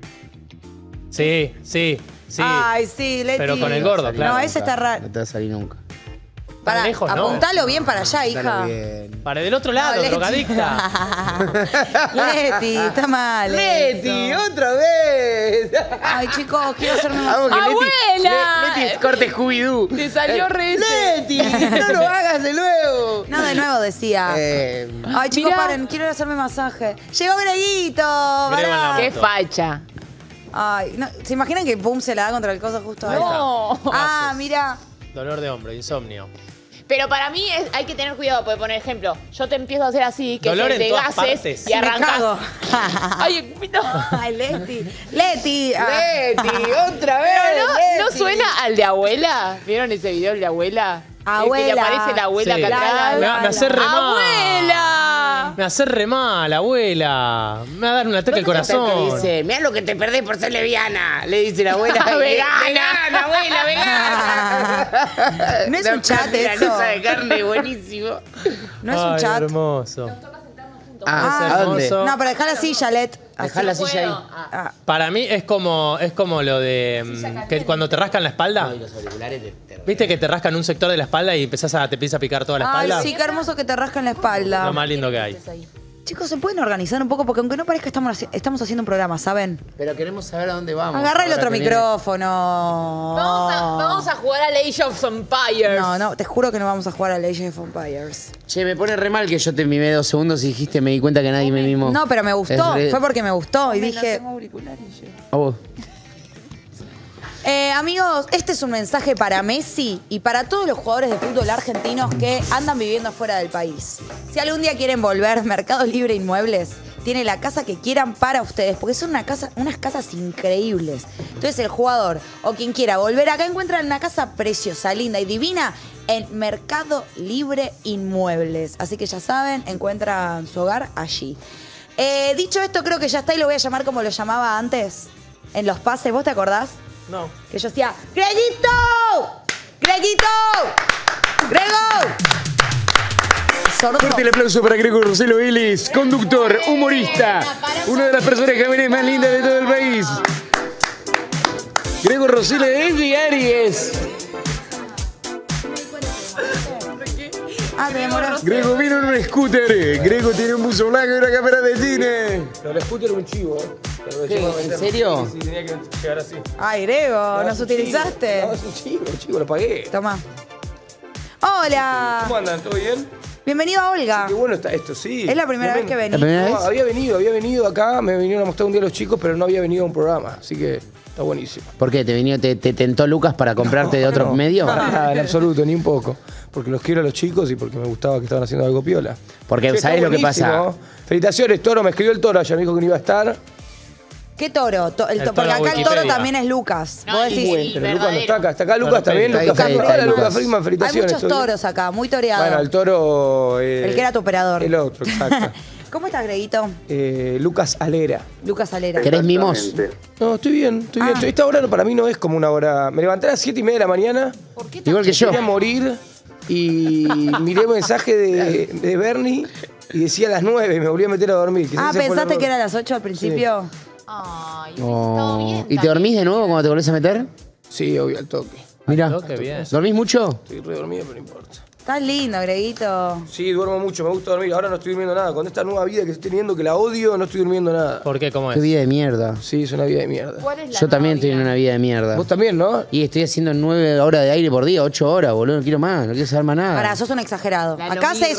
Sí, sí, sí. Ay, sí, Leti. Pero con el gordo, claro. No, ese está raro. No te va a salir nunca. Pará, lejos, ¿no? apuntalo bien para allá, hija. Dale bien. Para del otro lado, No, Leti. drogadicta. Leti, está mal. Leti, eso. otra vez. Ay, chicos, quiero hacerme más... Vamos que Leti- ¡Abuela! Le- Leti, corte Scooby-Doo. Te salió re ese. Leti, no lo hagas de nuevo. No, de nuevo decía. Eh, Ay, chicos, Mirá. paren, quiero hacerme masaje. Llegó Greguito. Grego en la pará. moto. Qué facha. Ay, no, ¿se imaginan que Pum se la da contra el coso justo ahí? No. Ah, mira. Dolor de hombro, insomnio. Pero para mí es- hay que tener cuidado, porque, por ejemplo, yo te empiezo a hacer así, que Dolor se en te todas gases partes. y Me cago. arrancas. Ay, no. Ay, Leti. Leti. ah. Leti, otra vez. Pero no, ¿no Leti. suena al de abuela? ¿Vieron ese video del de abuela? Abuela. El que le aparece la abuela Sí. acá atrás. Me, me hace re mal. ¡Abuela! Me hace re mal, abuela. Me va a dar un ataque al corazón. Dice, mirá lo que te perdés por ser lesbiana. Le dice la abuela. Vegana. Vegana, abuela, vegana. No es La un chat milanesa eso. de carne, buenísimo. No es un Ay, chat. hermoso. Ah, Es ¿a dónde? hermoso. No, pero dejá la silla, Let. Dejá la silla ahí. Ah. Para mí es como, es como lo de mm, que cuando te rascan la espalda. Los auriculares te, te- ¿Viste que te rascan un sector de la espalda y empezás a, te empieza a picar toda la Ay, espalda? sí, qué hermoso que te rascan la espalda. Lo más lindo que hay. Chicos, ¿se pueden organizar un poco? Porque aunque no parezca, estamos, haci- estamos haciendo un programa, ¿saben? Pero queremos saber a dónde vamos. Agarra el Ahora otro que viene- micrófono. Vamos a, vamos a jugar al Age of Empires. No, no, te juro que no vamos a jugar a Age of Empires. Che, me pone re mal que yo te mimé dos segundos y dijiste, me di cuenta que nadie me mimó. No, pero me gustó. Es re- Fue porque me gustó y dije... A vos. Eh, amigos, este es un mensaje para Messi y para todos los jugadores de fútbol argentinos que andan viviendo fuera del país. Si algún día quieren volver, Mercado Libre Inmuebles tiene la casa que quieran para ustedes, porque son una casa, unas casas increíbles. Entonces el jugador o quien quiera volver acá encuentran una casa preciosa, linda y divina en Mercado Libre Inmuebles. Así que ya saben, encuentran su hogar allí. Eh, dicho esto, creo que ya está y lo voy a llamar como lo llamaba antes en los pases. ¿Vos te acordás? No. Que yo decía, ¡Greguito! ¡Greguito! ¡Grego! Sordo. Fuerte el aplauso para Grego Roselo Vélez, conductor, humorista, una de las personas que más lindas de todo el país. Grego Roselo Vélez y Aries. Ah, te demoraste. Grego vino en un scooter. Grego tiene un buzo blanco y una cámara de cine. No, el scooter era un chivo, ¿eh? ¿En serio? Sí, tenía que llegar así. Ay, Grego, ¿nos utilizaste? No, es un chivo, un chivo, lo pagué. Toma. Hola. ¿Cómo andan? ¿Todo bien? Bienvenido a Olga. Qué bueno está esto, sí. Es la primera vez que venís. ¿La primera No, vez? había venido, había venido acá, me vinieron a mostrar un día los chicos, pero no había venido a un programa, así que está buenísimo. ¿Por qué? ¿Te, venió, te, te tentó Lucas para comprarte de otro No, medio? Nada, en absoluto, ni un poco. Porque los quiero a los chicos y porque me gustaba que estaban haciendo algo piola. Porque, Che, ¿sabés está lo que pasa? buenísimo. Felicitaciones, Toro, me escribió el Toro, ayer me dijo que no iba a estar. ¿Qué toro? To- el El to- porque toro acá el toro Wikipedia. también es Lucas. No, Vos el- decís, el Pero Lucas no verdadero. está acá. Está acá Lucas también. Perfecto. Lucas Ahí está, Friedman. ahí está, Hola, Lucas Lucas. Friedman, hay felicitaciones. muchos ¿todo bien? toros acá, muy toreado. Bueno, el toro. eh, El que era tu operador. El otro, exacto. ¿Cómo estás, Greguito? Eh, Lucas Alera. Lucas Alera. ¿Querés mimos? No, estoy bien, estoy bien. Ah. Esta hora para mí no es como una hora. Me levanté a las siete y media de la mañana. Igual que yo. Quería morir y miré un mensaje de, de Bernie y decía a las nueve y me volví a meter a dormir. Quizás Ah, ese fue el ¿pensaste error. que era a las ocho al principio? Ay, Oh. bien, ¿Y está te bien. dormís de nuevo cuando te volvés a meter? Sí, obvio, al toque. Mira. Qué bien. ¿Dormís mucho? Estoy re dormido, pero no importa. Estás lindo, Greguito. Sí, duermo mucho, me gusta dormir. Ahora no estoy durmiendo nada. Con esta nueva vida que estoy teniendo, que la odio, no estoy durmiendo nada. ¿Por qué? ¿Cómo Qué es? vida de mierda. Sí, es una vida de mierda. ¿Cuál es la Yo también nueva estoy en vida? una vida de mierda. Vos también, ¿no? Y estoy haciendo nueve horas de aire por día, ocho horas, boludo. No quiero más, no quiero saber más nada. Pará, sos un exagerado. La Acá Lomir. haces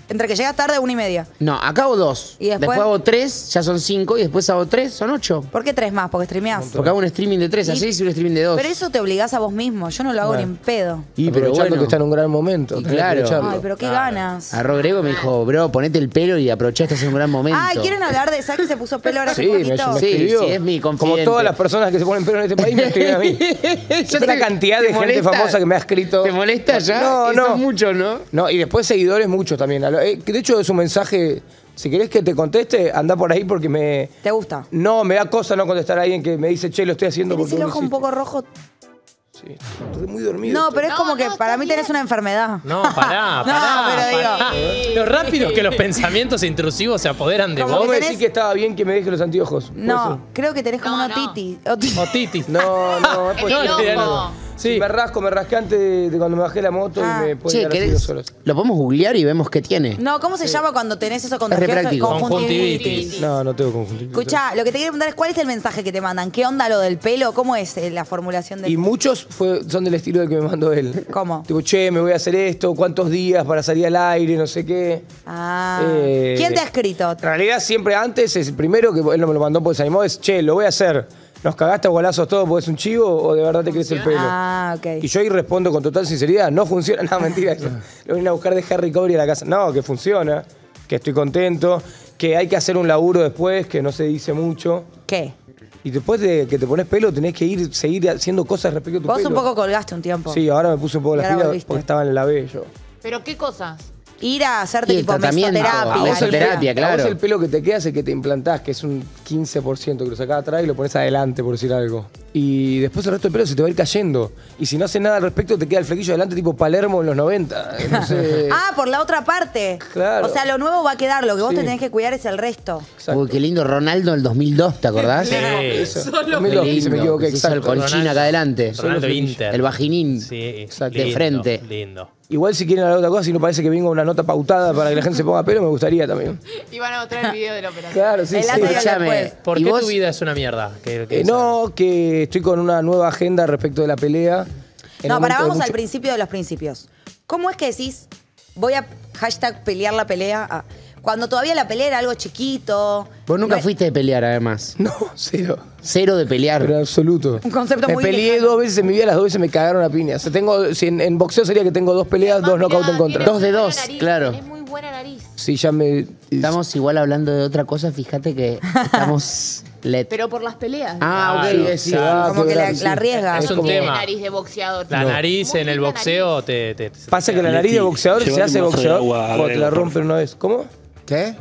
Entre que llegas tarde, una y media. No, acá hago dos. ¿Y después? hago tres, ya son cinco. Y después hago tres, son ocho. ¿Por qué tres más? Porque streameás. Porque hago un streaming de tres, Y- así hice un streaming de dos. Pero eso te obligás a vos mismo. Yo no lo hago Bueno. ni en pedo. Y pero Aprovechando bueno. que está en un gran momento. Y tenés que claro. aprovecharlo. Ay, pero qué ganas. Arro Grego me dijo, bro, ponete el pelo y aprovechá, estás en un gran momento. Ay, ¿quieren hablar de Zack que se puso pelo ahora hace Sí, me, poquito? me Sí, escribió. sí, es mi Como confidente. todas las personas que se ponen pelo en este país me escriben a mí. Ya Una te- cantidad ¿te de gente molesta? famosa que me ha escrito. ¿Te molesta ya? No, Eso no. es mucho, ¿no? No, y después seguidores muchos también. A lo- eh, De hecho, es un mensaje. Si querés que te conteste, anda por ahí porque me. ¿Te gusta? No, me da cosa no contestar a alguien que me dice, che, lo estoy haciendo ¿Tenés porque. el vos ojo lo un poco rojo? hiciste". Estoy muy dormido. No, estoy. pero es como que para mí tenés una enfermedad. No, pará, No, pará. pero digo- pará. Lo rápido que los pensamientos intrusivos se apoderan de Como vos. Vos me tenés- decís que estaba bien que me deje los anteojos. ¿Puede No, creo que tenés como No, una no. otitis. O titis. ser? No, no, es En posible. el no, no, ojo. no. Si Sí. me rasco, me rasqué antes de, de cuando me bajé la moto Ah. y me puede Che, dar así ¿querés? dos horas. Lo podemos googlear y vemos qué tiene. No, ¿cómo se llama cuando tenés eso re contagioso? práctico. Conjuntivitis. No, no tengo conjuntivitis. Escucha, lo que te quiero preguntar es cuál es el mensaje que te mandan. ¿Qué onda lo del pelo? ¿Cómo es eh, la formulación del Y muchos fue, son del estilo del que me mandó él. ¿Cómo? Tipo, che, me voy a hacer esto, cuántos días para salir al aire, no sé qué. Ah. Eh, ¿Quién te ha escrito? En realidad, siempre antes, es el primero que él no me lo mandó porque se animó, es, che, lo voy a hacer. ¿Nos cagaste a golazos todo porque es un chivo o de verdad te crece el pelo? Ah, ok. Y yo ahí respondo con total sinceridad, no funciona, no, mentira, eso. Lo vienen a buscar de Harry Cobry a la casa. No, que funciona, que estoy contento, que hay que hacer un laburo después, que no se dice mucho. ¿Qué? Y después de que te pones pelo, tenés que ir, seguir haciendo cosas respecto a tu Vos pelo. un poco colgaste un tiempo. Sí, ahora me puse un poco Y las ahora pilas volviste. porque estaba en la B yo. ¿Pero qué cosas? Ir a hacerte Y el tipo tratamiento, mesoterapia. a vos el mesoterapia, A claro. vos el pelo que te queda es el que te implantás, que es un quince por ciento que lo sacás atrás y lo pones adelante, por decir algo. Y después el resto del pelo se te va a ir cayendo. Y si no haces nada al respecto, te queda el flequillo adelante tipo Palermo en los noventa. No sé. Ah, por la otra parte. Claro. O sea, lo nuevo va a quedar, lo que vos Sí. te tenés que cuidar es el resto. Exacto. Uy, qué lindo Ronaldo del dos mil dos, ¿te acordás? Sí. Eso. Solo dos mil dos, Qué se me lindo, equivoqué, que se hizo el exacto. conchín acá adelante. Ronaldo Inter. El vaginín. Sí, Exacto. De lindo, frente. Lindo. Igual si quieren hablar de otra cosa, si no parece que venga una nota pautada para que la gente se ponga pelo, me gustaría también. Y van a mostrar el video de la operación. Claro, sí, El sí. antes y el Escuchame, después. ¿Por ¿y qué vos? tu vida es una mierda? ¿Qué- qué Eh, es? no, que estoy con una nueva agenda respecto de la pelea. En No, un para momento de vamos al mucho- principio de los principios. ¿Cómo es que decís, voy a hashtag pelear la pelea? Ah, cuando todavía la pelea era algo chiquito. Vos nunca no- fuiste de pelear, además. No, cero. Cero de pelear. Pero en absoluto. Un concepto me muy peleé lejano. dos veces en mi vida, las dos veces me cagaron a piña. O sea, tengo, si en, en boxeo sería que tengo dos peleas, dos knockouts en contra. Dos de dos, claro. Es muy buena nariz. Sí, ya me. Estamos igual hablando de otra cosa, fíjate que estamos let. Pero por las peleas. Ah, ok, Claro, sí. Ah, Como qué que la, grave, la sí. arriesga. Es un No tiene tema. nariz de boxeador. La No. nariz Muy en el linda boxeo te, te- te- Pasa que la nariz de boxeador se Llévale hace un vaso de boxeador agua a cuando te Grego, la por rompen una vez. ¿Cómo? ¿Qué?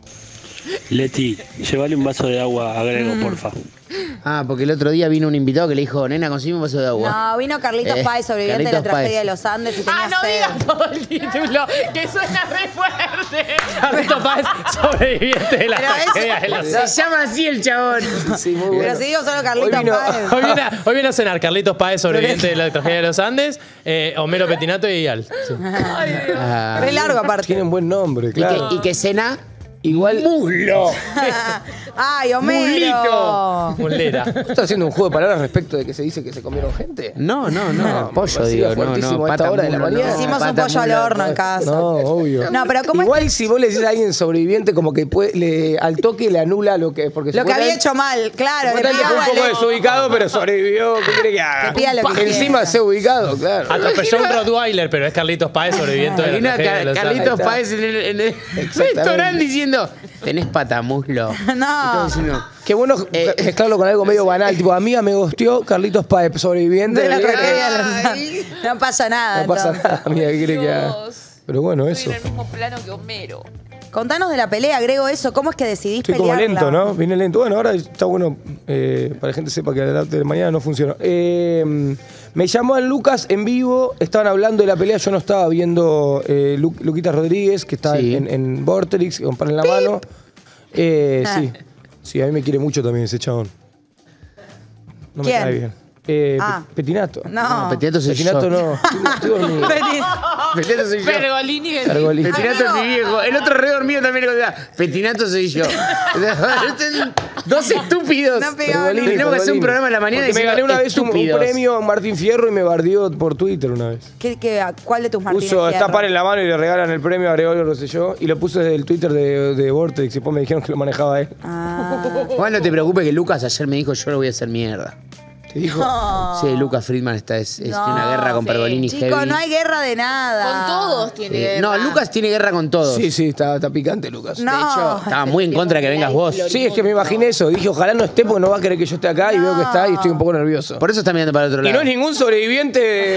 Leti, llévale un vaso de agua a Grego, porfa. Ah, porque el otro día vino un invitado que le dijo, nena, consiguió un vaso de agua. No, vino Carlitos Eh, Páez, sobreviviente de la Carlitos tragedia Páez. de los Andes y tenía Ah, no sed. digas todo el título, que suena re fuerte. Carlitos Páez, sobreviviente de la Pero eso- tragedia de los Se llama así el chabón. Sí, muy Pero bueno. si digo solo Carlitos Hoy vino- Páez. Hoy viene, a, hoy viene a cenar Carlitos Páez, sobreviviente de la tragedia de los Andes, eh, Homero Petinato y Ial. Sí. Ah. Re largo aparte. Tienen buen nombre, ¿Y, claro. que, y que cena Igual. muslo. Ay, Homero. Mulito. Mulera. ¿Estás haciendo un juego de palabras respecto de que se dice que se comieron gente? No, no, no. No, me pollo, parecía digo, no, fuertísimo no. a esta pata hora de la muslo, mañana. no, Hicimos un pata pollo al muslo, horno no. en casa. No, obvio. No, pero ¿cómo es Igual si vos le decís a alguien sobreviviente, como que puede, le, al toque le anula lo que. Porque Lo que había hecho mal, claro. Le Supuestamente pegaba fue un poco el- desubicado, pero sobrevivió. ¿Qué quiere que haga? Que pida lo que Encima quiera. se ubicado, claro. Atropelló un Rottweiler, pero es Carlitos Páez, sobreviviente de la Imagina tragedia a de los Carlitos Andes. Páez en el, en el restaurante diciendo, tenés patamuslo. No. Qué bueno Eh, mezclarlo con algo medio banal. Tipo, amiga me gosteó Carlitos Páez, sobreviviente. De la Bien. tragedia de los Andes. No pasa nada. No pasa entonces. nada, amiga, ¿qué quiere que haga? Pero bueno, eso. Estoy en el mismo plano que Homero. Contanos de la pelea, agrego eso. ¿Cómo es que decidís Estoy como pelearla? lento, ¿no? Viene lento. Bueno, ahora está bueno eh, para que la gente sepa que adelante de mañana no funciona. Eh, me llamó a Lucas en vivo, estaban hablando de la pelea, yo no estaba viendo eh, Lu- Luquita Rodríguez, que está Sí. en, en Vorterix, con pan en la mano. Eh, sí, sí, a mí me quiere mucho también ese chabón. No ¿Quién? me cae bien. Eh, Ah. Pe- Petinato. No. Petinato soy Petinato yo. no. Estoy, estoy dormido. Petit- Petinato soy yo. Pergolini es Pergolini. Petinato es mi viejo. El otro re dormido también le contaba. Petinato soy yo. Dos estúpidos. No pegaba Pergolini, Tenemos que hacer un Pergolini. programa en la mañana Porque me gané una vez un, un estúpidos. premio a Martín Fierro y me bardeó por Twitter una vez. ¿Qué, qué, ¿Cuál de tus Martínez Puso, Fierro? está par en la mano y le regalan el premio a Gregorio Rosselló y lo puso desde el Twitter de, de Vortex y después me dijeron que lo manejaba él. Ah. Igual no te preocupes que Lucas ayer me dijo yo lo voy a hacer mierda. ¿Te dijo? No. Sí, Lucas Friedman está, es, es No, una guerra con sí. Pergolini Chicos, heavy. no hay guerra de nada. Con todos tiene Eh, guerra. no, Lucas tiene guerra con todos. Sí, sí, está, está picante Lucas. No. De hecho, estaba muy en contra de que vengas vos. Sí, es que me imaginé eso. Dije, ojalá no esté porque no va a querer que yo esté acá y veo que está y estoy un poco nervioso. Por eso está mirando para el otro Y lado. no es ningún sobreviviente. Él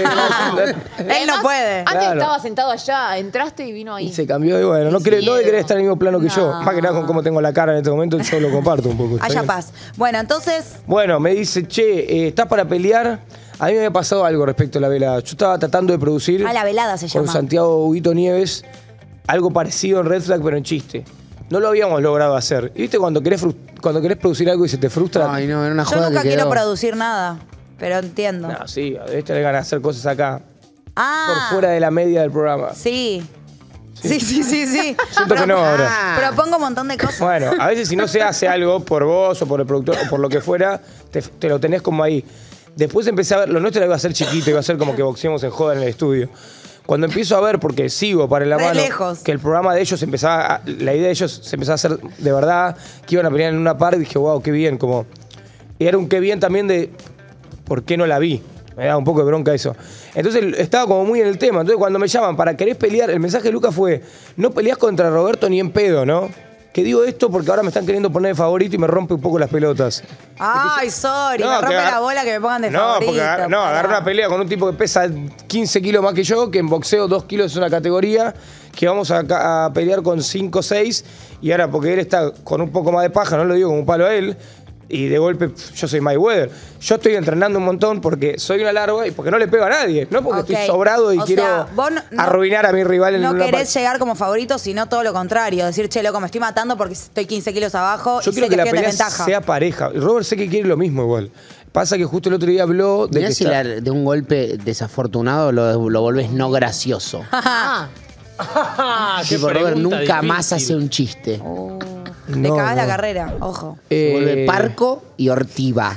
no puede. Antes Claro. estaba sentado allá, entraste y vino ahí. Y se cambió de bueno. No, quiere, no de querer estar en el mismo plano que yo. Más que nada con cómo tengo la cara en este momento, yo lo comparto un poco. ¿está Haya bien? paz. Bueno, entonces, Bueno, me dice, che, eh, ¿estás para pelear? A mí me había pasado algo respecto a la velada. Yo estaba tratando de producir a la velada se con llama. Santiago Huguito Nieves algo parecido en Red Flag, pero en chiste. No lo habíamos logrado hacer. ¿Y viste cuando querés, frus- cuando querés producir algo y se te frustra? Ay, no, era una Yo joda nunca que quiero quedó. producir nada, pero entiendo. No, sí, debes tener ganas de hacer cosas acá. Ah, Por fuera de la media del programa. sí. Sí, sí, sí, sí. Siento que no ahora. Propongo un montón de cosas. Bueno, a veces si no se hace algo por vos o por el productor o por lo que fuera, te, te lo tenés como ahí. Después empecé a ver, lo nuestro iba a ser chiquito, iba a ser como que boxeamos en joda en el estudio. Cuando empiezo a ver, porque sigo para la Re mano, lejos. que el programa de ellos empezaba, a- la idea de ellos se empezaba a hacer de verdad, que iban a pelear en una par, y dije, wow, qué bien, como... Y era un qué bien también de, ¿por qué no la vi? Me daba un poco de bronca eso. Entonces estaba como muy en el tema. Entonces cuando me llaman para querés pelear, el mensaje de Lucas fue, no peleás contra Roberto ni en pedo, ¿no? Que digo esto porque ahora me están queriendo poner de favorito y me rompe un poco las pelotas. Ay, sorry, No, me que rompe agar- la bola que me pongan de No, favorito. porque agar- no, agarré una pelea con un tipo que pesa quince kilos más que yo, que en boxeo dos kilos es una categoría, que vamos a, ca- a pelear con cinco o seis, y ahora porque él está con un poco más de paja, no lo digo como un palo a él, y de golpe pf, yo soy Mayweather. Yo estoy entrenando un montón porque soy una larga y porque no le pego a nadie, no porque Ok. estoy sobrado y O quiero sea, vos no- no- arruinar a mi rival en No una querés pa- llegar como favorito, sino todo lo contrario. Decir, che, loco, me estoy matando porque estoy quince kilos abajo Yo y quiero sé que que la estoy en pelea desventaja. sea pareja. Y Robert sé que quiere lo mismo igual. Pasa que justo el otro día habló de Mirá que si está- la- de un golpe desafortunado lo, lo volvés no gracioso. Ah, qué Tipo, Robert pregunta nunca difícil. más hace un chiste. Le No, cagás la no. carrera, ojo. Se Eh, vuelve parco y ortiva.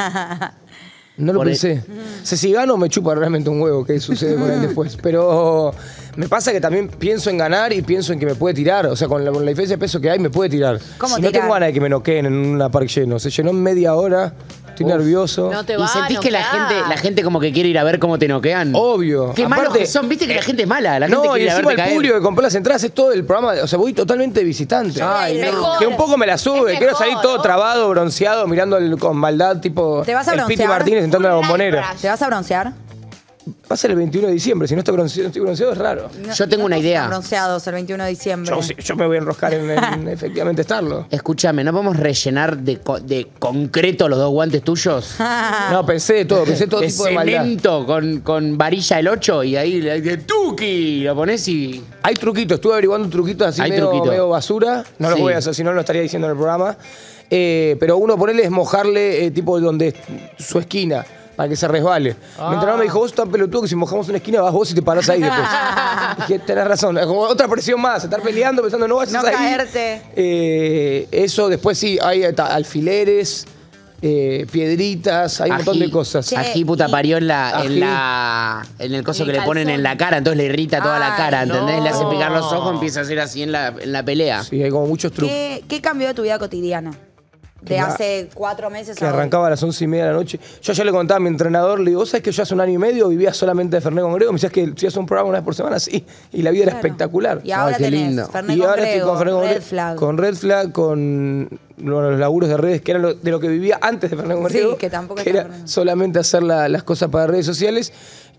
No lo Por pensé. sé si gano me chupa realmente un huevo qué sucede con él después. Pero me pasa que también pienso en ganar y pienso en que me puede tirar. O sea, con la, con la diferencia de peso que hay, me puede tirar. ¿Cómo si no tirar? tengo ganas de que me noqueen en una parque lleno. Se llenó en media hora. Estoy nervioso. no te ¿Y va sentís a que la noquear. gente, la gente como que quiere ir a ver cómo te noquean? Obvio. Qué malos Aparte- que son, viste que la gente es mala. La gente No, y quiere ir a encima verte el caer. público que compró las entradas es todo el programa. O sea, voy totalmente de visitante. Ay, Que- mejor. Que un poco me la sube. Es Quiero mejor, salir todo ¿no? trabado, bronceado, mirando el- con maldad, tipo ¿Te vas a el Piti broncear? Martínez entrando a la bombonera. ¿Te vas a broncear? Va a ser el veintiuno de diciembre. Si no estoy bronceado, no estoy bronceado es raro. Yo tengo una Están idea. bronceados el veintiuno de diciembre. Yo, sí, yo me voy a enroscar en, en efectivamente estarlo. Escúchame, ¿no podemos rellenar de, co- de concreto los dos guantes tuyos? No, pensé de todo, pensé todo de tipo de maldad. cemento con, con varilla el ocho y ahí le de tuki lo pones y... Hay truquitos, estuve averiguando truquitos así Hay medio, truquito. medio basura. No los Sí. voy a hacer, si no lo estaría diciendo en el programa. Eh, pero uno ponerle es mojarle eh, tipo donde su esquina. Para que se resbale. Ah. Mi entrenador me dijo, vos estás pelotudo que si mojamos una esquina vas vos y te parás ahí después. Dije, tenés razón. Es como otra presión más. Estar peleando pensando, no vayas No ahí. caerte. Eh, eso, después sí, hay ta- alfileres, eh, piedritas, hay un montón de cosas. Che, Ají puta y- parió en la, Ají. en la en el coso En que el le ponen calzón. en la cara, entonces le irrita toda la Ay, cara, ¿entendés? no. Le hace picar los ojos, empieza a hacer así en la, en la pelea. Sí, hay como muchos trucos. ¿Qué, ¿Qué cambió de tu vida cotidiana? De Que la- hace cuatro meses Que a hoy. arrancaba a las once y media de la noche. Yo ya le contaba a mi entrenador, le digo, ¿vos sabés que yo hace un año y medio vivía solamente de Fernet con Grego? Me decías que si haces un programa una vez por semana, sí. Y la vida era Claro. espectacular. Y ahora Ay, qué tenés lindo. Fernet Y con ahora estoy Grego, con Fernet con Red Grego, Flag. con Red Flag, con bueno, los laburos de redes, que era lo- de lo que vivía antes de Fernet con Sí, Grego, que tampoco que está era Fernet. solamente hacer la- las cosas para redes sociales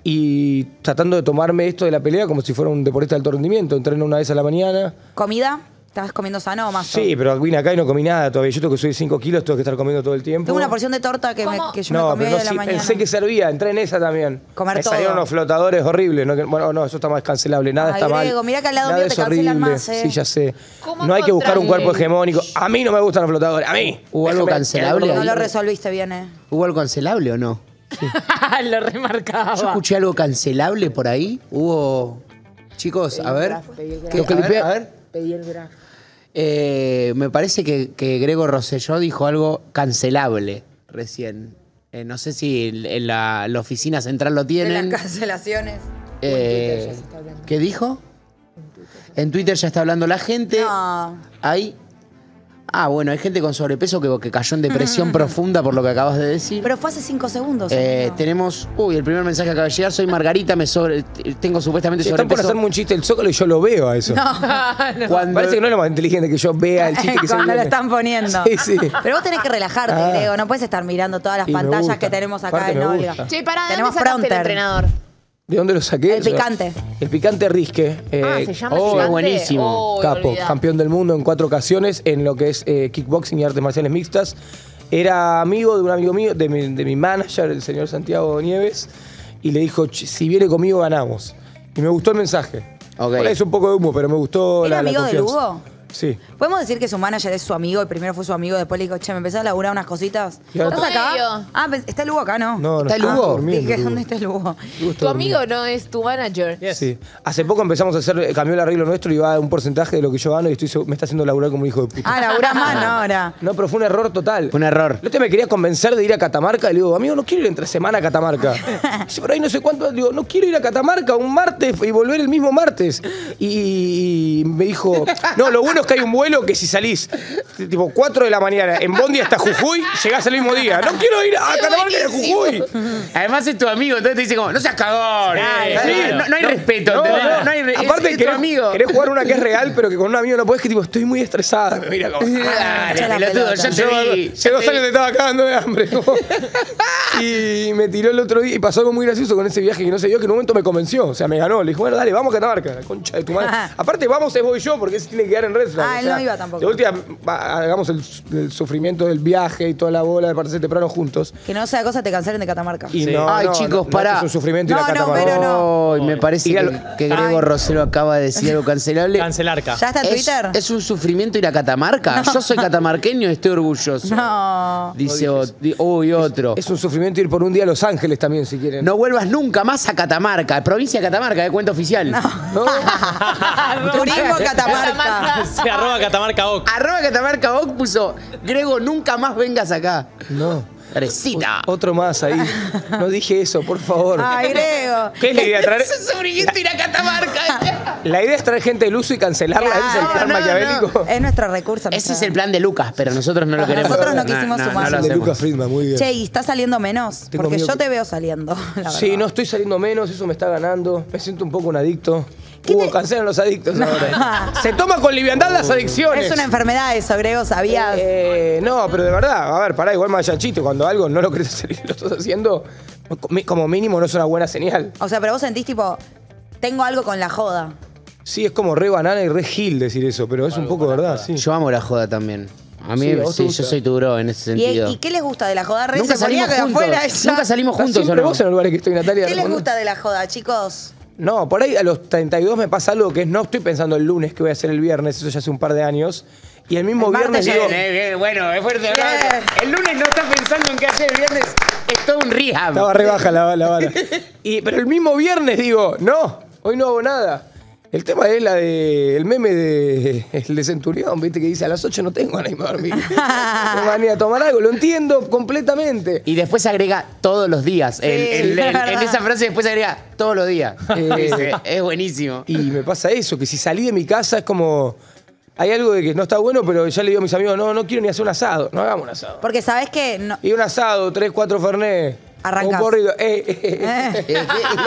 y tratando de tomarme esto de la pelea como si fuera un deportista de alto rendimiento. Entreno una vez a la mañana. ¿Comida? ¿Estás comiendo sano o más? Sí, pero vine acá y no comí nada todavía. Yo tengo que subir cinco kilos, tengo que estar comiendo todo el tiempo. Tengo una porción de torta que, me, ¿Cómo? que yo me No, comí pero hoy no, de la sí, mañana. pensé que servía, entré en esa también. Comer Me todo. salieron unos flotadores horribles. No, que- bueno, no, eso está más cancelable, nada Ay, está mal. Grego, mirá que al lado Nada mío te es cancelan horrible. más, eh. Sí, ya sé. ¿Cómo No hay que buscar un encontrás? cuerpo hegemónico. A mí no me gustan los flotadores, a mí. ¿Hubo algo Déjame- cancelable No ahí? lo resolviste bien, ¿eh? ¿Hubo algo cancelable o no? Lo remarcaba. Yo escuché algo cancelable por ahí. Hubo... Chicos, a ver. ¿Qué? Lo que A le ver, pega- a ver. Pedí el graf. Eh, me parece que, que Grego Rosselló dijo algo cancelable recién. Eh, no sé si en la, la oficina central lo De tienen. las cancelaciones. Eh, ¿Qué dijo? En Twitter ya está hablando la gente. No. Hay. Ah, bueno, hay gente con sobrepeso que, que cayó en depresión profunda por lo que acabas de decir. Pero fue hace cinco segundos. Eh, amigo. tenemos. Uy, el primer mensaje que acaba de llegar. Soy Margarita, me sobre, tengo supuestamente Si están por sobrepeso. hacerme un chiste del Zócalo y yo lo veo a eso. Cuando- Parece que no es lo más inteligente que yo vea el chiste que se Cuando lo viene. están poniendo. Sí, sí. Pero vos tenés que relajarte, Ah. Grego. No puedes estar mirando todas las Y me pantallas gusta. que tenemos acá Aparte en me Olga. gusta. Che, pará, ¿de Tenemos dónde sacaste el pronter. entrenador? ¿De dónde lo saqué? El picante. El picante Risque. Ah, eh, ¿se llama oh, Picante? buenísimo. Oh, Capo, olvidá. campeón del mundo en cuatro ocasiones en lo que es eh, kickboxing y artes marciales mixtas. Era amigo de un amigo mío, de mi, de mi manager, el señor Santiago Nieves, y le dijo, "Ch- si viene conmigo ganamos". Y me gustó el mensaje. Ok. Por ahí es un poco de humo, pero me gustó ¿Era la, la amigo de confianza. Lugo? Sí. ¿Podemos decir que su manager es su amigo y primero fue su amigo, después le dijo, che, me empezás a laburar unas cositas? Y ahora ¿Estás está- acá? Ah, pues, ¿está Lugo acá? No. No, no ¿Está está Lugo? durmiendo, Dije, Lugo. ¿dónde está Lugo? Lugo está Tu amigo durmiendo. no es tu manager. Sí. Hace poco empezamos a hacer, cambió el arreglo nuestro y va a un porcentaje de lo que yo gano y estoy, seg- me está haciendo laburar como un hijo de puta. Ah, laburás más, no, ahora. No, pero fue un error total. Un error. El otro me quería convencer de ir a Catamarca y le digo, amigo, no quiero ir entre semana a Catamarca. Dice, pero ahí no sé cuánto. Le digo, no quiero ir a Catamarca un martes y volver el mismo martes. Y me dijo, no, lo bueno es que hay un vuelo que si salís tipo cuatro de la mañana en Bondi hasta Jujuy, llegás el mismo día. No quiero ir a Catamarca de Jujuy. Además es tu amigo, entonces te dice como, no seas cagón. eh, Sí. no, no hay No, respeto, no, ¿entendés? no. No hay re- es- Aparte, es tu querés, amigo. querés jugar una que es real, pero que con un amigo no podés, que tipo, estoy muy estresada. Me mira como, Dale, Echa la pelotudo, pelota. ya te Llevo, vi. hace dos años te estaba cagando de hambre. Y me tiró el otro día y pasó algo muy gracioso con ese viaje que no se dio, que en un momento me convenció. O sea, me ganó. Le dije, bueno, dale, vamos a Catamarca, la concha de tu madre. Aparte, vamos, es voy yo, porque ese tiene que quedar en Red Flag. Ah, O él sea, no iba tampoco. De última, va, hagamos el, el sufrimiento del viaje y toda la bola de partirse temprano juntos. Que no sea cosa te cancelen de Catamarca. Y Sí. no, Ay, no, chicos, no, pará. No, es un sufrimiento ir a No, no, Catamarca. pero no. Ay, me parece Ir que, al- que Grego Ay. Rosero acaba de decir algo cancelable. Cancelarca. ¿Ya está en ¿Es, Twitter? ¿Es un sufrimiento ir a Catamarca? Yo soy catamarqueño y estoy orgulloso. No. Dice, o- di- uy, otro. Es un sufrimiento ir por un día a Los Ángeles también, si quieren. No vuelvas nunca más a Catamarca, provincia de Catamarca, de cuenta oficial. ¿No? Turismo Catamarca. Se arroba Catamarca Oc. Arroba Catamarca Oc puso, Grego, nunca más vengas acá. No. Carecita. Otro más ahí. No dije eso, por favor. Ay, Grego. ¿Qué es la idea? Traer, Es un sufrimiento ir a Catamarca. la idea es traer gente del uso y cancelarla. Ese es el Claro, plan no, maquiavélico. Es nuestro recurso. Ese nuestra- es el plan de Lucas, pero nosotros no lo queremos. Nosotros no quisimos sumar. lo de hacemos. Lucas Friedman, muy bien. Che, ¿y está saliendo menos? Tengo Porque miedo yo que- te veo saliendo, la Sí, verdad. no estoy saliendo menos, eso me está ganando. Me siento un poco un adicto. Hugo, cancelan los adictos ahora. Se toma con liviandad las adicciones. Es una enfermedad eso, Grego, ¿sabías? Eh, no, pero de verdad, a ver, pará, igual más allá chiste, cuando algo no lo querés hacer y lo estás haciendo, como mínimo no es una buena señal. O sea, pero vos sentís tipo, tengo algo con la joda. Sí, es como re banana y re gil decir eso, pero es un poco verdad, sí. Yo amo la joda también. A mí, Sí, ¿a vos te sí, gusta? yo soy tu bro en ese ¿Y, sentido. ¿Y qué les gusta de la joda? Re Nunca se ponía salimos que juntos. afuera ella. Nunca salimos Estás juntos, ¿o siempre no? vos en los lugares que estoy, Natalia. ¿Qué les responde. gusta de la joda, chicos? No, por ahí a los treinta y dos me pasa algo que es no estoy pensando el lunes que voy a hacer el viernes, eso ya hace un par de años. Y el mismo El martes viernes ya digo, Bien, eh, bien, bueno, es fuerte. Bien. El lunes no estás pensando en qué hacer, el viernes es todo un rehab. estaba re baja la, la vara. Y, pero el mismo viernes digo, no, hoy no hago nada. El tema es la de el meme de el de Centurión, viste, que dice a las ocho no tengo ganas de irme a dormir. Tengo ganas de ir a tomar algo, lo entiendo completamente. Y después agrega todos los días. En- Sí, en, en- es en verdad. esa frase después agrega todos los días. Eh, Dice, es buenísimo. Y me pasa eso, que si salí de mi casa es como. Hay algo de que no está bueno, pero ya le digo a mis amigos, no, no quiero ni hacer un asado, no hagamos un asado. Porque sabés que no, Y un asado, tres, cuatro fernet. Arrancás. Un porrito. Eh, eh, eh. Eh.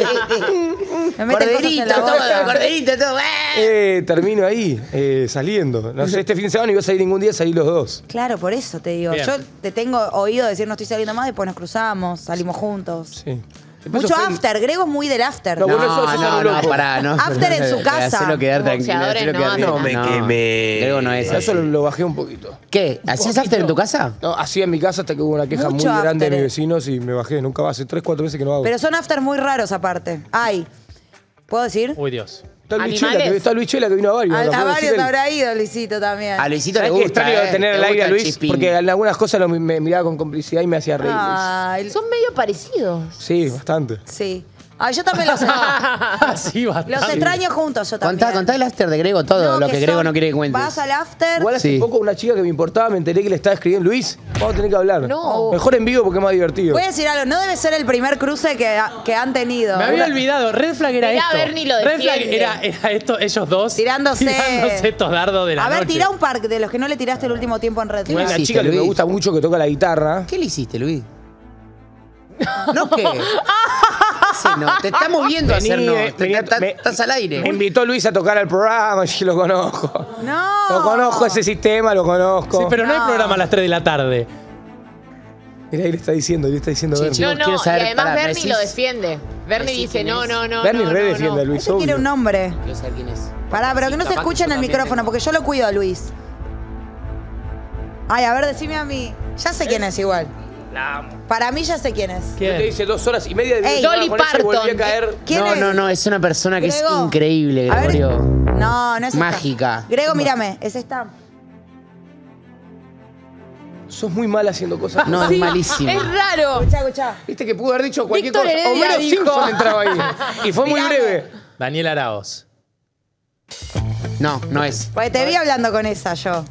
me meten cosas en Corderito, la todo, boca. corderito, todo. ¡eh! Eh, termino ahí, eh, saliendo. No sé, este fin de semana no iba a salir ningún día, salí los dos. Claro, por eso te digo. Bien. Yo te tengo oído decir no estoy saliendo más, después nos cruzamos, salimos juntos. Sí. Después Mucho ofende- after, Grego es muy del after. No, No, bueno, eso- eso no, es no, loco. pará, no. After en su casa. Hacelo quedar Los tranquilo. boxeadores hacelo no quedar hacen bien. No, me quemé. Grego no es A eso lo, así. lo bajé un poquito. ¿Qué? ¿Hacías after en tu casa? No, así en mi casa hasta que hubo una queja Mucho muy grande de after, mis eh. vecinos y me bajé. Nunca va, hace tres, cuatro meses que no hago. Pero son after muy raros aparte. Ay, ¿puedo decir? Uy, Dios. está, Luis Chela, ¿Animales? que, está Luis Chela que vino a varios. A, ¿lo a puedo varios decir él? habrá ido, Luisito también. A Luisito le ¿Sabés qué gusta, extraño eh? tener Le el aire gusta a el Luis? chispín. Porque en algunas cosas lo- me miraba con complicidad y me hacía reír. Luis. Ay, Son medio parecidos. Sí, bastante. sí. Ay, yo también los extraño. Sí, bastante. Los extraño juntos, yo también. Contá, contá el after de Grego, todo No, lo que, que Grego son- no quiere que cuentes. Vas al after. Igual hace Sí. poco una chica que me importaba, me enteré que le estaba escribiendo Luis. Vamos a tener que hablar. No. Mejor en vivo porque es más divertido. Voy a decir algo, no debe ser el primer cruce que, que han tenido. Me había olvidado, Red Flag era Mirá, esto. Bernie lo Red Flag defiende. era, era esto, ellos dos. Tirándose. Tirándose estos dardos de la A ver, noche. tira un par de los que no le tiraste el último tiempo en red. Una hiciste, chica que me Luis? gusta mucho que toca la guitarra. ¿Qué le hiciste, Luis? ¿No qué? Ese no, te estamos viendo Vení, hacer no. eh, Te- venía- te- me- Estás al aire. Me invitó Luis a tocar al programa, yo lo conozco. No. Lo conozco ese sistema, lo conozco. Sí, pero no, hay No. programa a las tres de la tarde. Mirá, ahí le está diciendo, le está diciendo Sí, Bernie. chicos, No, no, quiero saber, y además pará, ¿me Bernie decís? lo defiende. Bernie ¿Decís dice, quién no, es? no, no. Bernie no, re no, defiende no. a Luis, Ese quiere obvio. un nombre. Quiero saber quién es. Pará, pero que no se capaz que escucha en yo el también micrófono, tengo. porque yo lo cuido a Luis. Ay, a ver, decime a mí. Ya sé quién es igual. Para mí ya sé quién es. Yo te hice dos horas y media de Ey, video Dolly con ella y volví a Parton. caer. ¿Quién No, es? no, no, es una persona que es Grego. increíble, A ver. Gregorio. No, no es esta. Mágica. Grego, mírame, es esta. Sos muy mal haciendo cosas. No, Sí, es malísimo. Es raro. Escuchá, escuchá. Viste que pudo haber dicho cualquier Víctor cosa. Heredia Homero dijo. Simpson entraba ahí. Y fue muy Mirame. breve. Daniel Araoz. No, no es. Porque te vi hablando con esa yo.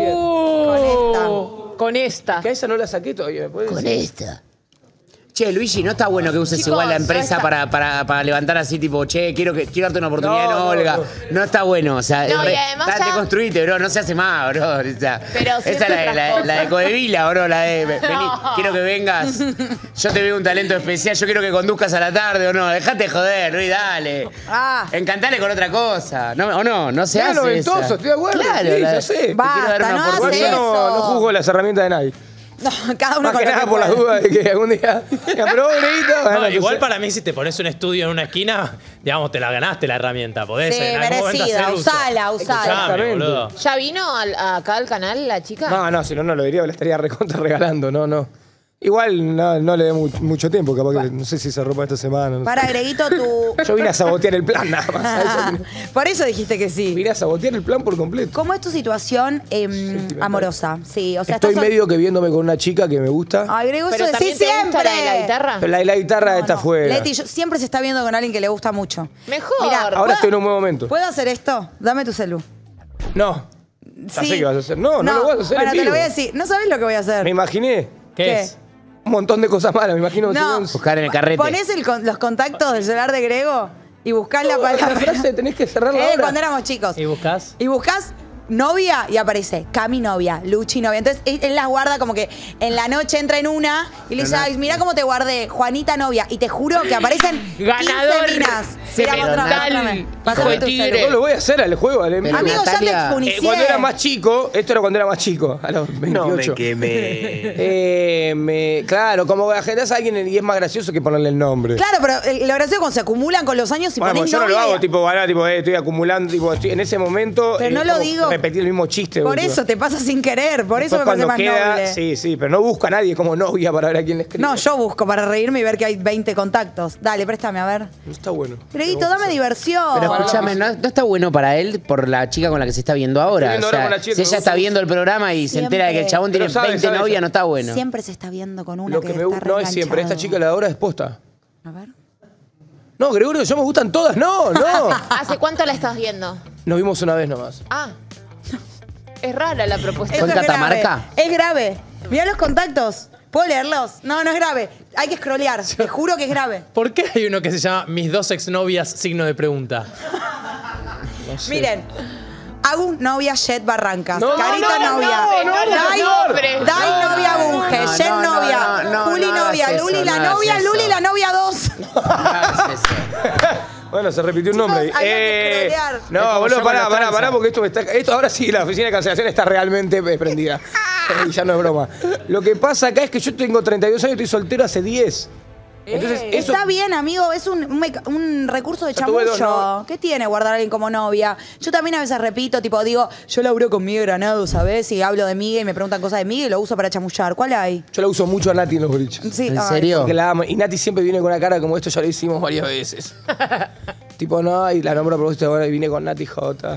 Uh, con esta. Que a esa no la saqué todavía, ¿me puedes Con decir? esta. Che, Luigi, no está bueno que uses Chicos, igual la no empresa está- para, para, para levantar así, tipo, che, quiero, que, quiero darte una oportunidad No, en no, Olga. No, no. está bueno, o sea, No, y re- además date, ya- construite, bro, no se hace más, bro. O sea, Pero esa es siempre la, de- la, otras la de cosas. Codevila, bro, la de, vení, No. quiero que vengas, yo te veo un talento especial, yo quiero que conduzcas a la tarde, o no, dejate de joder, Luis, dale. Ah. Encantale con otra cosa, no, o no, no se Era hace noventoso, esa. estoy de acuerdo. Claro, Sí, la- ya sé. te quiero Basta, dar una no haces Igual oportunidad. yo no, eso. no juzgo las herramientas de nadie. No, cada uno Más con que lo nada que por las puede. dudas de que algún día. Ya, pero vos, Greguito, No, bueno, igual entonces- para mí, si te pones un estudio en una esquina, digamos, te la ganaste la herramienta. Podés Sí, en algún momento merecida, hacer uso. usala, usala. Escuchame, Exactamente. boludo. ¿Ya vino al- acá al canal la chica? No, no, si no, no lo diría, le estaría recontra regalando, no, no. Igual no, no le dé mu- mucho tiempo, capaz que no sé si se ropa esta semana. no sé. Para, Greguito, tu... Yo vine a sabotear el plan nada más. a eso vine. Por eso dijiste que sí. Vine a sabotear el plan por completo. ¿Cómo es tu situación em, amorosa? Sí, o sea, Estoy estás sol- medio que viéndome con una chica que me gusta. Ay, Grego, ¿Pero eso también decís te gusta siempre. la de la guitarra? Pero la de la guitarra No, está no. fuera. Leti, yo- siempre se está viendo con alguien que le gusta mucho. Mejor. Mirá, Ahora ¿puedo- estoy en un buen momento. ¿Puedo hacer esto? Dame tu celu. No. Ya Sí. sé qué vas a hacer. No, no, lo vas a hacer Bueno, en te lo vivo. voy a decir. No sabes lo que voy a hacer. Me imaginé ¿Qué, ¿Qué? es? un montón de cosas malas, me imagino. No. Tenés- Buscar en el carrete. Ponés el con- los contactos del celular de Grego y buscás la La palabra. frase tenés que cerrarla Eh, ahora. cuando éramos chicos. ¿Y buscas? Y buscas novia y aparece Cami novia, Luchi novia. Entonces él, él las guarda como que en la noche entra en una y le dice, ay, mira cómo te guardé, Juanita novia. Y te juro que aparecen Ganador. quince minas. Se Mira, me mostrame, da el mostrame. hijo Pásame de tu tigre. celu. No lo voy a hacer al juego, al Pero Amigo, ya te Natalia- expunicié. Eh, cuando era más chico, esto era cuando era más chico, a los veintiocho. No me quemé. Eh, me, claro, como agendas a alguien y es más gracioso que ponerle el nombre. Claro, pero eh, lo gracioso es cuando se acumulan con los años y Bueno, ponés pues yo no lo novia hago, y- tipo, ahora, tipo, eh, estoy acumulando, tipo, estoy en ese momento. Pero eh, no lo como digo- repetir el mismo chiste. Por tipo. eso te pasa sin querer, por eso Después me parece cuando más queda, noble. sí, sí, pero no busco a nadie como novia para ver a quién le escribe. No, yo busco para reírme y ver que hay veinte contactos. Dale, préstame, a ver. Está bueno. Greguito, dame diversión. Pero escúchame, ¿no, no está bueno para él por la chica con la que se está viendo ahora? Estoy viendo O ahora sea, con la chica si que ella me está gusta. viendo el programa y se Siempre. entera de que el chabón Pero tiene sabe, veinte sabe novias, ella. no está bueno. Siempre se está viendo con una Lo que, que me está gusta, no es siempre, esta reenganchado. chica la de ahora es posta. A ver. No, Gregorio, yo me gustan todas, no, no. ¿Hace cuánto la estás viendo? Nos vimos una vez nomás. Ah. Es rara la propuesta. Eso ¿Fue en es grave. Catamarca? Es grave. Mirá los contactos. ¿Puedo leerlos? No, no es grave. Hay que scrollear. Te juro que es grave. ¿Por qué hay uno que se llama Mis dos exnovias, signo de pregunta? No sé. Miren. Agus novia Jet Barrancas. No, no, Carita no, novia. no, no, no, Dai, no, no, Dai no, novia no, Bunge. no, Jet no, no, novia. no, no, Juli no novia. hagas Luli eso, la no hagas novia. eso. Luli la novia dos. Bueno, se repitió un Chicos, nombre. había que Eh, scrollear. Es no, como boludo, yo con pará, la pará, tranza. pará, porque esto me está. Esto ahora sí, la oficina de cancelación está realmente eh, prendida. Eh, ya no es broma. Lo que pasa acá es que yo tengo treinta y dos años y estoy soltero hace diez. Entonces, eso. Está bien, amigo, es un, un, meca- un recurso de Yo tuve dos chamullo. no- ¿Qué tiene guardar a alguien como novia? Yo también a veces repito, tipo, digo, yo laburo con Miguel Granado, ¿sabes? Y hablo de Miguel y me preguntan cosas de Miguel y lo uso para chamullar. ¿Cuál hay? Yo la uso mucho a Nati en los boliches. Sí, ¿En ay. serio? Porque la amo. Y Nati siempre viene con una cara como esto, ya lo hicimos varias veces. Tipo, no, y la nombro a propósito, bueno, y vine con Nati J.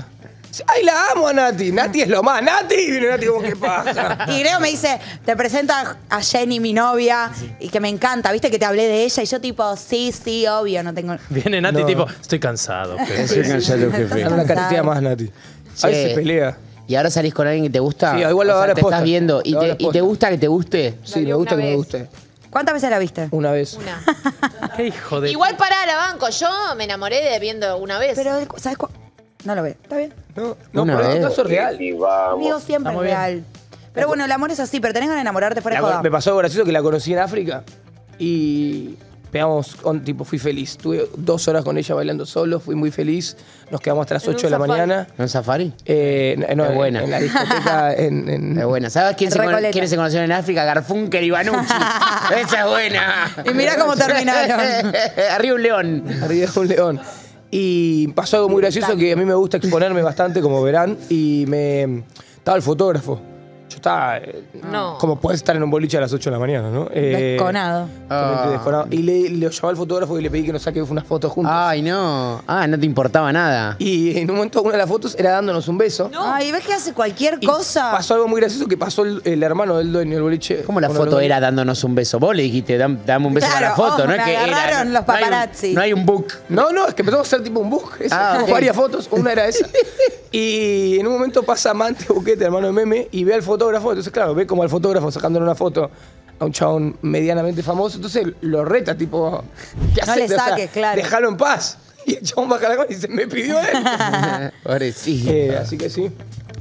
¡Ay, la amo a Nati! Nati es lo más. ¡Nati! Y viene Nati como, ¿qué pasa? Y Grego me dice, te presento a Jenny, mi novia, y que me encanta. ¿Viste que te hablé de ella? Y yo tipo, sí, sí, obvio, no tengo... Viene Nati No. tipo, estoy cansado. jefe". Estoy cansado, jefe. Dame una caretilla más, Nati. A veces se pelea. ¿Y ahora salís con alguien que te gusta? Sí, igual lo O sea, ahora te posta. estás viendo. ¿Y Lo te, ahora ¿Y posta. te gusta que te guste? Sí, me gusta que me guste. ¿Cuántas veces la viste? Una vez. Qué hijo de... Igual para la banco, yo me enamoré de viendo una vez. Pero, ¿sabes cuál? No lo ve. ¿Está bien? No, no, Una pero en vez. este caso es real. Amigo, siempre es Estamos bien. real. Pero bueno, el amor es así, pero tenés ganas de enamorarte fuera de La- joda. me pasó algo gracioso que la conocí en África y pegamos, con, tipo, fui feliz. Tuve dos horas con ella bailando solo, fui muy feliz. Nos quedamos hasta las ¿En ocho de un la safari? mañana. ¿En un safari? Eh, no, Es en- buena. En, la discoteca. En, en- Es buena. ¿Sabes quién se, cono- Recoleta. quiénes se conocieron en África? Garfunkel y Banucci. Esa es buena. Y mirá cómo terminaron. Arriba un león. Arriba de un león. Y pasó algo muy gracioso que a mí me gusta exponerme bastante, como verán, y me estaba el fotógrafo. Yo estaba, eh, No. como puedes estar en un boliche a las ocho de la mañana, ¿no? Eh, Desconado. totalmente Ah. desconado. Y le, le llamé al fotógrafo y le pedí que nos saque unas fotos juntos. Ay, no. Ah, no te importaba nada. Y en un momento una de las fotos era dándonos un beso. Ay, ¿ves que hace cualquier Y cosa? pasó algo muy gracioso que pasó el, el hermano del dueño del boliche. ¿Cómo la Uno foto del era dándonos un beso? Vos le dijiste, "Dam- dame un beso Claro, para la foto, ojo, no es me que era. agarraron no- los no hay un- paparazzi. No hay un book. No, no, es que empezamos a hacer tipo un book. Eso, Ah, ok. varias fotos, una era esa. Y en un momento pasa Mante Buquete, hermano de Meme, y ve al fotógrafo. Entonces, claro, ve como al fotógrafo sacándole una foto a un chabón medianamente famoso. Entonces lo reta, tipo, ¿qué No haces? le saques, claro. Déjalo en paz. Y el chabón baja la mano y dice, me pidió él. Pobrecito. Eh, así que sí.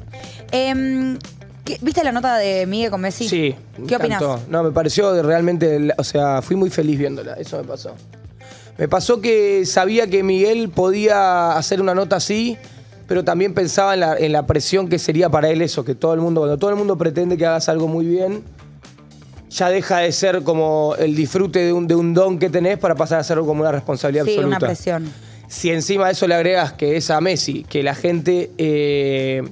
Em, ¿qué- ¿Viste la nota de Miguel con Messi? Sí. me ¿Qué opinás? encantó. No, me pareció de realmente, o sea, fui muy feliz viéndola, eso me pasó. Me pasó que sabía que Miguel podía hacer una nota así, pero también pensaba en la, en la presión que sería para él eso, que todo el mundo, cuando todo el mundo pretende que hagas algo muy bien, ya deja de ser como el disfrute de un, de un don que tenés para pasar a hacerlo como una responsabilidad Sí, absoluta. una presión. Si encima de eso le agregas que es a Messi, que la gente eh,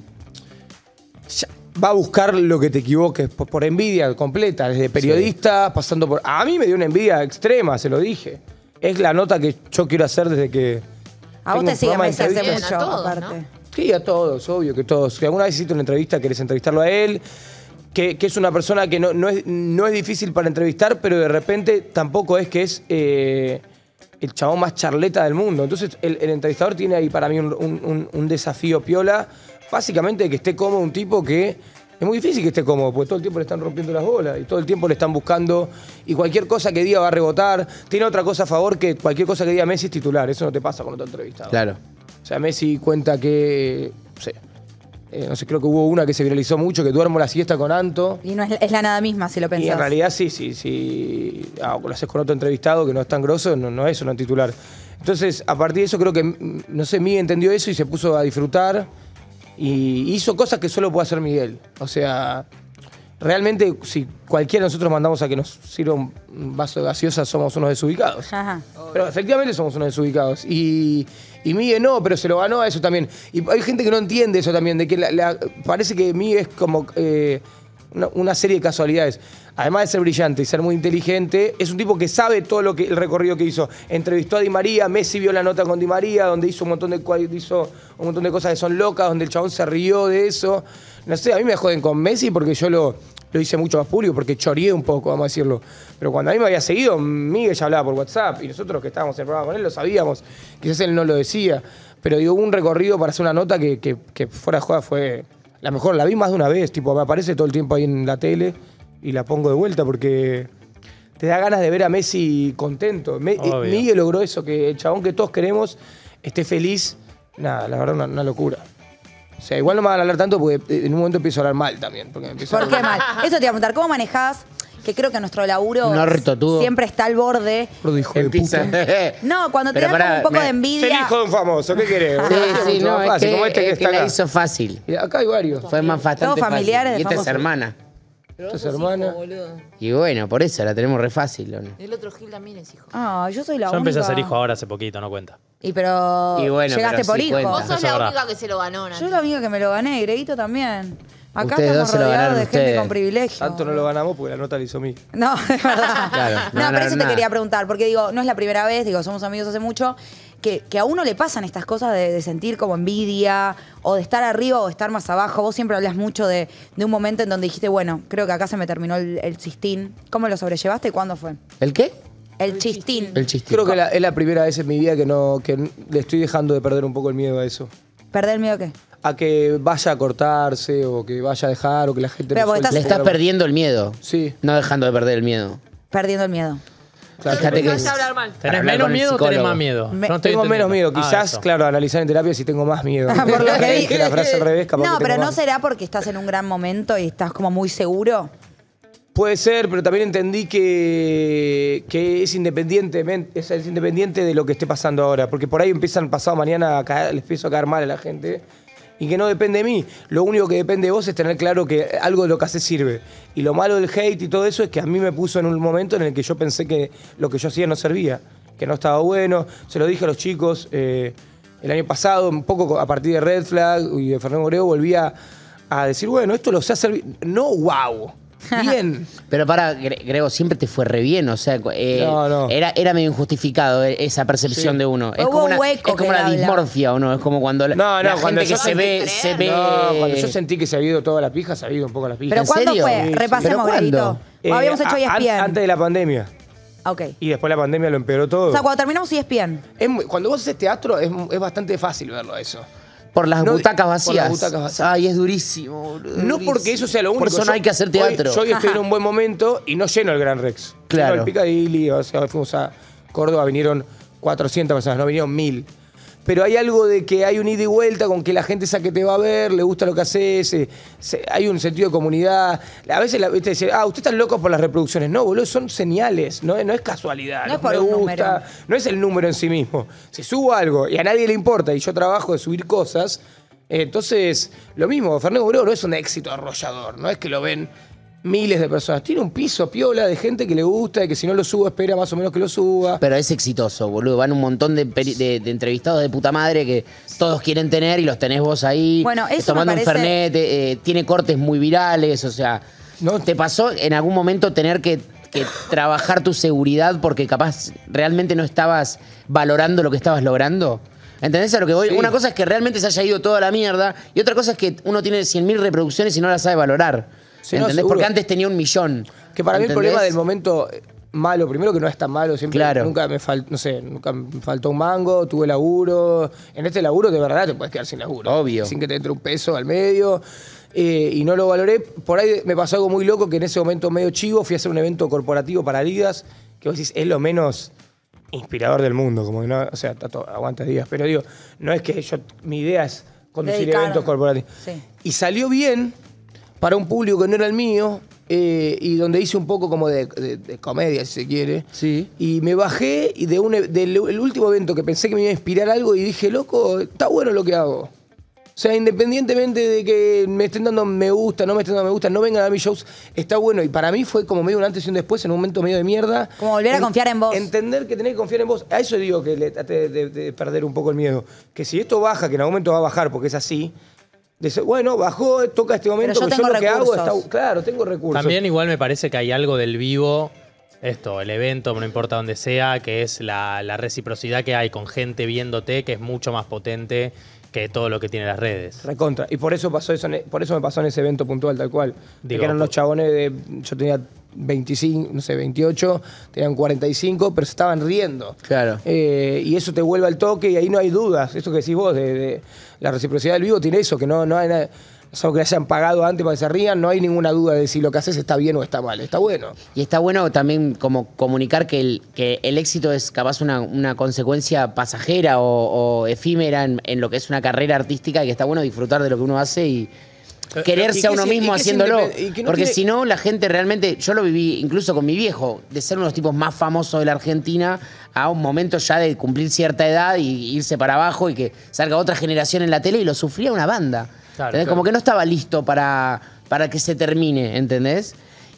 ya va a buscar lo que te equivoques por, por envidia completa, desde periodista, pasando por... A mí me dio una envidia extrema, se lo dije. Es la nota que yo quiero hacer desde que... A vos tengo te un sigue programa de Messi hace entrevistas. mucho, a todos, aparte. Sí, a todos, obvio que todos. Si alguna vez hiciste una entrevista, querés entrevistarlo a él, que, que es una persona que no, no, es, no es difícil para entrevistar, pero de repente tampoco es que es eh, el chabón más charleta del mundo. Entonces el, el entrevistador tiene ahí para mí un, un- un- un desafío piola, básicamente de que esté cómodo un tipo que... Es muy difícil que esté cómodo, porque todo el tiempo le están rompiendo las bolas y todo el tiempo le están buscando y cualquier cosa que diga va a rebotar. Tiene otra cosa a favor que cualquier cosa que diga Messi es titular. Eso no te pasa con otro entrevistado. Claro. O sea, Messi cuenta que, no sé, eh, no sé, creo que hubo una que se viralizó mucho, que duermo la siesta con Anto. Y no es, es la nada misma, si lo pensás. Y en realidad sí, sí, sí. Ah, lo haces con otro entrevistado que no es tan grosso, no, no es un titular. Entonces, a partir de eso creo que, mm, no sé, Miguel entendió eso y se puso a disfrutar y hizo cosas que solo puede hacer Miguel. O sea, realmente si cualquiera de nosotros mandamos a que nos sirva un vaso de gaseosa, somos unos desubicados. Ajá. Pero efectivamente somos unos desubicados. Y, y Miguel no, pero se lo ganó a eso también. Y hay gente que no entiende eso también, de que la- la- parece que Miguel es como eh, una, una serie de casualidades. Además de ser brillante y ser muy inteligente, es un tipo que sabe todo lo que el recorrido que hizo. Entrevistó a Di María, Messi vio la nota con Di María, donde hizo un montón de, cua- hizo un montón de cosas que son locas, donde el chabón se rió de eso. No sé, a mí me joden con Messi porque yo lo, lo hice mucho más público, porque choreé un poco, vamos a decirlo. Pero cuando a mí me había seguido, Miguel ya hablaba por WhatsApp y nosotros que estábamos en el programa con él lo sabíamos. Quizás él no lo decía. Pero digo, hubo un recorrido para hacer una nota que, que, que fuera de joda fue la mejor. La vi más de una vez, tipo, me aparece todo el tiempo ahí en la tele y la pongo de vuelta porque te da ganas de ver a Messi contento. Me- Obvio. Miguel logró eso, que el chabón que todos queremos esté feliz. Nada, la verdad, una, una locura. O sea, igual no me van a hablar tanto porque en un momento empiezo a hablar mal también. Porque me empiezo a- ¿Por qué mal? Eso te iba a preguntar, ¿cómo manejás? Que creo que nuestro laburo Un ortotudo. siempre está al borde. Gordo hijo de Empieza. puta. No, cuando te Pero da pará, como un poco me- de Es el envidia. hijo de un famoso, ¿qué querés? Sí, sí, Mucho no, más es fácil, que, como este que es que está la acá. hizo fácil. Y acá hay varios. Fue más bastante Todos familiares fácil. de Y esta es famosos. hermana. Esta es hermana. Y bueno, por eso la tenemos re fácil. ¿o no? El otro Gil también es hijo. Ah, yo soy la Yo única. empecé a ser hijo ahora hace poquito, no cuenta. Y pero Y bueno, llegaste pero por sí hijo. cuenta. Vos sos Eso la es verdad. única que se lo ganó, Nati. Yo la única que me lo gané, y Greguito también. Acá Ustedes dos estamos se lo rodeados ganaron de gente ustedes. con privilegio. Tanto no lo ganamos porque la nota la hizo mí. No, de verdad. Claro, no, no pero eso ganaron te nada. quería preguntar, porque digo, no es la primera vez, digo, somos amigos hace mucho. que, que a uno le pasan estas cosas de, de sentir como envidia o de estar arriba o de estar más abajo. Vos siempre hablas mucho de, de un momento en donde dijiste, bueno, creo que acá se me terminó el, el chistín. ¿Cómo lo sobrellevaste y cuándo fue? ¿El qué? El chistín. El chistín. Creo que la- es la primera vez en mi vida que no que le estoy dejando de perder un poco el miedo a eso. ¿Perder el miedo a qué? A que vaya a cortarse o que vaya a dejar o que la gente Pero me porque suelte. Le estás perdiendo el miedo. Sí. No dejando de perder el miedo. Perdiendo el miedo. Claro, Fíjate que porque- es- ¿Tenés hablar menos con el miedo o tenés psicólogo. más miedo? Me- No estoy tengo menos entendiendo. miedo. Ah, Quizás, eso. claro, analizar en terapia si tengo más miedo. Por lo que vi. Dije la frase al revés, capaz No, que pero tengo ¿no más. será porque estás en un gran momento y estás como muy seguro? Puede ser, pero también entendí que, que es, independientemente, es, es independiente de lo que esté pasando ahora. Porque por ahí empiezan pasado mañana a caer, les empiezo a caer mal a la gente. Y que no depende de mí. Lo único que depende de vos es tener claro que algo de lo que haces sirve. Y lo malo del hate y todo eso es que a mí me puso en un momento en el que yo pensé que lo que yo hacía no servía. Que no estaba bueno. Se lo dije a los chicos eh, el año pasado, un poco a partir de Red Flag y de Fernando Grego, volví a, a decir, bueno, esto lo sé hacer bien. No, wow. Bien. Pero para, Grego, siempre te fue re bien, o sea, eh, No, no. Era, era medio injustificado eh, esa percepción Sí. de uno. Es Hubo como un una, hueco es como que una habla. dismorfia, ¿o no? Es como cuando la, No, no, la cuando gente que yo- se ve, se ve... No, cuando yo sentí que se había ido toda la pija, se había ido un poco la pija. ¿Pero ¿En cuándo serio? fue? Sí, sí. Repasemos, ¿Pero Greguito. cuándo? Eh, Habíamos hecho a- E S P N. an- Antes de la pandemia. Ok. Y después la pandemia lo empeoró todo. O sea, cuando terminamos E S P N. Es muy- cuando vos haces teatro es, es bastante fácil verlo a eso. Por las No, butacas por vacías. las butacas vacías. Ay, es durísimo, boludo, No durísimo. porque eso sea lo único. Por eso no Yo- hay que hacer teatro. Hoy, yo hoy estoy en un buen momento y no lleno el Gran Rex. Claro. Lleno el Piccadilly, o sea, fuimos a Córdoba, vinieron cuatrocientas personas, no vinieron mil. Pero hay algo de que hay un ida y vuelta con que la gente esa que te va a ver, le gusta lo que haces, eh, se- hay un sentido de comunidad. A veces la, viste, dice, ah, ustedes están locos por las reproducciones. No, boludo, son señales, no, es- no es casualidad. No es que por me un gusta, número. No es el número en sí mismo. Si subo algo y a nadie le importa y yo trabajo de subir cosas, eh, entonces, lo mismo, Fernando Grego no es un éxito arrollador, no es que lo ven miles de personas. Tiene un piso piola de gente que le gusta y que si no lo subo espera más o menos que lo suba. Pero es exitoso, boludo. Van un montón de, peri- de- de entrevistados de puta madre que todos quieren tener y los tenés vos ahí. Bueno, eso tomando me un parece- fernet, eh, tiene cortes muy virales, o sea. ¿Te pasó en algún momento tener que, que trabajar tu seguridad porque capaz realmente no estabas valorando lo que estabas logrando? ¿Entendés a lo que voy? Sí. Una cosa es que realmente se haya ido toda la mierda y otra cosa es que uno tiene cien mil reproducciones y no las sabe valorar. Sí, no, ¿Entendés? seguro. Porque antes tenía un millón. Que para mí el ¿entendés? problema del momento eh, malo, primero que no es tan malo, siempre Claro. nunca me faltó, no sé, nunca me faltó un mango, tuve laburo. En este laburo de verdad te puedes quedar sin laburo. Obvio. Sin que te entre un peso al medio. eh, y no lo valoré. Por ahí me pasó algo muy loco que en ese momento medio chivo fui a hacer un evento corporativo para Adidas, que vos decís, es lo menos inspirador del mundo, como que no, o sea, está todo, aguanta Adidas, pero digo, no es que yo, mi idea es conducir Dedicar. eventos corporativos. Sí. Y salió bien para un público que no era el mío, eh, y donde hice un poco como de, de- de comedia, si se quiere. Sí. Y me bajé y de un, e- del el último evento que pensé que me iba a inspirar algo y dije, loco, está bueno lo que hago. O sea, independientemente de que me estén dando me gusta, no me estén dando me gusta, no vengan a mis shows, está bueno. Y para mí fue como medio un antes y un después, en un momento medio de mierda. Como volver a En- confiar en vos. Entender que tenés que confiar en vos. A eso digo que le traté de, de perder un poco el miedo. Que si esto baja, que en algún momento va a bajar porque es así, de ser, bueno, bajó, toca este momento, yo que yo tengo lo que hago recursos. está. Claro, tengo recursos. También igual me parece que hay algo del vivo, esto, el evento, no importa dónde sea, que es la, la reciprocidad que hay con gente viéndote, que es mucho más potente que todo lo que tiene las redes. Recontra. Y por eso pasó eso, en- por eso me pasó en ese evento puntual, tal cual. De Digo, que eran unos por- chabones de. Yo tenía veinticinco, no sé, veintiocho, tenían cuarenta y cinco, pero se estaban riendo. Claro. Eh, y eso te vuelve al toque y ahí no hay dudas. Eso que decís vos, de, de la reciprocidad del vivo tiene eso, que no, no hay nada. Es algo que le hayan pagado antes para que se rían, no hay ninguna duda de si lo que haces está bien o está mal. Está bueno. Y está bueno también como comunicar que el, que el éxito es capaz una, una consecuencia pasajera o, o efímera en, en lo que es una carrera artística y que está bueno disfrutar de lo que uno hace y Eh, quererse y que a uno es- mismo y que es haciéndolo. independ- y que no Porque tiene- si no, la gente realmente... Yo lo viví incluso con mi viejo, de ser uno de los tipos más famosos de la Argentina a un momento ya de cumplir cierta edad y irse para abajo y que salga otra generación en la tele y lo sufría una banda. Claro, ¿Entendés? claro. Como que no estaba listo para, para que se termine, ¿entendés?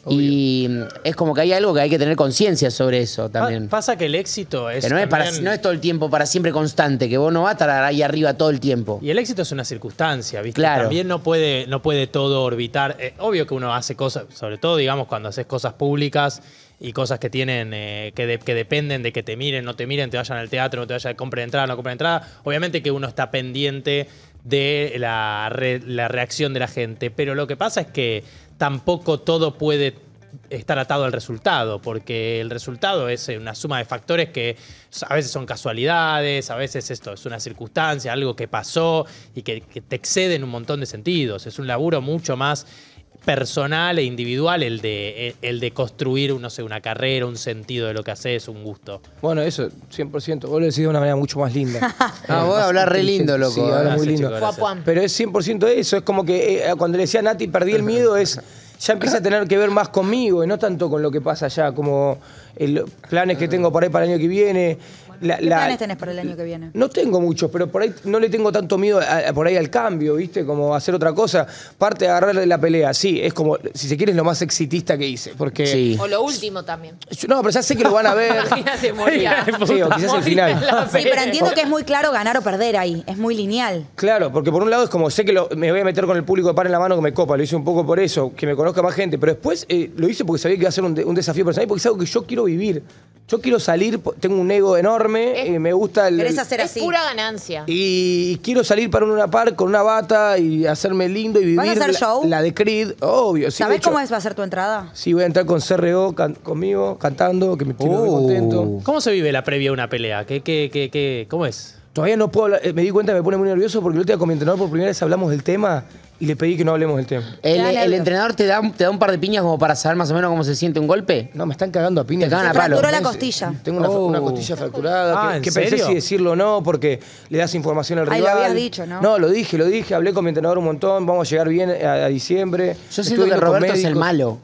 Y es como que hay algo que hay que tener conciencia sobre eso también. Pa- pasa que el éxito es. Que no es, para, también- no es todo el tiempo, para siempre constante, que vos no vas a estar ahí arriba todo el tiempo. Y el éxito es una circunstancia, ¿viste? Claro. También no puede, no puede todo orbitar. Eh, obvio que uno hace cosas, sobre todo, digamos, cuando haces cosas públicas y cosas que tienen, eh, que, de- que dependen de que te miren, no te miren, te vayan al teatro, no te vayan, compren entrada, no compren entrada. Obviamente que uno está pendiente de la, re- la reacción de la gente, pero lo que pasa es que tampoco todo puede estar atado al resultado, porque el resultado es una suma de factores que a veces son casualidades, a veces esto es una circunstancia, algo que pasó y que, que te excede en un montón de sentidos. Es un laburo mucho más personal e individual el de, el de construir, no sé, una carrera, un sentido de lo que haces, un gusto. Bueno, eso, cien por ciento. Vos lo decís de una manera mucho más linda. Ah, vos hablas re lindo, loco. Sí, hablas Gracias, muy lindo. chicos, gracias. Guapuam. Pero es cien por ciento eso. Es como que eh, cuando le decía a Nati, perdí el miedo, es ya empieza a tener que ver más conmigo y no tanto con lo que pasa allá, como los planes que tengo por ahí para el año que viene. La, ¿Qué la- planes tenés para el año que viene? No tengo muchos, pero por ahí no le tengo tanto miedo a- a- por ahí al cambio, ¿viste? Como hacer otra cosa. Parte de agarrarle la pelea, sí, es como, si se quiere, es lo más exitista que hice. Porque. Sí. O lo último también. Yo- no, pero ya sé que lo van a ver. Imagínate, moría. Sí, o quizás el final. Sí, pero entiendo que es muy claro ganar o perder ahí. Es muy lineal. Claro, porque por un lado es como sé que lo- me voy a meter con el público de par en la mano que me copa, lo hice un poco por eso, que me conozca más gente, pero después eh, lo hice porque sabía que iba a ser un, de- un desafío personal, porque es algo que yo quiero vivir. Yo quiero salir, po- tengo un ego enorme, eh, me gusta el... Querés el- hacer Es así. pura ganancia. y quiero salir para una par con una bata y hacerme lindo y vivir ¿Vas a hacer la, show? la de Creed, obvio. Sí, de ¿Sabés hecho, cómo es, va a ser tu entrada? Sí, voy a entrar con C R O can- conmigo, cantando, que me estoy muy Uh. contento. ¿Cómo se vive la previa a una pelea? ¿Qué, qué, qué, qué, ¿Cómo es? Todavía no puedo hablar, eh, me di cuenta que me pone muy nervioso porque el otro día con mi entrenador por primera vez hablamos del tema y le pedí que no hablemos del tema. ¿El, Te da el nervios. entrenador te da, un- te da un par de piñas como para saber más o menos cómo se siente un golpe? No, me están cagando a piñas. Te cagan Se a palo. fracturó la costilla. Tengo una, Oh. una costilla fracturada. Ah, que ¿en que pensé serio? si decirlo o no, porque le das información al Ay, lo rival. habías dicho, ¿no? No, lo dije, lo dije. Hablé con mi entrenador un montón. Vamos a llegar bien a, a diciembre. Yo Estuve siento que viendo con Roberto es el médicos. malo.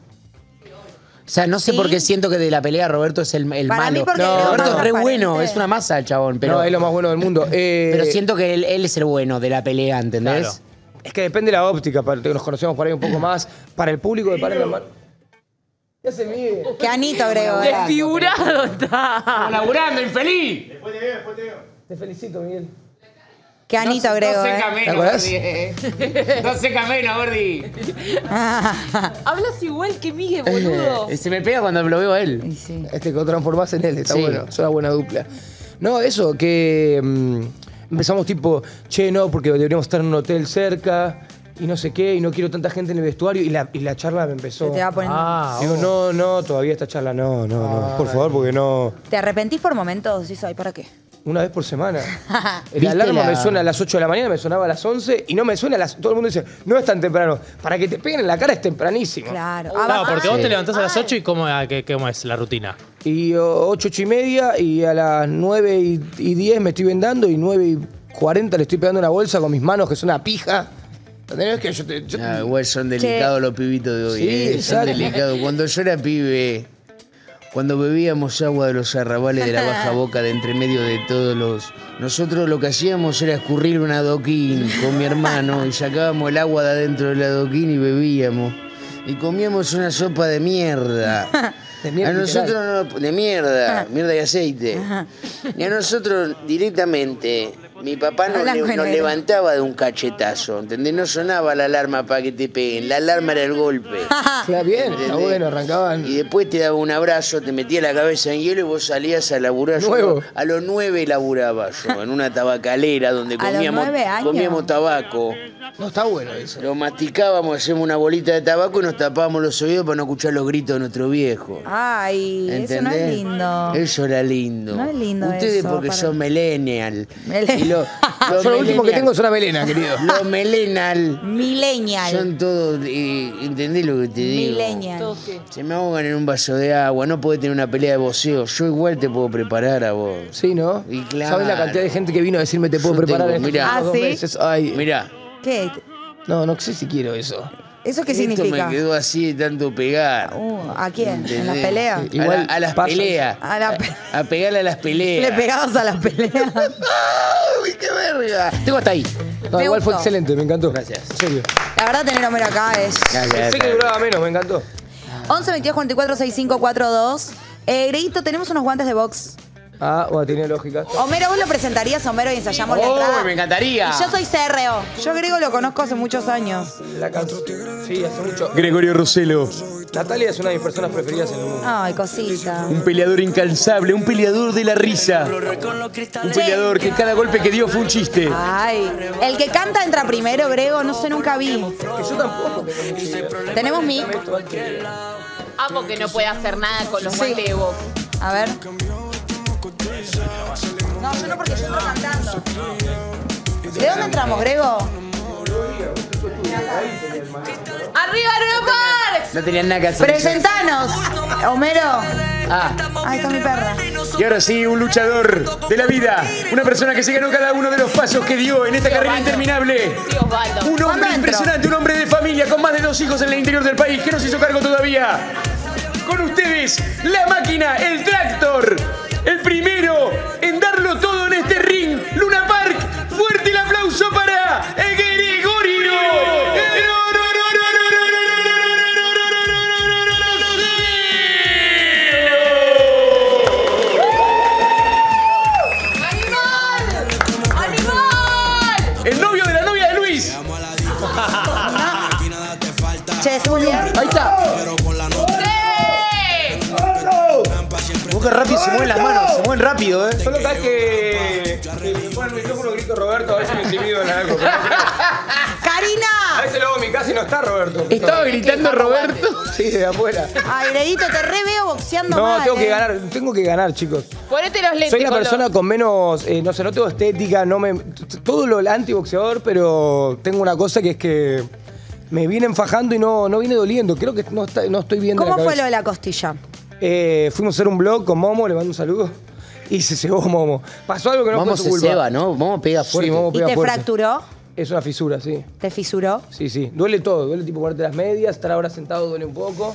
O sea, no sé ¿Sí? por qué siento que de la pelea Roberto es el, el Para malo. mí porque No, es Roberto más es re bueno, transparente. es una masa el chabón, pero, No, es lo más bueno del mundo. Eh, pero siento que él, él es el bueno de la pelea, ¿entendés? Claro. Es que depende de la óptica, para que nos conocemos por ahí un poco más. Para el público de par en la mano. ¿Qué hace Miguel? Qué anito, Grego. eh. Desfigurado está. ¡Laburando, infeliz! Te felicito, Miguel. Qué anito, Grego. eh. ¿Te acordás? No sé camino, Gordi. Hablas igual que Miguel, boludo. Se me pega cuando lo veo a él. Y sí. Este que lo transformás en él, está Sí. bueno. Es una buena dupla. No, eso, que mm, empezamos tipo, che, no, porque deberíamos estar en un hotel cerca y no sé qué, y no quiero tanta gente en el vestuario. Y la, y la charla me empezó. Se te va poniendo. Ah, Digo, no, no, todavía esta charla no, no, no. Por favor, porque no. ¿Te arrepentís por momentos? Sí, ay, ¿para qué? Una vez por semana. ¿Viste La alarma la- me suena a las ocho de la mañana, me sonaba a las once y no me suena a las. Todo el mundo dice, no es tan temprano. Para que te peguen en la cara es tempranísimo. Claro. Claro, Ah, porque ah, vos te sí. levantás a las ocho y ¿cómo, a- qué- cómo es la rutina? Y oh, ocho, ocho y media, y a las nueve y, y diez me estoy vendando, y nueve y cuarenta le estoy pegando una bolsa con mis manos, que es una pija. ¿Entendés? Que yo te, yo- Ah, igual son delicados los pibitos de hoy, Sí, eh. Son exacto. delicados. Cuando yo era pibe, cuando bebíamos agua de los arrabales de la baja boca de entre medio de todos los... Nosotros lo que hacíamos era escurrir un adoquín con mi hermano y sacábamos el agua de adentro del adoquín y bebíamos. Y comíamos una sopa de mierda. De mierda, A nosotros no, de mierda, mierda y aceite. Y a nosotros directamente, mi papá nos, Blanco le- y nos negro. levantaba de un cachetazo, ¿entendés? No sonaba la alarma para que te peguen, la alarma era el golpe. Claro, bien, está ¿entendés? bueno, arrancaban. Y después te daba un abrazo, te metía la cabeza en hielo y vos salías a laburar. Yo Nuevo. a los nueve laburaba yo, en una tabacalera donde ¿A los comíamos, nueve años? comíamos tabaco. No, está bueno eso. Lo masticábamos, hacíamos una bolita de tabaco y nos tapábamos los oídos para no escuchar los gritos de nuestro viejo. Ay, eso no es ¿Entendés? lindo. Eso era lindo. No es lindo Ustedes eso, porque para- son millennial. Mele- Y lo- los Yo lo último que millennial- tengo es una melena, querido. Los millennial Millennial. son todos... eh, ¿Entendés lo que te digo? Millennial. Se me ahogan en un vaso de agua, no podés tener una pelea de boxeo. Yo igual te puedo preparar a vos. Sí, ¿no? Y claro. ¿Sabes la cantidad de gente que vino a decirme te puedo Yo preparar tengo, en mirá. estos Ah, dos ¿sí? meses? Ay, Mirá, ¿Qué? no, no sé si quiero eso. ¿Eso qué esto significa? me quedó así de tanto pegar. Uh, ¿A quién? ¿En las ¿Entendés? peleas? Sí. A, Igual la- a las paso- peleas. A la pe- A pegarle a las peleas. Le pegabas a las peleas. ¡Uy, qué verga! Tengo hasta ahí. No, Me igual fue gustó. excelente, me encantó. Gracias. En serio. La verdad, tener a Homero acá es. Gracias. Pensé que duraba menos, me encantó. once veintidós cuarenta y cuatro sesenta y cinco cuarenta y dos. Eh, Greguito, tenemos unos guantes de box. Ah, bueno, tiene lógica. Homero, ¿vos lo presentarías, Homero, y ensayamos la Oh, entrada? me encantaría. Y yo soy C R O. Yo Grego lo conozco hace muchos años. La canción. Sí, hace mucho. Gregorio Roselo. Natalia es una de mis personas preferidas en el mundo. Ay, cosita. Un peleador incansable, un peleador de la risa. Un peleador que cada golpe que dio fue un chiste. Ay, el que canta entra primero, Grego, no sé, nunca vi. Que yo tampoco. Tenemos mic. Amo que no puede hacer nada con los Sí. guantes de box. A ver. No, yo no, porque yo entro cantando. ¿De dónde entramos, Grego? ¡Arriba, Aeropark! No tenían nada que hacer. ¡Presentanos! Homero. Ah. Ahí está mi perra. Y ahora sí, un luchador de la vida. Una persona que se ganó cada uno de los pasos que dio en esta carrera interminable. Un hombre impresionante, un hombre de familia con más de dos hijos en el interior del país que no se hizo cargo todavía. Con ustedes, la máquina, el tractor. El primero en darlo todo en este ring, Luna Park. Fuerte el aplauso para Gregorio. El novio de la novia de Luis. Che, ¿se murió? Ahí está. Vos que rápido se mueven las manos, se mueven rápido, ¿eh? Solo cada vez que, que me ponen el micrófono grito Roberto, a veces me intimido en algo. ¡Karina! A veces luego en mi casa y no está Roberto. Estaba gritando Roberto. Sí, de afuera. Ay, Greguito, te re veo boxeando No, mal, tengo que eh. ganar, tengo que ganar, chicos. Ponete los lentes. Soy la Colo. persona con menos, eh, no sé, no tengo estética, no me, todo lo antiboxeador, pero tengo una cosa que es que me vienen fajando y no, no viene doliendo. Creo que no, está, no estoy viendo. ¿Cómo la fue lo cabeza. de la costilla? Eh, fuimos a hacer un blog con Momo, le mando un saludo. Y se cebó Momo. Pasó algo que no Momo fue su se culpa. ceba, ¿no? Momo pega fuerte. Sí, Momo ¿Y pega te fuerte. fracturó? Es una fisura, sí. ¿Te fisuró? Sí, sí. Duele todo. Duele tipo ponerte las medias, estar ahora sentado duele un poco.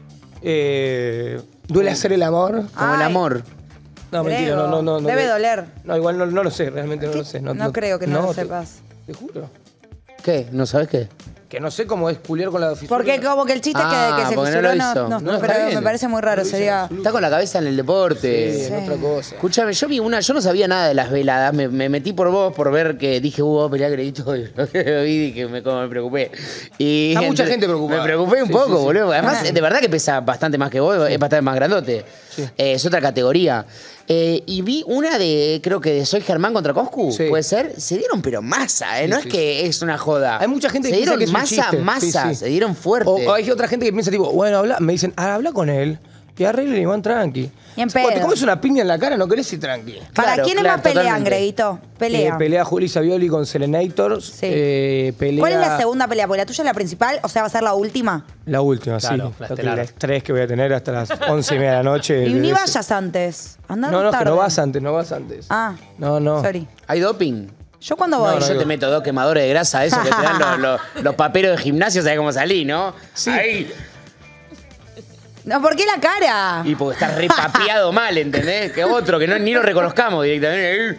Eh, duele hacer el amor. Como el Ay. amor. No, mentira, no, no, no. no Debe duele. doler. No, igual no, no lo sé, realmente no lo sé. No creo que no lo te- sepas. Te juro. ¿Qué? ¿No sabes qué? Que no sé cómo es culiar con la fisura. Porque como que el chiste es Ah, que, que se porque no fisuró, lo no, hizo. no, No, pero está bien. me parece muy raro, sería... Está con la cabeza en el deporte. Sí, en otra cosa. Escúchame, yo vi una, yo no sabía nada de las veladas, me, me metí por vos por ver que dije, hubo pelea Greguito, y lo que vi y que me, como me preocupé. Y Está mucha gente preocupada. Me preocupé un Sí, poco, sí, sí. boludo. Además, de verdad que pesa bastante más que vos, es bastante más grandote. Eh, es otra categoría. Eh, y vi una de, creo que de Soy Germán contra Coscu, Sí. puede ser. Se dieron pero masa, ¿eh? Sí, no sí, es que es una joda. Hay mucha gente se que piensa dieron que es un masa, chiste. masa, Sí, sí. se dieron fuerte. O, o hay otra gente que piensa tipo, bueno, habla, me dicen, ah, habla con él, que arregle y van tranqui. Y en Cuando te pedo. comes una piña en la cara, no querés ir tranqui. ¿Para Claro, quiénes claro, más pelean, totalmente. Greguito? Pelea. Eh, pelea Juli Savioli con Selenators. Sí. Eh, pelea... ¿Cuál es la segunda pelea? Porque la tuya es la principal, o sea, va a ser la última. La última, Claro, sí. la La estelar. el estrés que voy a tener hasta las once y media de la noche. Y ni Desde- vayas antes. Andá No, no, es que tarde. no vas antes, no vas antes. Ah, No, no. sorry. ¿Hay doping? ¿Yo cuándo voy? No, no, Yo te digo- meto dos quemadores de grasa, eso que te dan los, los, los paperos de gimnasio, ¿sabes cómo salí, no? Sí. Ahí. No, ¿por qué la cara? Y porque estás repapeado mal, ¿entendés? Que otro, que no, ni lo reconozcamos directamente.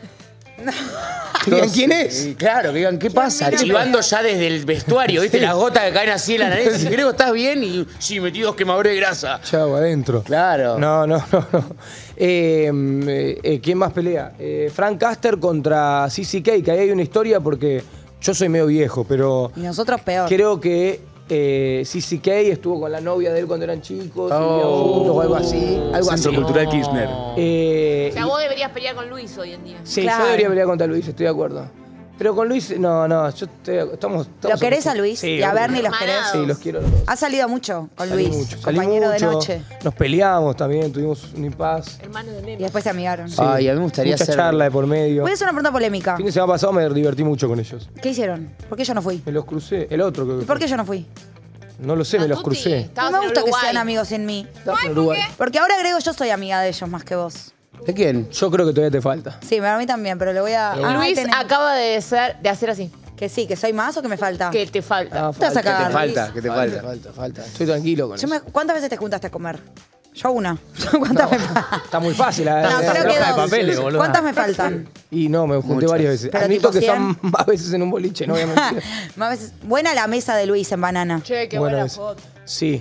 ¿Que digan quién es? Y claro, que digan, ¿qué pasa? Chivando ya desde el vestuario, ¿viste? Las gotas que caen así en la nariz. Si creo, ¿estás bien? Y sí, metí dos quemadores de grasa. Chau, adentro. Claro. No, no, no, no. Eh, eh, eh, ¿Quién más pelea? Eh, Frank Caster contra C C K, que ahí hay una historia porque yo soy medio viejo, pero Y nosotros peor. creo que eh, C C K estuvo con la novia de él cuando eran chicos, y vivían juntos o algo así. Algo Centro así. Cultural Kirchner. Eh, O sea, vos deberías pelear con Luis hoy en día. sí, Claro. yo debería pelear contra Luis, estoy de acuerdo. Pero con Luis, no, no, yo estoy, estamos, estamos... ¿Lo querés a Luis? Sí, ¿Y a obvio. Bernie los querés? Sí, los quiero los dos. Ha salido mucho con Salí Luis, mucho, salí compañero de mucho, noche. Nos peleamos también, tuvimos un impas. Hermano de Y nene. después se amigaron. Sí, Ay, a mí me gustaría mucha hacer- charla de por medio. Voy a hacer una pregunta polémica. El fin de semana pasado me divertí mucho con ellos. ¿Qué hicieron? ¿Por qué yo no fui? Me los crucé, el otro creo que ¿Y por fue. qué yo no fui? No lo sé, me los Tuti, crucé. estabas No me en gusta que Uruguay. sean amigos sin mí. Estabas en Uruguay. Porque ahora agrego yo soy amiga de ellos más que vos. ¿De quién? Yo creo que todavía te falta. Sí, a mí también, pero le voy a... Ah, Luis tenés- acaba de, ser, de hacer así. Que sí, que soy más o que me falta. Que te falta. Ah, Te vas a falta. cagar, te falta, Luis. que te Falta, falta. falta, falta. Estoy tranquilo con Yo eso. me- ¿Cuántas veces te juntaste a comer? Yo una. ¿Cuántas me faltan? Está muy fácil. la- No, la- creo la- que hoja de dos. papeles, boludo. ¿Cuántas me faltan? Y no, me junté Muchas. varias veces. Pero Admito tipo que son cien. más veces en un boliche, no voy a mentir. Más veces. Buena la mesa de Luis en banana. Che, qué Buena buena vez. foto. Sí.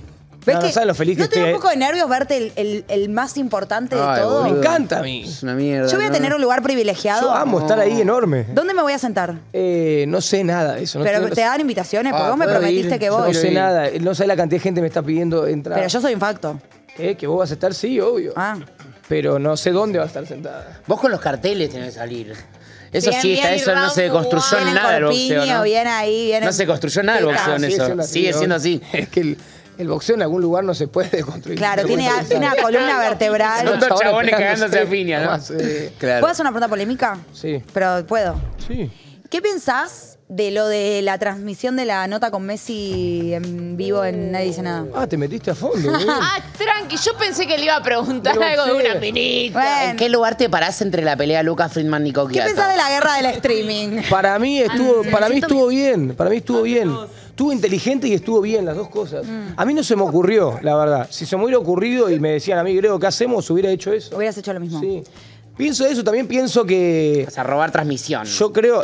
¿Ves No, no que sabes lo feliz que ¿no te da estoy. un poco de nervios verte el, el- el más importante de Ay, todo? Me boludo. encanta a mí. Es una mierda. Yo voy a ¿no? tener un lugar privilegiado. Yo amo estar ahí enorme. ¿Dónde me voy a sentar? Eh, no sé nada de eso. No Pero tengo- te dan invitaciones, porque Ah, vos me ¿puedo prometiste ir? que yo vos. no sé nada. No sé la cantidad de gente que me está pidiendo entrar. Pero yo soy un facto. ¿Eh? ¿Que vos vas a estar? Sí, obvio. Ah. Pero no sé dónde vas a estar sentada. Vos con los carteles tenés que salir. Eso Bien, sí, está, bien, eso no se Raúl. construyó Vienen nada el corpiño, boxeo, ¿no? Bien ahí, vienen No se construyó nada el boxeo en Sigue eso. siendo así, Sigue ¿no? siendo así. Es que el, el boxeo en algún lugar no se puede construir. Claro, Se tiene, puede tiene una columna vertebral. Son dos chabones cagándose a pegándose. piña, ¿no? Más, eh, Claro. ¿Puedo hacer una pregunta polémica? Sí. Pero puedo. Sí. ¿Qué pensás de lo de la transmisión de la nota con Messi en vivo en Nadie Dice Nada? Ah, te metiste a fondo. ¿eh? Ah, tranqui, yo pensé que le iba a preguntar Pero algo de sí. una minita. Bueno, ¿En qué lugar te parás entre la pelea Lucas Friedman-Nico ¿qué Quiato? pensás de la guerra del streaming? Para mí estuvo, para mí estuvo bien. Para mí estuvo bien. Estuvo inteligente y estuvo bien, las dos cosas. A mí no se me ocurrió, la verdad. Si se me hubiera ocurrido y me decían a mí, Grego, ¿qué hacemos? Hubiera hecho eso. Hubieras hecho lo mismo. Sí. Pienso eso, también pienso que. Vas a robar transmisión. Yo creo.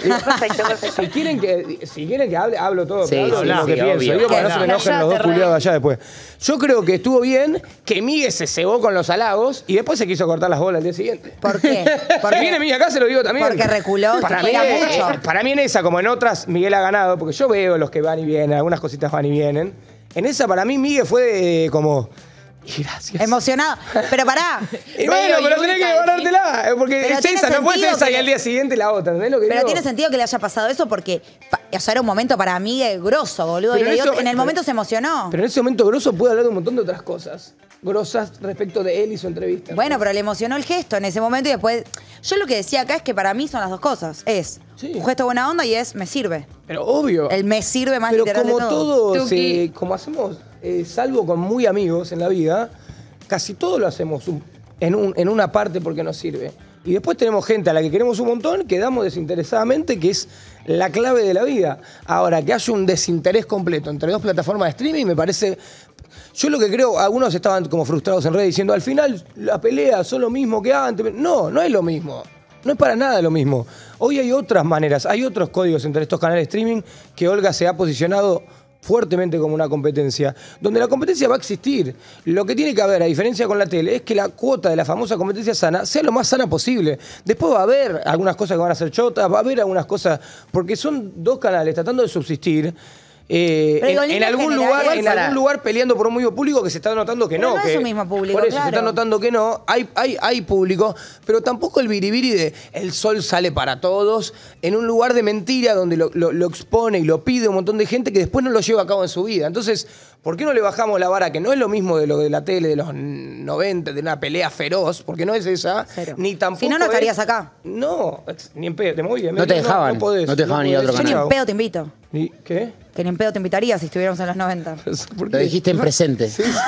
Si quieren que, si quieren que hable, hablo todo. Sí, pero hablo sí, lo sí, que pienso. obvio. Digo, para no se me Callate, enojen los dos Ray. culiados allá después. Yo creo que estuvo bien, que Miguel se cebó con los halagos y después se quiso cortar las bolas al día siguiente. ¿Por qué? Porque viene Miguel acá, se lo digo también. Porque reculó, para te mí, juega eh, mucho. para mí en esa, como en otras, Miguel ha ganado, porque yo veo los que van y vienen, algunas cositas van y vienen. En esa, para mí, Miguel fue eh, como. Y gracias. Emocionado. Pero pará. Y bueno, pero tenés que guardártela, eh, porque Pero es tiene esa, no puede ser sentido esa que y le- al día siguiente la otra, ¿entendés lo que Pero digo? tiene sentido que le haya pasado eso porque pa- o sea, era un momento para mí eh, grosso, boludo. Pero Y le en dio- eso- en el momento se emocionó. Pero en ese momento Grosso puede hablar de un montón de otras cosas. Grosas respecto de él y su entrevista. Bueno, pero le emocionó el gesto en ese momento y después. Yo lo que decía acá es que para mí son las dos cosas. Es Sí. un gesto buena onda y es me sirve. Pero obvio. El me sirve más Pero literal como de todo. todos, eh, como hacemos, eh, salvo con muy amigos en la vida, casi todo lo hacemos un- en, un- en una parte porque nos sirve. Y después tenemos gente a la que queremos un montón, que damos desinteresadamente, que es la clave de la vida. Ahora, que haya un desinterés completo entre dos plataformas de streaming, me parece. Yo lo que creo, algunos estaban como frustrados en redes diciendo, al final la pelea son lo mismo que antes. No, no es lo mismo. No es para nada lo mismo. Hoy hay otras maneras, hay otros códigos entre estos canales de streaming que Olga se ha posicionado fuertemente como una competencia, donde la competencia va a existir. Lo que tiene que haber, a diferencia con la tele, es que la cuota de la famosa competencia sana sea lo más sana posible. Después va a haber algunas cosas que van a ser chotas, va a haber algunas cosas, porque son dos canales tratando de subsistir. eh, Pero digo, en, en en algún líneas lugar, generales, en para- algún lugar peleando por un mismo público que se está notando que Pero no. no es que, un mismo público, por eso se claro. está notando que no. Hay, hay, hay público, pero tampoco el biribiri de el sol sale para todos en un lugar de mentira donde lo, lo- lo expone y lo pide un montón de gente que después no lo lleva a cabo en su vida. Entonces, ¿por qué no le bajamos la vara? Que no es lo mismo de lo de la tele de los noventa, de una pelea feroz, porque no es esa, Cero. ni tampoco Si no, no es- estarías acá. No, ni en pedo, te muy bien. No te dejaban, No, podés, no te dejaban ir a podés. otro Yo ni canal. en pedo te invito. ¿Y qué? Que ni en pedo te invitaría si estuviéramos en los noventa. ¿Por Lo qué? dijiste en presente.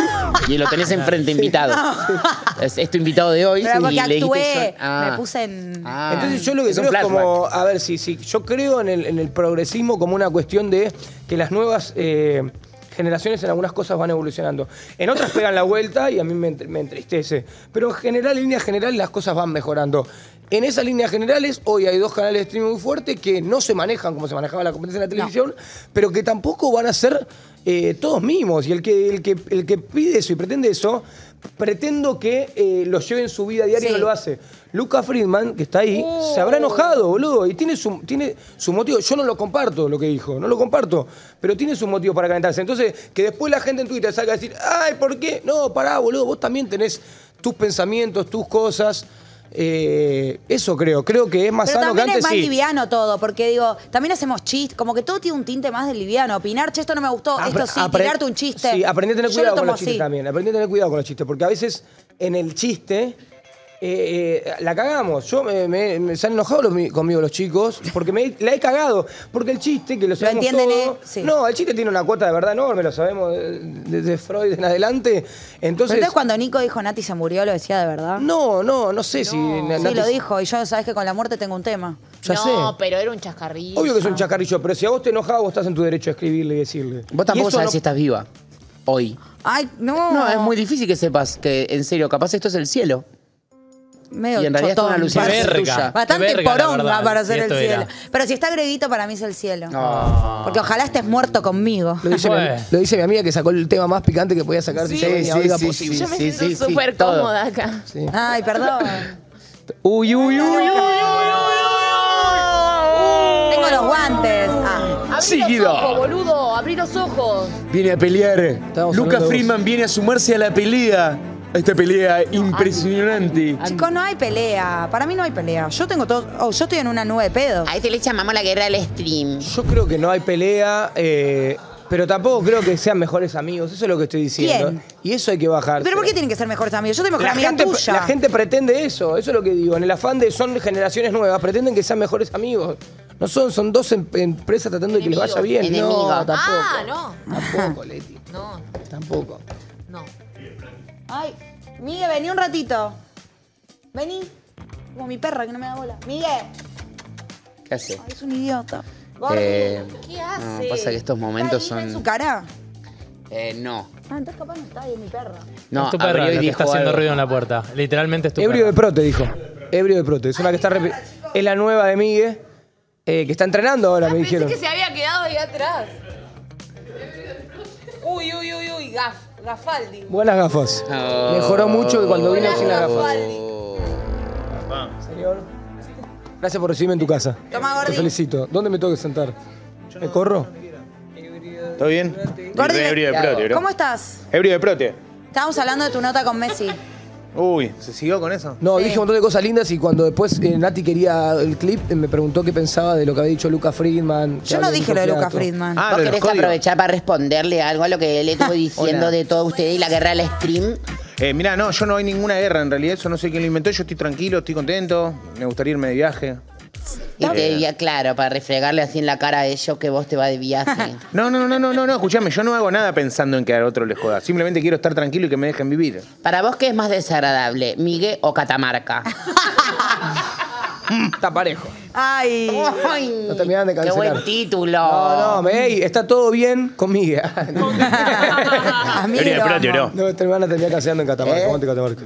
Y lo tenés enfrente, invitado. Es, es tu invitado de hoy. Pero porque y le dijiste actué, yo- Ah. me puse en. Ah. Entonces yo lo que Es un creo es flashback. como, a ver, sí, sí, yo creo en el, en el progresismo como una cuestión de que las nuevas eh, generaciones en algunas cosas van evolucionando. En otras pegan la vuelta y a mí me, ent- me entristece. Pero en general, en línea general, las cosas van mejorando. En esas líneas generales, hoy hay dos canales de streaming muy fuertes que no se manejan como se manejaba la competencia en la televisión, pero que tampoco van a ser eh, todos mismos. Y el que, el, que, el que pide eso y pretende eso, pretendo que eh, lo lleve en su vida diaria y Sí. no lo hace. Luca Friedman, que está ahí, se habrá enojado, boludo, y tiene su, tiene su motivo. Yo no lo comparto lo que dijo, no lo comparto, pero tiene su motivo para calentarse. Entonces, que después la gente en Twitter salga a decir, ay, ¿por qué? No, pará, boludo, vos también tenés tus pensamientos, tus cosas. Eh, eso creo, creo que es más Pero sano que también antes, es más sí. liviano todo, porque digo, también hacemos chistes, como que todo tiene un tinte más de liviano. Opinar, che, esto no me gustó, esto sí, Apre- tirarte un chiste. Sí, aprendí a tener Yo cuidado lo con tomo los chistes así. también. Aprendí a tener cuidado con los chistes, porque a veces en el chiste eh, eh, la cagamos. Yo me, me- me- se han enojado los mi- conmigo los chicos porque me la he cagado. Porque el chiste, que lo sabemos entienden, todo, eh, sí. no, el chiste tiene una cuota de verdad enorme, lo sabemos eh, desde Freud en adelante. Pero Entonces, entonces cuando Nico dijo Nati se murió, lo decía de verdad. no, no, no sé si... Sí, lo dijo, y yo sabes que con la muerte tengo un tema. Ya no, sé. pero era un chascarrillo. Obvio que es un chacarrillo, pero si a vos te enojás, vos estás en tu derecho a escribirle y decirle. Vos tampoco Y eso sabés no- si estás viva hoy. Ay, no. No, es muy difícil que sepas que, en serio, capaz esto es el cielo. medio Y en realidad es chotón, una alucinación bastante- tuya. Bastante Qué verga, la poronga verdad, para ser si el esto cielo. era. Pero si está Greguito, para mí es el cielo. Ah. Porque ojalá estés muerto conmigo. Lo dice, mi, lo dice mi amiga que sacó el tema más picante que podía sacar si Sí, yo venía sí, oiga sí, posible. Yo me Sí, siento sí, sí, súper todo. cómoda acá. Sí. Ay, perdón. Uy, uy, uy, uy, Tengo los guantes. Ah. Abrí Seguido. los ojos, boludo. Abrí los ojos. Viene a pelear. Estábamos Lucas hablando de Friedman viene a sumarse a la pelea. A esta pelea impresionante. Chicos, no hay pelea. Para mí no hay pelea. Yo tengo todo. Oh, yo estoy en una nube de pedos. A este le llamamos la guerra del stream. Yo creo que no hay pelea, eh, pero tampoco creo que sean mejores amigos. Eso es lo que estoy diciendo. ¿Quién? Y eso hay que bajar. ¿Pero por qué tienen que ser mejores amigos? Yo soy mejor La amiga gente, tuya. la gente pretende eso, eso es lo que digo. En el afán de son generaciones nuevas, pretenden que sean mejores amigos. No son, son dos em- empresas tratando de que les vaya bien. Enemigos. No, tampoco. Ah, no. Tampoco, Leti. No, Tampoco. no. Ay, Miguel, vení un ratito. Vení. Como mi perra que no me da bola. Miguel. ¿Qué hace? Ay, es un idiota. Eh, ¿Qué hace? no, pasa que estos momentos ¿Está ahí en su son. cara? Eh, no. Ah, entonces capaz no está ahí, es mi perra. No, es tu perra abrió y la que está dijo haciendo algo. ruido en la puerta. Literalmente es tu Ebrio de perra. Prote, dijo. Ebrio de Prote. Es una que está repi- Es la nueva de Migue, eh, que está entrenando ahora, me Pensé dijeron. que se había quedado ahí atrás. Uy, uy, uy, uy, Gaf, Gafaldi. Buenas gafas. Oh. Mejoró mucho que cuando vino sin las gafas. Gafaldi. Señor. Gracias por recibirme en tu casa. Toma, Te Gordi. felicito. ¿Dónde me tengo que sentar? ¿Me corro? ¿Todo bien? Gordi, Ebrio de prote, bro. ¿cómo estás? Ebrio de prote. Estábamos hablando de tu nota con Messi. Uy, ¿se siguió con eso? No, Sí. dije un montón de cosas lindas y cuando después eh, Nati quería el clip, eh, me preguntó qué pensaba de lo que había dicho Lucas Friedman. que Yo no había dije lo de dicho Lucas Piatto. Friedman. Ah, ¿Vos lo de los querés códigos. aprovechar para responderle algo a lo que él estuvo diciendo Hola. de todos ustedes y la guerra del stream? Eh, mirá, no, yo no hay ninguna guerra en realidad, eso no sé quién lo inventó, yo estoy tranquilo, estoy contento, me gustaría irme de viaje. Y te debía, claro, para refregarle así en la cara a ellos que vos te vas de viaje. No, no, no, no, no, no, escuchame, yo no hago nada pensando en que a otro les joda, simplemente quiero estar tranquilo y que me dejen vivir. Para vos, ¿qué es más desagradable? ¿Migue o Catamarca? Está parejo. Ay. Ay, No terminaban de qué cancelar. buen título. No, no, me, ey, está todo bien con Miguel. A mí Ebrio de lo prote, amo. bro. No, te van a terminar cancelando en Catamarca. ¿Eh? Aguante Catamarca.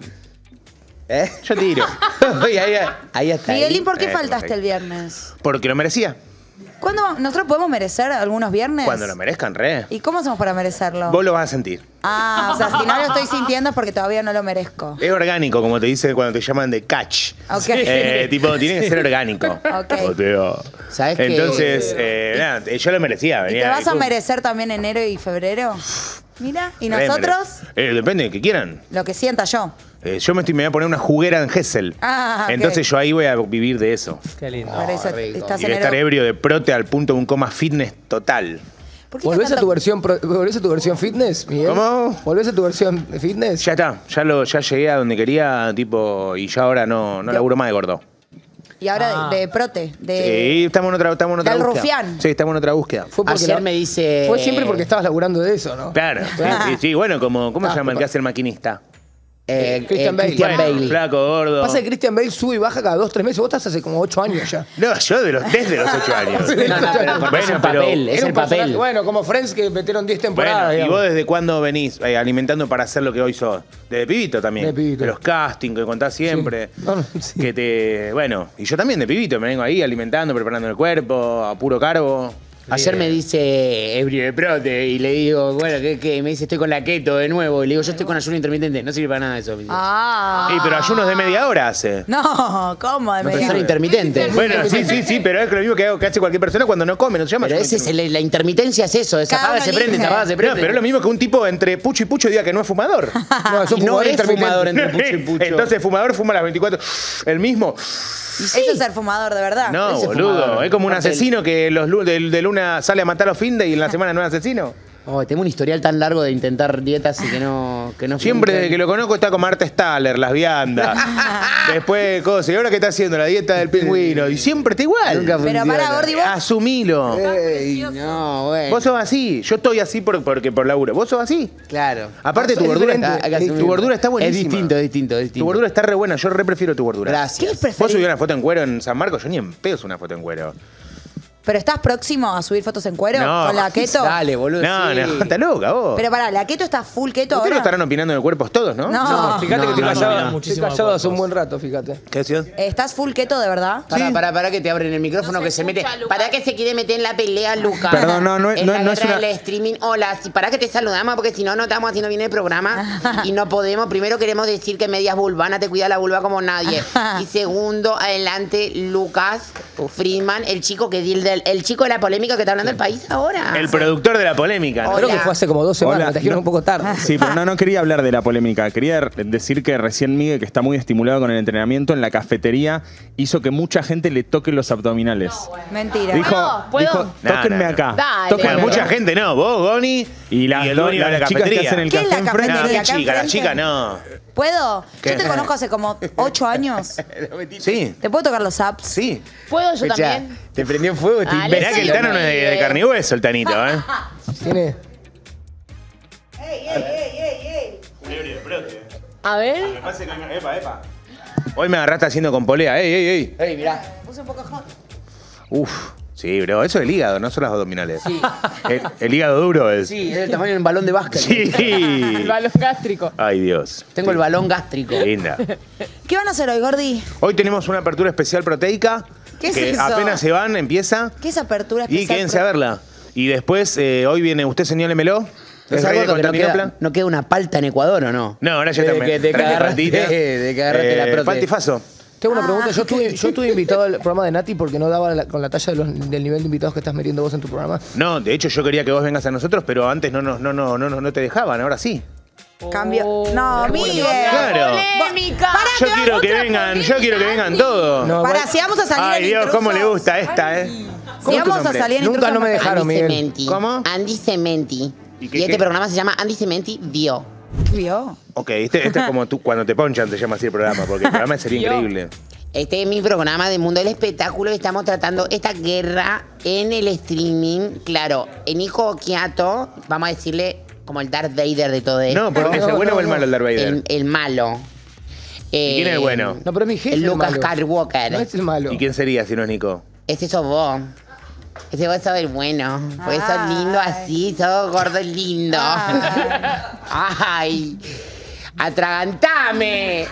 ¿Eh? Yo tiro. ahí, ahí, Ahí está. Miguelín, ¿por qué Eh, faltaste ahí. el viernes? Porque lo merecía. ¿Cuándo nosotros podemos merecer algunos viernes? Cuando lo merezcan, re. ¿Y cómo hacemos para merecerlo? Vos lo vas a sentir. Ah, o sea, si no lo estoy sintiendo es porque todavía no lo merezco. Es orgánico, como te dicen cuando te llaman de catch. Ok. Eh, tipo, tiene que ser orgánico. Ok. Boteo. ¿Sabes qué? Entonces, eh, nada, yo lo merecía. ¿Y venía te vas a de- merecer también enero y febrero? Mira, ¿y Re nosotros? mere- Eh, depende, que quieran. Lo que sienta yo. Eh, yo me, estoy, me voy a poner una juguera en Gessel. Ah, ok. Entonces yo ahí voy a vivir de eso. Qué lindo. Por eso rico. estás Y en voy a estar enero. ebrio de prote al punto de un coma fitness total. ¿Por qué ¿Volvés estás a tu tanto- versión pro- volvés a tu versión fitness, Miguel? ¿Cómo? ¿Volvés a tu versión fitness? Ya está, ya, lo, ya llegué a donde quería, tipo, y ya ahora no, no laburo más de gordo. Y ahora Ah. de, de prote, de... Sí, estamos en otra, estamos en otra del búsqueda. rufián. Sí, estamos en otra búsqueda. Fue porque Ayer la- me dice... Fue siempre porque estabas laburando de eso, ¿no? Claro. Sí, sí, bueno, como, ¿cómo Ah, se llama el pa- que hace el maquinista? Eh, Christian eh, Bale. Christian Bueno, Bale. Flaco, gordo. Pasa que Christian Bale sube y baja cada dos, tres meses. Vos estás hace como ocho años ya. No, yo de los desde los ocho años. No, no, pero porque es un papel, es Era el un personaje- papel. Bueno, como Friends que metieron diez temporadas. Bueno, ¿y digamos. vos desde cuándo venís eh, alimentando para hacer lo que hoy sos? Desde pibito también. De pibito. De los castings que contás siempre. Sí. No, no, sí. Que te. Bueno, y yo también de pibito me vengo ahí alimentando, preparando el cuerpo, a puro carbo. Ayer me dice ebrio de prote y le digo, bueno, ¿qué, qué? Me dice, estoy con la keto de nuevo. Y le digo, yo estoy con ayuno intermitente. No sirve para nada eso. Ah. Sí, pero ayunos de media hora hace. No, ¿cómo? De No, pero media- son intermitentes. Bueno, sí, sí, sí, pero es lo mismo que, hago- que hace cualquier persona cuando no come, no se llama Pero ayuno ese es el- la intermitencia es eso, es Cada apaga, uno se prende, elige. se apaga, se No, prende. pero es lo mismo que un tipo entre pucho y pucho diga que no es fumador. No, es un Y no fumador es intermitente. fumador entre pucho y pucho. Entonces, fumador fuma las veinticuatro. El mismo. Eso es ser fumador de verdad. No, ese boludo. fumador. Es como un Aparte asesino que los lu- de, de luna sale a matar a los findes y en la semana no es asesino. Oh, tengo un historial tan largo de intentar dietas y que no, que no Siempre funcan. desde que lo conozco está con Marta Staller, las viandas. Después, cosas. ¿Y ahora qué está haciendo? La dieta del pingüino. Y siempre está igual. Nunca Pero funciona. para, Gordi, vos... Asumilo. Ey, no, bueno. Vos sos así. Yo estoy así por, porque por laburo. Vos sos así. Claro. Aparte, Ah, tu es gordura, diferente. está, Hay que asumirlo. tu gordura está buenísima. Es distinto, es distinto, es distinto. Tu gordura está re buena. Yo re prefiero tu gordura. Gracias. ¿Qué preferís? Vos subí una foto en cuero en San Marcos. Yo ni en pedo es una foto en cuero. ¿Pero estás próximo a subir fotos en cuero No. con la keto? Dale, boludo. No, sí. no, está loca vos. Pero pará, ¿la keto está full keto Ustedes ahora? no estarán opinando de cuerpos todos, ¿no? No. No, fíjate No, que estoy no, callado, no, no. estoy Muchísimos callado hace un cuerpos. buen rato, fíjate. ¿Qué decías? ¿Estás full keto de verdad? Pará, pará, pará que te abren el micrófono No que se se mete. escucha, Lucas. Pará que se quiere meter en la pelea, Lucas. Perdón, no, no es- En no- la no es guerra una- del streaming. Hola, si pará que te saludamos porque si no, no estamos haciendo bien el programa. Y no podemos. Primero queremos decir que Medias Vulvana te cuida la vulva como nadie. Y segundo, adelante, Lucas Friedman, el chico que el, el chico de la polémica que está hablando del país ahora. El productor de la polémica. ¿no? Creo que fue hace como dos semanas, Hola, me trajeron no. un poco tarde. Sí, pero no, no quería hablar de la polémica. Quería r- decir que recién Miguel, que está muy estimulado con el entrenamiento en la cafetería, hizo que mucha gente le toque los abdominales. Mentira. Dijo, ¿Puedo? dijo, No, tóquenme no, no. acá. Dale. Tóquenme Bueno, acá". mucha gente no. Vos, Goni, Y las, y el dos- dueño de la las chicas que cafetería. hacen el ¿Qué es café la enfrente. No, cafetería? qué acá chica, la enfrente? chica no. ¿Puedo? ¿Qué? Yo te conozco hace como ocho años. Sí, ¿Te puedo tocar los apps? sí. ¿Puedo yo Escuchá, también? te prendió fuego. Te Dale, Mirá que el sí, Tano no es de, de Miguel. carne y hueso, el Tanito, ¿eh? Tiene. A ver. Hoy me agarraste haciendo con polea. ¡Ey, ey, ey! Ey, mirá. Puse un poco hot. Uf. Sí, bro, eso es el hígado, no son las abdominales. El, el hígado duro es. Sí, es el tamaño de un balón de básquet. Sí. El balón gástrico. Ay, Dios. Tengo el balón gástrico. Qué linda. ¿Qué van a hacer hoy, Gordi? Hoy tenemos una apertura especial proteica. ¿Qué es que eso? apenas se van, empieza. ¿Qué es apertura Y especial? quédense a verla. Y después, eh, hoy viene, usted señálemelo. ¿Es ¿Es algo rey de que no Constantinopla? queda, no queda una palta en Ecuador o no? No, ahora ya De también. que- de que Traete agarraste- paltita. de que agarraste la prote. Paltifazo. Tengo una Ah. pregunta. Yo estuve, yo estuve invitado al programa de Nati porque no daba la- con la talla de los- del nivel de invitados que estás metiendo vos en tu programa. No, de hecho yo quería que vos vengas a nosotros, pero antes no, no, no, no, no, no te dejaban, ahora sí. Cambio. Oh. No, Miguel. Claro. Polémica. Pará, Yo que quiero vamos que otra vengan, yo polémica, quiero que vengan Andy. todos. No, Para, bueno. si vamos a salir Ay en Dios, cómo le intrusos. gusta esta, ¿eh? Si ¿Cómo es tu vamos a nombre? salir en Nunca intrusos, no me dejaron, Andy Miguel. Cementi. ¿Cómo? Andy Cementi. ¿Y Y, qué- este qué? programa se llama Andy Cementi Vio. ¿Vio? Ok, este, este es como tú cuando te ponchan, se llama así el programa, porque el programa sería increíble. Este es mi programa de Mundo del Espectáculo. Estamos tratando esta guerra en el streaming. Claro, en Nico Occhiato, vamos a decirle como el Darth Vader de todo esto. No, porque es el bueno o el malo el Darth Vader. El, el malo. ¿Y quién es el bueno? No, pero es mi jefe. El Lucas malo. Skywalker. No es el malo. ¿Y quién sería si no es Nico? Ese sos vos. Ese vos sos el bueno. Porque sos lindo así, sos gordo y lindo. Ay. ¡Atragantame!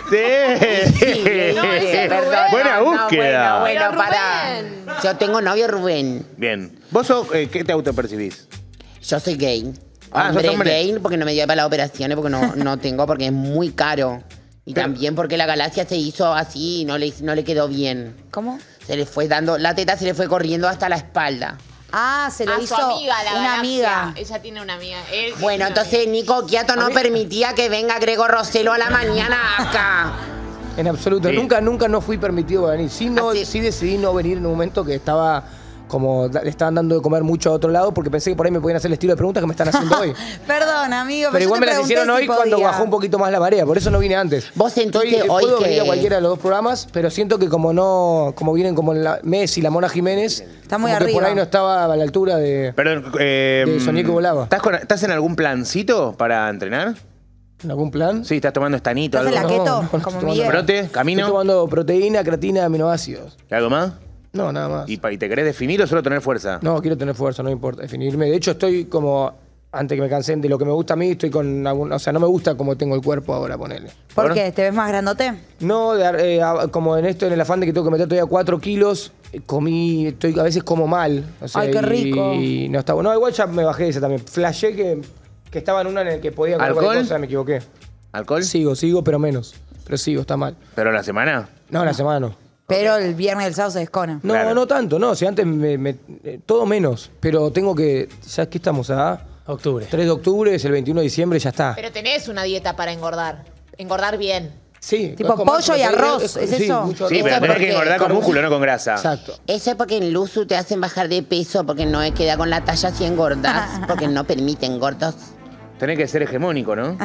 Sí. No, ese es Rubén. Buena No, búsqueda. bueno, Pero bueno, para. Rubén. Yo tengo novio Rubén. Bien. ¿Vos sos, eh, qué te autopercibís? Yo soy gay. Ah, sos hombre, hombre. gay porque no me dio para las operaciones, porque no, no tengo, porque es muy caro. Y Pero- también porque la galaxia se hizo así y no le, no le quedó bien. ¿Cómo? Se le fue dando, la teta se le fue corriendo hasta la espalda. Ah, se lo A hizo su amiga, la una galaxia. amiga. Ella tiene una amiga. Él tiene Bueno, una entonces amiga. Nico Quiato no permitía que venga Gregor Roselo a la mañana acá. En absoluto. Sí. Nunca, nunca no fui permitido venir. Sí, no, Así- sí decidí no venir en un momento que estaba como da- le estaban dando de comer mucho a otro lado porque pensé que por ahí me podían hacer el estilo de preguntas que me están haciendo hoy. Perdón, amigo. Pero yo igual te me las pregunté hicieron si hoy cuando podía. bajó un poquito más la marea, por eso no vine antes. ¿Vos sentiste Estoy- hoy puedo venir a que- cualquiera de los dos programas, pero siento que como no, como vienen como la Messi y la Mona Jiménez, Está muy como que por arriba. ahí no estaba a la altura de. Perdón, eh, De soñé que volaba. ¿estás, con- ¿Estás en algún plancito para entrenar? ¿En algún plan? Sí, estás tomando estanito, ¿Estás en algo. la keto? no, no como estoy tomando Miguel. ¿Brote? Estoy ¿Camino? tomando proteína, creatina, aminoácidos. ¿Algo más? No, nada más. ¿Y, pa- y te querés definir o solo tener fuerza? No, quiero tener fuerza, no importa definirme. De hecho, estoy como, antes que me cansen de lo que me gusta a mí, estoy con algún, o sea, no me gusta como tengo el cuerpo ahora, ponele. ¿Por ¿Por? qué? ¿Te ves más grandote? No, de ar- eh, a- como en esto, en el afán de que tengo que meter todavía cuatro kilos, eh, comí, estoy, a veces como mal. O sea, Ay, qué y- rico. Y no está bueno. No, igual ya me bajé de esa también. Flashé que, que estaba en una en el que podía comer ¿Alcohol? cualquier cosa, me equivoqué. ¿Alcohol? Sigo, sigo, pero menos. Pero sigo, está mal. ¿Pero la semana? No, la semana no. Pero el viernes y el sábado se descona. No, Claro. no tanto, no. Si antes me, me- eh, todo menos. Pero tengo que. ¿Sabes qué estamos a? Octubre. tres de octubre, es el veintiuno de diciembre, ya está. Pero tenés una dieta para engordar. Engordar bien. Sí. Tipo es como- pollo y arroz, ¿es sí, eso? mucho Sí, arroz. pero tenés porque- que engordar con músculo, no con grasa. Exacto. Eso es porque en Luzu te hacen bajar de peso, porque no queda con la talla si engordas, porque no permiten gordos. Tenés que ser hegemónico, ¿no?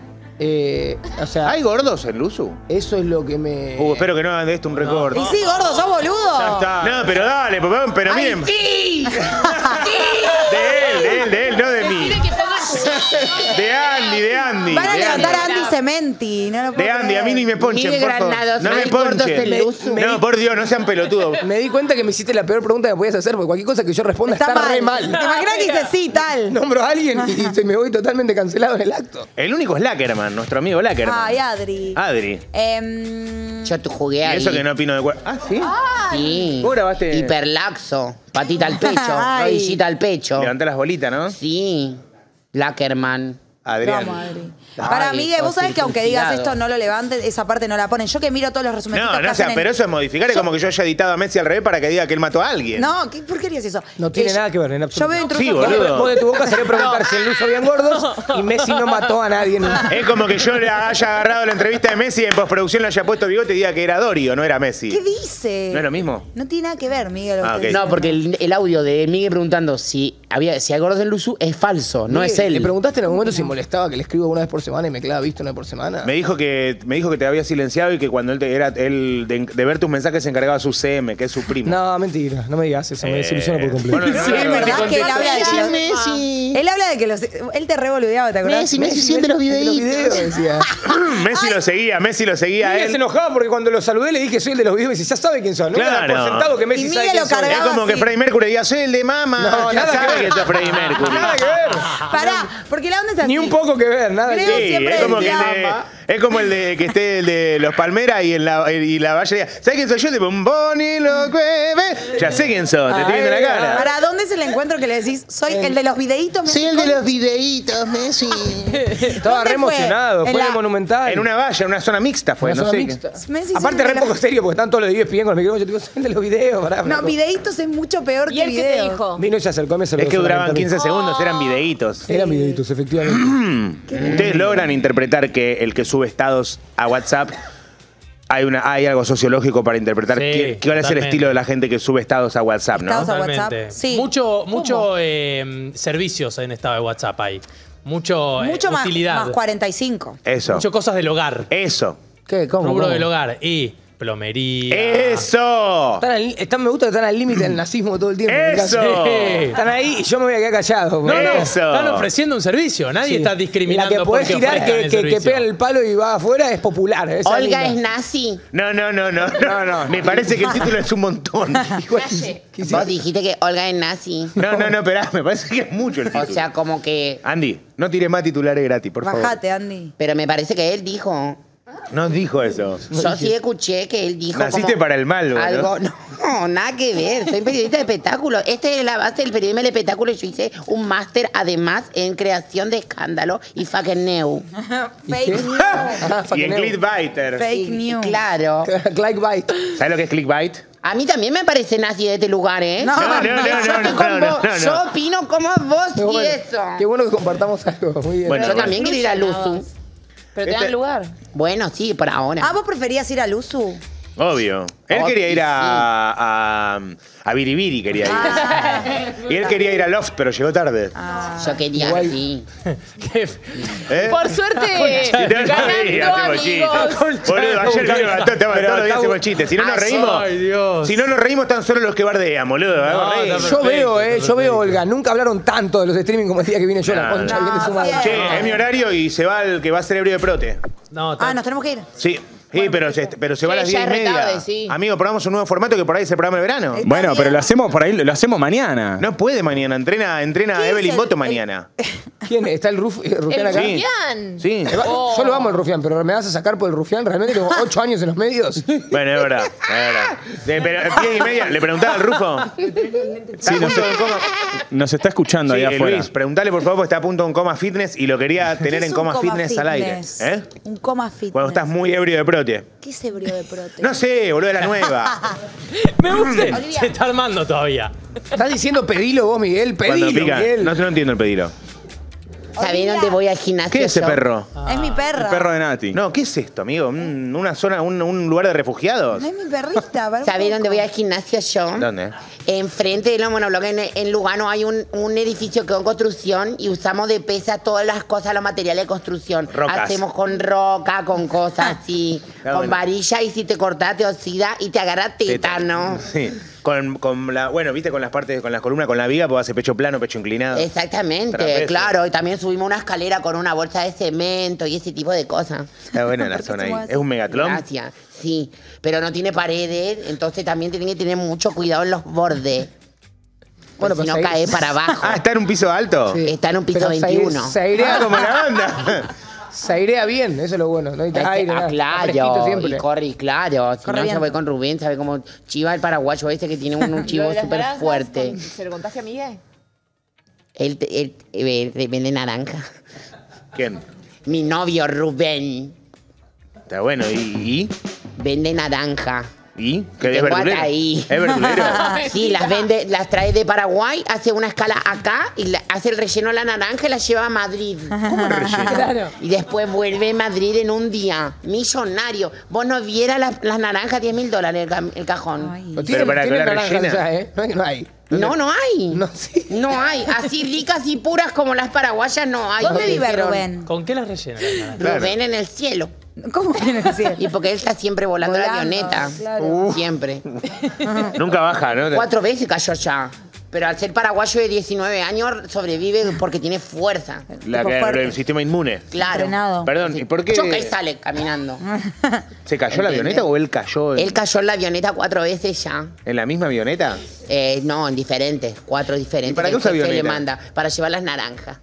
Eh, o sea, ¿Hay gordos en Luzu? eso es lo que me. Uh, espero que no hagan de esto un récord. Y sí, gordo, sos boludo. No, pero dale, pero, pero miren. ¡Sí! De él, de él, de él, no de mí. Decirle que pongan tu De Andy, de Andy. Van a de levantar a Andy. Andy Cementi. No lo puedo De Andy, creer. a mí ni me ponchen, Ni de por favor. Granados, No hay me gordos ponchen. del Luzu. No, por Dios, no sean pelotudos. Me di cuenta que me hiciste la peor pregunta que podías hacer, porque cualquier cosa que yo responda está, Está re mal. mal. ¿Te imaginas que dice sí, tal? Nombro a alguien y se me voy totalmente cancelado en el acto. El único es Lackerman, nuestro amigo Lackerman. Ay, Adri. Adri. Em, Yo te jugué Y ahí. eso que no opino de cuerpo. Ah, ¿sí? Sí. ¿Vos grabaste? Hiperlaxo. Patita al pecho. Ay. Rodillita al pecho. Levanté las bolitas, ¿no? Sí. Lackerman. Adrián. Vamos, Adri. Para Ay, mí, vos sabés que aunque digas circuncidado. esto, no lo levantes, esa parte no la ponen. Yo que miro todos los resúmenes. No, no, o sea, pero eso es modificar. Es como que yo haya editado a Messi al revés para que diga que él mató a alguien. No, ¿qué porquería es eso? No tiene Eh, nada que ver en absoluto. Yo veo intrusos. Sí, Vos, boludo. vos de tu boca sería preguntar si el Luzo habían gordos y Messi no mató a nadie nunca. Es como que yo le haya agarrado la entrevista de Messi y en postproducción le haya puesto bigote y diga que era Dorio, no era Messi. ¿Qué dice? ¿No es lo mismo? No tiene nada que ver, Miguel. lo Ah, que ok. dice. No, porque el, el audio de Miguel preguntando si había si hay gordos en Luzu es falso, no es él. ¿Le preguntaste en algún momento si molestaba que le escribo una vez por semana y me quedaba visto una vez por semana? Me dijo que me dijo que te había silenciado y que cuando él te, era él de, de ver tus mensajes se encargaba su C M, que es su primo. No, mentira, no me digas eso, me Eh, desilusiono por completo. bueno, no, Sí, no, es no, verdad no, que él no, habla de que los- Messi. Él habla de que los. Él te revoludeaba, ¿te acordás? Messi, Messi siente los videitos. videos, decía. Messi lo seguía, Messi lo seguía a Miguel se él. enojaba porque cuando lo saludé le dije soy el de los videos y dice, ya sabe quién son. No me da Claro. por sentado que Messi Y sabe Miguel quién lo soy. Es cargaba como que así. Freddie Mercury diga, soy el de mama. No, ya nada que sabe ver. que sos Freddie Mercury. Nada que ver. Pará, porque la onda es así. Ni un poco que ver, nada Creo que Sí, ver. siempre es como, que el decía- de, es como el de que esté el de los Palmeras y en la, y la Valle diga, ¿sabes quién soy yo? De Bombón y lo cueve. Ya sé quién sos, te estoy viendo la cara. ¿Para dónde es el encuentro que le decís? Soy el de los videitos. Soy el de los videitos, Messi. Estaba ¿Dónde re fue? emocionado, En fue en la- el Monumental. En una valla, en una zona mixta fue, Una no zona sé. mixta. Messi Aparte siempre re la- poco serio porque están todos los de E S P N con el micrófono. Yo te digo, soy el de los videos. Pará, No, flaco. videitos es mucho peor ¿Y que él qué te videos. dijo? Vino y se acercó a mí. Es que duraban quince segundos, eran videitos. Eran videitos, efectivamente. Ustedes logran interpretar que el que sube estados a WhatsApp hay una hay algo sociológico para interpretar Sí, qué, qué va a ser el totalmente. estilo de la gente que sube estados a WhatsApp, ¿no? Estados a Totalmente. WhatsApp. Sí. Mucho, ¿Cómo? mucho eh, servicios en estado de WhatsApp hay. Mucho, eh, Mucho más, utilidad. más cuarenta y cinco. Eso. Mucho cosas del hogar. Eso. ¿Qué? ¿Cómo? Rubro cómo? del hogar. Y plomería. Eso. Están, al- están- me gusta que están al límite del nazismo todo el tiempo. en mi caso. Eso. Están ahí y yo me voy a quedar callado. No, porque- no, Eso. están ofreciendo un servicio. Nadie Sí. está discriminando La que podés porque girar ofrezcan que, el que, que servicio. pegan el palo y va afuera es popular. esa Olga es linda. nazi. No, no, no, no, no, no. Me parece que el título es un montón. Igual, ¿qué hiciste? Vos dijiste que Olga es nazi. No, no, no, esperá, me parece que es mucho el O título. sea, como que. Andy, no tires más titulares gratis, por favor. Bajate, Andy. Pero me parece que él dijo. No dijo eso. Yo sí escuché que él dijo. Naciste como para el mal, boludo. Algo. No, nada que ver. Soy periodista de espectáculo. Esta es la base del periodismo del espectáculo. Yo hice un máster, además, en creación de escándalo y fucking new. Fake news. Ah, Y fucking en news. clickbaiter. Fake Y news. claro. Clickbait. ¿Sabes lo que es clickbait? A mí también me parece nazi de este lugar, ¿eh? No, No, no, no, Yo no, estoy no, con no, no, vos. no. Yo opino como vos Qué y bueno, eso. qué bueno que compartamos algo. Muy bien. Bueno, Yo también quiero ir a Luzu. Pero te Este- dan lugar. Bueno, sí, por ahora. Ah, ¿vos preferías ir al Usu? Obvio. Él Oh, quería ir sí. a, a, a Biribiri, quería ir. Y él quería ir a Loft, pero llegó tarde. Yo quería, Igual- sí. ¿Eh? Por suerte, Sí, no, no, sí, ganando hacemos chistes. amigos. Boludo, ayer vino Gastón, todos Pero los días está hacemos bu- chistes. Si no nos Ah, reímos, Ay, Dios. si no nos reímos, están solo los que bardean, boludo. Hagamos No, reír. está Yo perfecto, veo, eh, está yo veo, perfecto. Olga, nunca hablaron tanto de los streaming como el día que vine yo, la No, concha, no. bien de su madre. Che, es mi horario y se va el que va a ser ebrio de prote. No, Ah, nos tenemos que ir. Sí. Sí, pero, se, pero se va a las Sí, ya diez y es media. retarde, sí. Amigo, probamos un nuevo formato que por ahí es el programa de verano. Está Bueno, bien. pero lo hacemos por ahí, lo hacemos mañana. No puede mañana, entrena, entrena ¿Qué es Evelyn el- Boto el- mañana. ¿Quién? ¿Está el, ruf, el rufián El acá? Sí. Rufián. Sí. Me va- Oh. Yo lo amo el rufián, pero ¿me vas a sacar por el rufián? Realmente tengo ocho años en los medios. Bueno, es verdad, es verdad. De, pero diez y media, le preguntaba al Rufo. Sí, nos, punto en coma. nos está escuchando Sí, ahí eh, afuera. Luis, preguntale por favor, porque está a punto en coma fitness y lo quería ¿Qué tener es en un coma, fitness, al aire. fitness? ¿Eh? Un coma fitness. Cuando estás muy ebrio de prote. ¿Qué es ebrio de prote? No sé, boludo, de la nueva. Me gusta. Olivia. Se está armando todavía. ¿Estás diciendo pedilo vos, Miguel? Cuando Pedilo, pica. Miguel. No, no entiendo el pedilo. ¿Sabés dónde voy al gimnasio? ¿Qué es ese yo? perro? Es mi perra. El perro de Nati. No, ¿qué es esto, amigo? ¿Un- ¿Una zona, un, un lugar de refugiados? No es mi perrita. para un ¿Sabés poco. dónde voy al gimnasio yo? ¿Dónde? Enfrente de los monobloques en, en Lugano hay un, un edificio que en construcción y usamos de pesa todas las cosas, los materiales de construcción. Rocas. Hacemos con roca, con cosas así, Está con bueno. varilla y si te cortas te oxida y te agarra tétano. Sí. Con, con la, bueno, viste, con las partes, con las columnas, con la viga, pues hace pecho plano, pecho inclinado. Exactamente, Trapecio. claro. Y también subimos una escalera con una bolsa de cemento y ese tipo de cosas. Está buena la zona ahí. ¿Es un megatlón? Gracias, sí. Pero no tiene paredes, entonces también tienen que tener mucho cuidado en los bordes. Bueno, si no se- cae para abajo. Ah, ¿está en un piso alto? Sí. Está en un piso Pero se- veintiuno. Se airea Ah, como la banda. Se airea bien, eso es lo bueno. No necesita Este, aire, ah, nada. Está fresquito claro, siempre. y corre, y claro. Si Corre no, bien. se ve con Rubén, sabe como chiva el paraguayo este que tiene un, un Lo chivo de las súper naranjas, fuerte. ¿con- ¿Se lo contagia a Miguel? Él, él, él, él vende naranja. ¿Quién? Mi novio Rubén Está bueno, ¿y? ¿Y? vende naranja. ¿Y? ¿Qué es Tengo verdulero? hasta ahí. ¿Es verdulero? Sí, las vende, las trae de Paraguay, hace una escala acá y la- hace el relleno de la naranja y la lleva a Madrid. ¿Cómo el relleno? Claro. Y después vuelve a Madrid en un día. Millonario. Vos no vieras las, las naranjas, diez mil dólares el, ca- el cajón. Pero tiene, para que tiene la naranjas rellena. ya, ¿eh? No, hay- no hay. No, no hay. No, sí. No hay. Así ricas y puras como las paraguayas no hay. ¿Dónde Me vive dijeron. Rubén? ¿Con qué las rellenan? Claro. Rubén en el cielo. ¿Cómo que en el cielo? Y porque él está siempre volando, la Volando, avioneta. claro. Siempre. Nunca baja, ¿no? Cuatro veces cayó ya. Pero al ser paraguayo de diecinueve años, sobrevive porque tiene fuerza. La Tipo que, fuerte. el sistema inmune. Claro. Entrenado. Perdón, ¿y por qué? Choca y sale caminando. ¿Se cayó la ¿Entendés? avioneta o él cayó en, Él cayó en la avioneta cuatro veces ya. en la misma avioneta? Eh, no, en diferentes, cuatro diferentes. ¿Y para qué que usa el jefe avioneta? le manda para llevar las naranjas.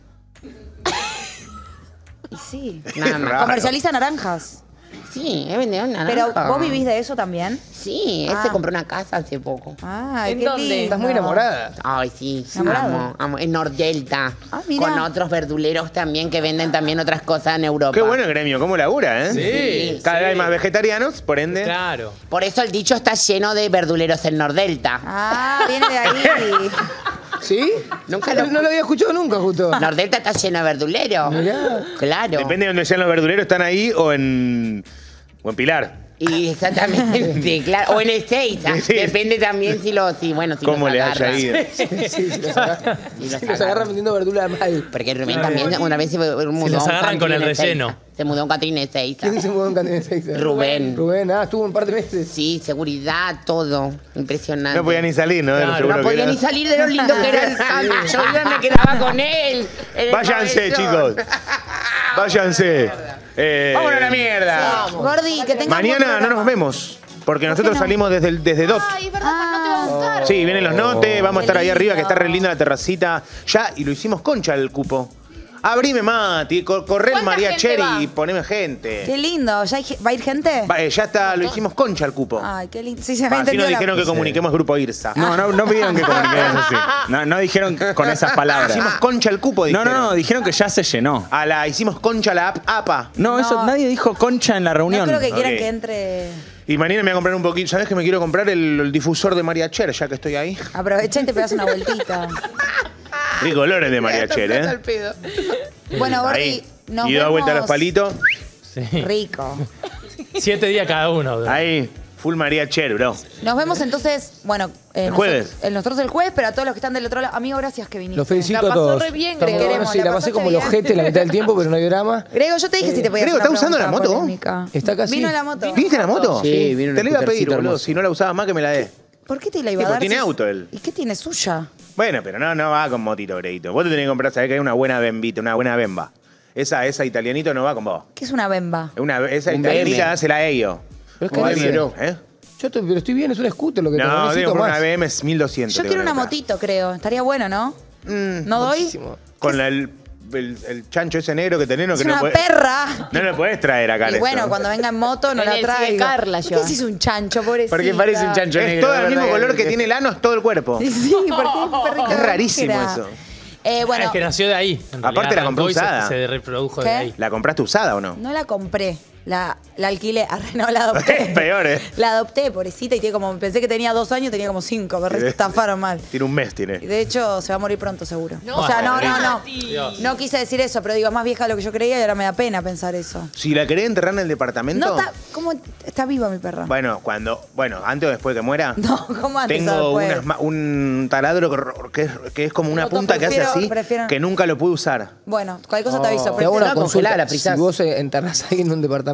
Y sí. Nada más. Raro. Comercializa naranjas. Sí, he vendido Pero naranjas. vos vivís de eso también. Sí, él Ah. se compró una casa hace poco. Ay, ¿En qué dónde? lindo. Estás muy enamorada. Ay, sí, ¿Enamorado? amo, amo. En Nordelta. Ah, mira. Con otros verduleros también que venden también otras cosas en Europa. Qué bueno el gremio, cómo labura, ¿eh? Sí, Cada sí. vez hay más vegetarianos, por ende. Claro. Por eso el dicho está lleno de verduleros en Nordelta. Ah, viene de ahí. ¿Sí? Nunca lo- No lo había escuchado nunca, justo. Nordelta está lleno de verduleros. Mirá. Claro. Depende de donde sean los verduleros, están ahí o en. o en Pilar. Y exactamente, claro. O en Ezeiza. Sí. Depende también si lo, si, bueno, si ¿Cómo los les haya agarra. ido? Sí, sí, sí, los agarran. Si los Sí, los agarra. agarran vendiendo verdura mal. Porque Rubén también una vez se mudó a un los agarran country con el en Ezeiza. relleno. Se mudó a un country en Ezeiza. ¿Quién se mudó en Candela Seiza? Rubén. Rubén, ah, estuvo un par de meses. Sí, seguridad, todo. Impresionante. No podía ni salir, ¿no? De lo Claro, seguro No que podía era. ni salir de lo lindo que era el country. Yo ya me quedaba con él. en el Váyanse, pabellón. chicos. Váyanse. Eh, Vámonos a la mierda. Gordi, que tengas Mañana buen no nos programa. vemos. Porque nosotros no? salimos desde, el- desde D O T. Ay, es verdad, pero no te va a gustar. Sí, vienen los notes, vamos a estar ahí Qué arriba, que lindo. está re linda la terracita. Ya, y lo hicimos concha el cupo. Abrime Mati, co- corre el ¿Cuánta María gente Cheri va? y poneme gente. Qué lindo. ¿Ya hay ge- ¿Va a ir gente? Va, eh, ya está, lo hicimos concha el cupo. Ay, qué lindo. Sí, se me Así entendió nos la- dijeron que comuniquemos grupo IRSA. No, no, no pidieron que comuniquemos así. No, no dijeron con esas palabras. Hicimos concha el cupo, No, dijeron. no, no, dijeron que ya se llenó. A la, hicimos concha la ap- APA. No, eso No. nadie dijo concha en la No reunión. creo que quieran Ok. que entre. Y mañana me voy a comprar un poquito. ¿Sabes que me quiero comprar el, el difusor de María Cher, ya que estoy ahí? Aprovecha y te pegas una vueltita. Rico olores de María Cher, ¿eh? Bueno, Gordi, Ahí. nos Y da vuelta a los vemos- palitos. Sí. Rico. Siete días cada uno. bro. Ahí. Full María Cher, bro. Nos vemos entonces, bueno, eh, El nosotros- jueves. eh, nosotros el jueves, pero a todos los que están del otro lado. Amigo, gracias que viniste. Los felicito La a pasó todos. re bien, Está muy Grego. bueno, sí, ¿La la pasé pasaste como el bien? ojete la mitad del tiempo, pero no hay drama. Grego, yo te dije si te podías Grego, hacer ¿estás una usando la pregunta moto? polémica. Está casi. Vino en la moto. ¿Viniste en la moto? Sí, vino en Te un la iba a pedir, scootercito boludo. hermoso. Si no la usabas más, que me la dé. ¿Por qué te la iba Sí, a porque dar? tiene si- auto él. ¿Y qué tiene suya? Bueno, pero no, no va con motito, Greguito. Vos te tenés que comprar, sabés que hay una buena bembita, una buena bemba. Esa, esa italianito no va con vos. ¿Qué es una bemba? Una, esa Un italianita B M. dásela a ellos. Pero es Como que a mí, dice- bro, ¿eh? Yo estoy, pero estoy bien, es un scooter lo que te No, necesito digo, por más. una B M es mil doscientos. Yo te quiero voy a una comprar. motito, creo. Estaría bueno, ¿no? Mm, ¿No doy? Muchísimo. Con la- el, el, el chancho ese negro que tenés, no, Es que no una podés- perra. No lo podés traer acá. Y eso. bueno, cuando venga en moto no En la el traigo. Sidecar la ¿Por qué lleva. decís un chancho, pobrecita? Porque parece un chancho Es negro. todo el ¿verdad? mismo color que tiene el ano, es todo el cuerpo. Sí, sí, porque es un perrito Es rarísimo era. eso. Eh, bueno, Es que nació de ahí. En Aparte realidad la compró arrancó y se- usada. Se, reprodujo ¿Qué? de ahí. ¿La compraste usada o no? no la compré. La, la alquilé. Arre, no, la adopté. Es peor, ¿eh? La adopté, pobrecita, y tiene como, pensé que tenía dos años, tenía como cinco. Me re estafaron mal. Tiene un mes, Y tiene. de hecho, se va a morir pronto, seguro. No, o sea, no, no, no. Dios. No quise decir eso, pero digo, es más vieja de lo que yo creía y ahora me da pena pensar eso. Si la querés enterrar en el departamento. No está, ¿cómo está viva mi perra? Bueno, cuando. Bueno, antes o después que muera. No, ¿cómo antes o Tengo después? unas ma- un taladro que- que es, que es como una No, punta que hace prefiero- así, prefiero- que nunca lo pude usar. Bueno, cualquier cosa te aviso. Te hago una Está consulta. congelada, Si frisás. vos eh, enterrás a alguien en un departamento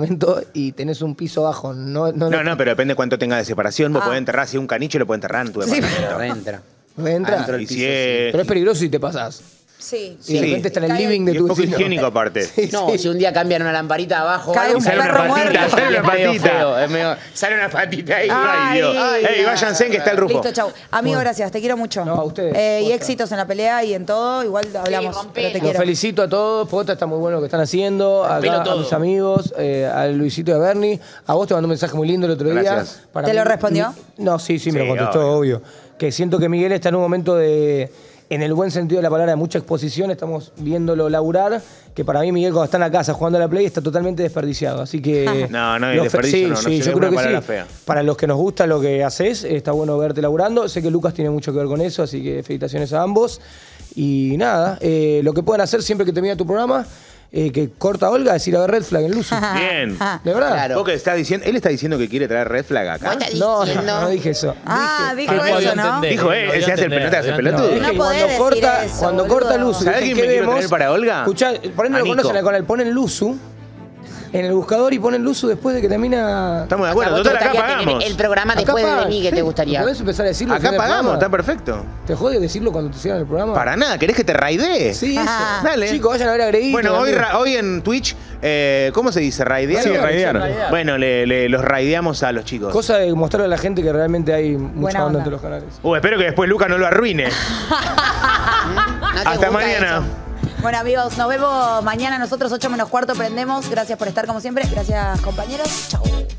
departamento y tenés un piso bajo. No, no, No, no, pero depende cuánto tenga de separación. Vos Ah. podés enterrar, si es un caniche, lo podés enterrar en tu Sí, departamento. Reentra. no entra. Adentro del Y si piso, es- Pero es peligroso si te pasás. Sí. Y de repente está en el living de Y es tu poco vecino. higiénico aparte. No, si un día cambian una lamparita abajo, Cae algo, un sale perro una patita, muerto. Sale una es medio patita. feo, es medio- sale una patita ahí. Ay, Dios. Ay. Ey, váyanse que está el rufo. Listo, chau. Amigo, gracias, te quiero mucho. No, a ustedes. Eh, y Posta. éxitos en la pelea y en todo. Igual hablamos, pero te Los quiero. felicito a todos, Pota está muy bueno lo que están haciendo, acá, pelo a todo. mis amigos, eh, a Luisito y a Bernie. A vos te mandó un mensaje muy lindo el otro día. Gracias. Para ¿Te mí- lo respondió? No, sí, sí, me Sí, lo contestó, obvio. Que siento que Miguel está en un momento de, en el buen sentido de la palabra, de mucha exposición. Estamos viéndolo laburar, que para mí Miguel cuando está en la casa jugando a la Play está totalmente desperdiciado. Así que... No, no, el los fe- desperdicio sí, no, no sí, se yo ve creo una que sí. palabra fea. Para los que nos gusta lo que haces, está bueno verte laburando. Sé que Lucas tiene mucho que ver con eso, así que felicitaciones a ambos. Y nada, eh, lo que pueden hacer siempre que termine tu programa, eh, que corta Olga, es ir a ver Red Flag en Luzu. Bien. ¿De verdad? Claro. ¿Vos qué estás diciendo? Él está diciendo que quiere traer Red Flag acá. No, no, no dije eso. Ah, dijo No podía eso, ¿no? entender, Dijo, eh, no podía él se hace el entender, pelote, hace el no, pelotudo. Dije No que podés cuando decir corta, eso, cuando boludo. corta Luzu, ¿Sabés dicen, quién ¿qué me quiero vemos? traer para Olga? Escuchá, por ahí no A lo Nico. conocen, con el ponen Luzu en el buscador y ponen Luzu después de que termina. Estamos de O sea, acuerdo, vos te total, acá gustaría tener pagamos. el programa Acá después de pagan. mí, que te Sí, gustaría. ¿Podés empezar a decirlo? al Acá final del pagamos, está programa? perfecto. ¿Te jode decirlo cuando te cierran el programa? Para nada, ¿querés que te raidee? Sí, eso. Dale. Chicos, vayan a ver a Greguito. Bueno, hoy, amigo. ra- hoy en Twitch, eh, ¿cómo se dice? ¿Raidear? Sí, raidear. Bueno, le, le- los raideamos a los chicos. Cosa de mostrarle a la gente que realmente hay mucha Buena onda onda. entre los canales. Uh, espero que después Luca no lo arruine. ¿No te Hasta gusta mañana. eso? Bueno, amigos, nos vemos mañana. Nosotros ocho menos cuarto prendemos. Gracias por estar como siempre. Gracias, compañeros. Chau.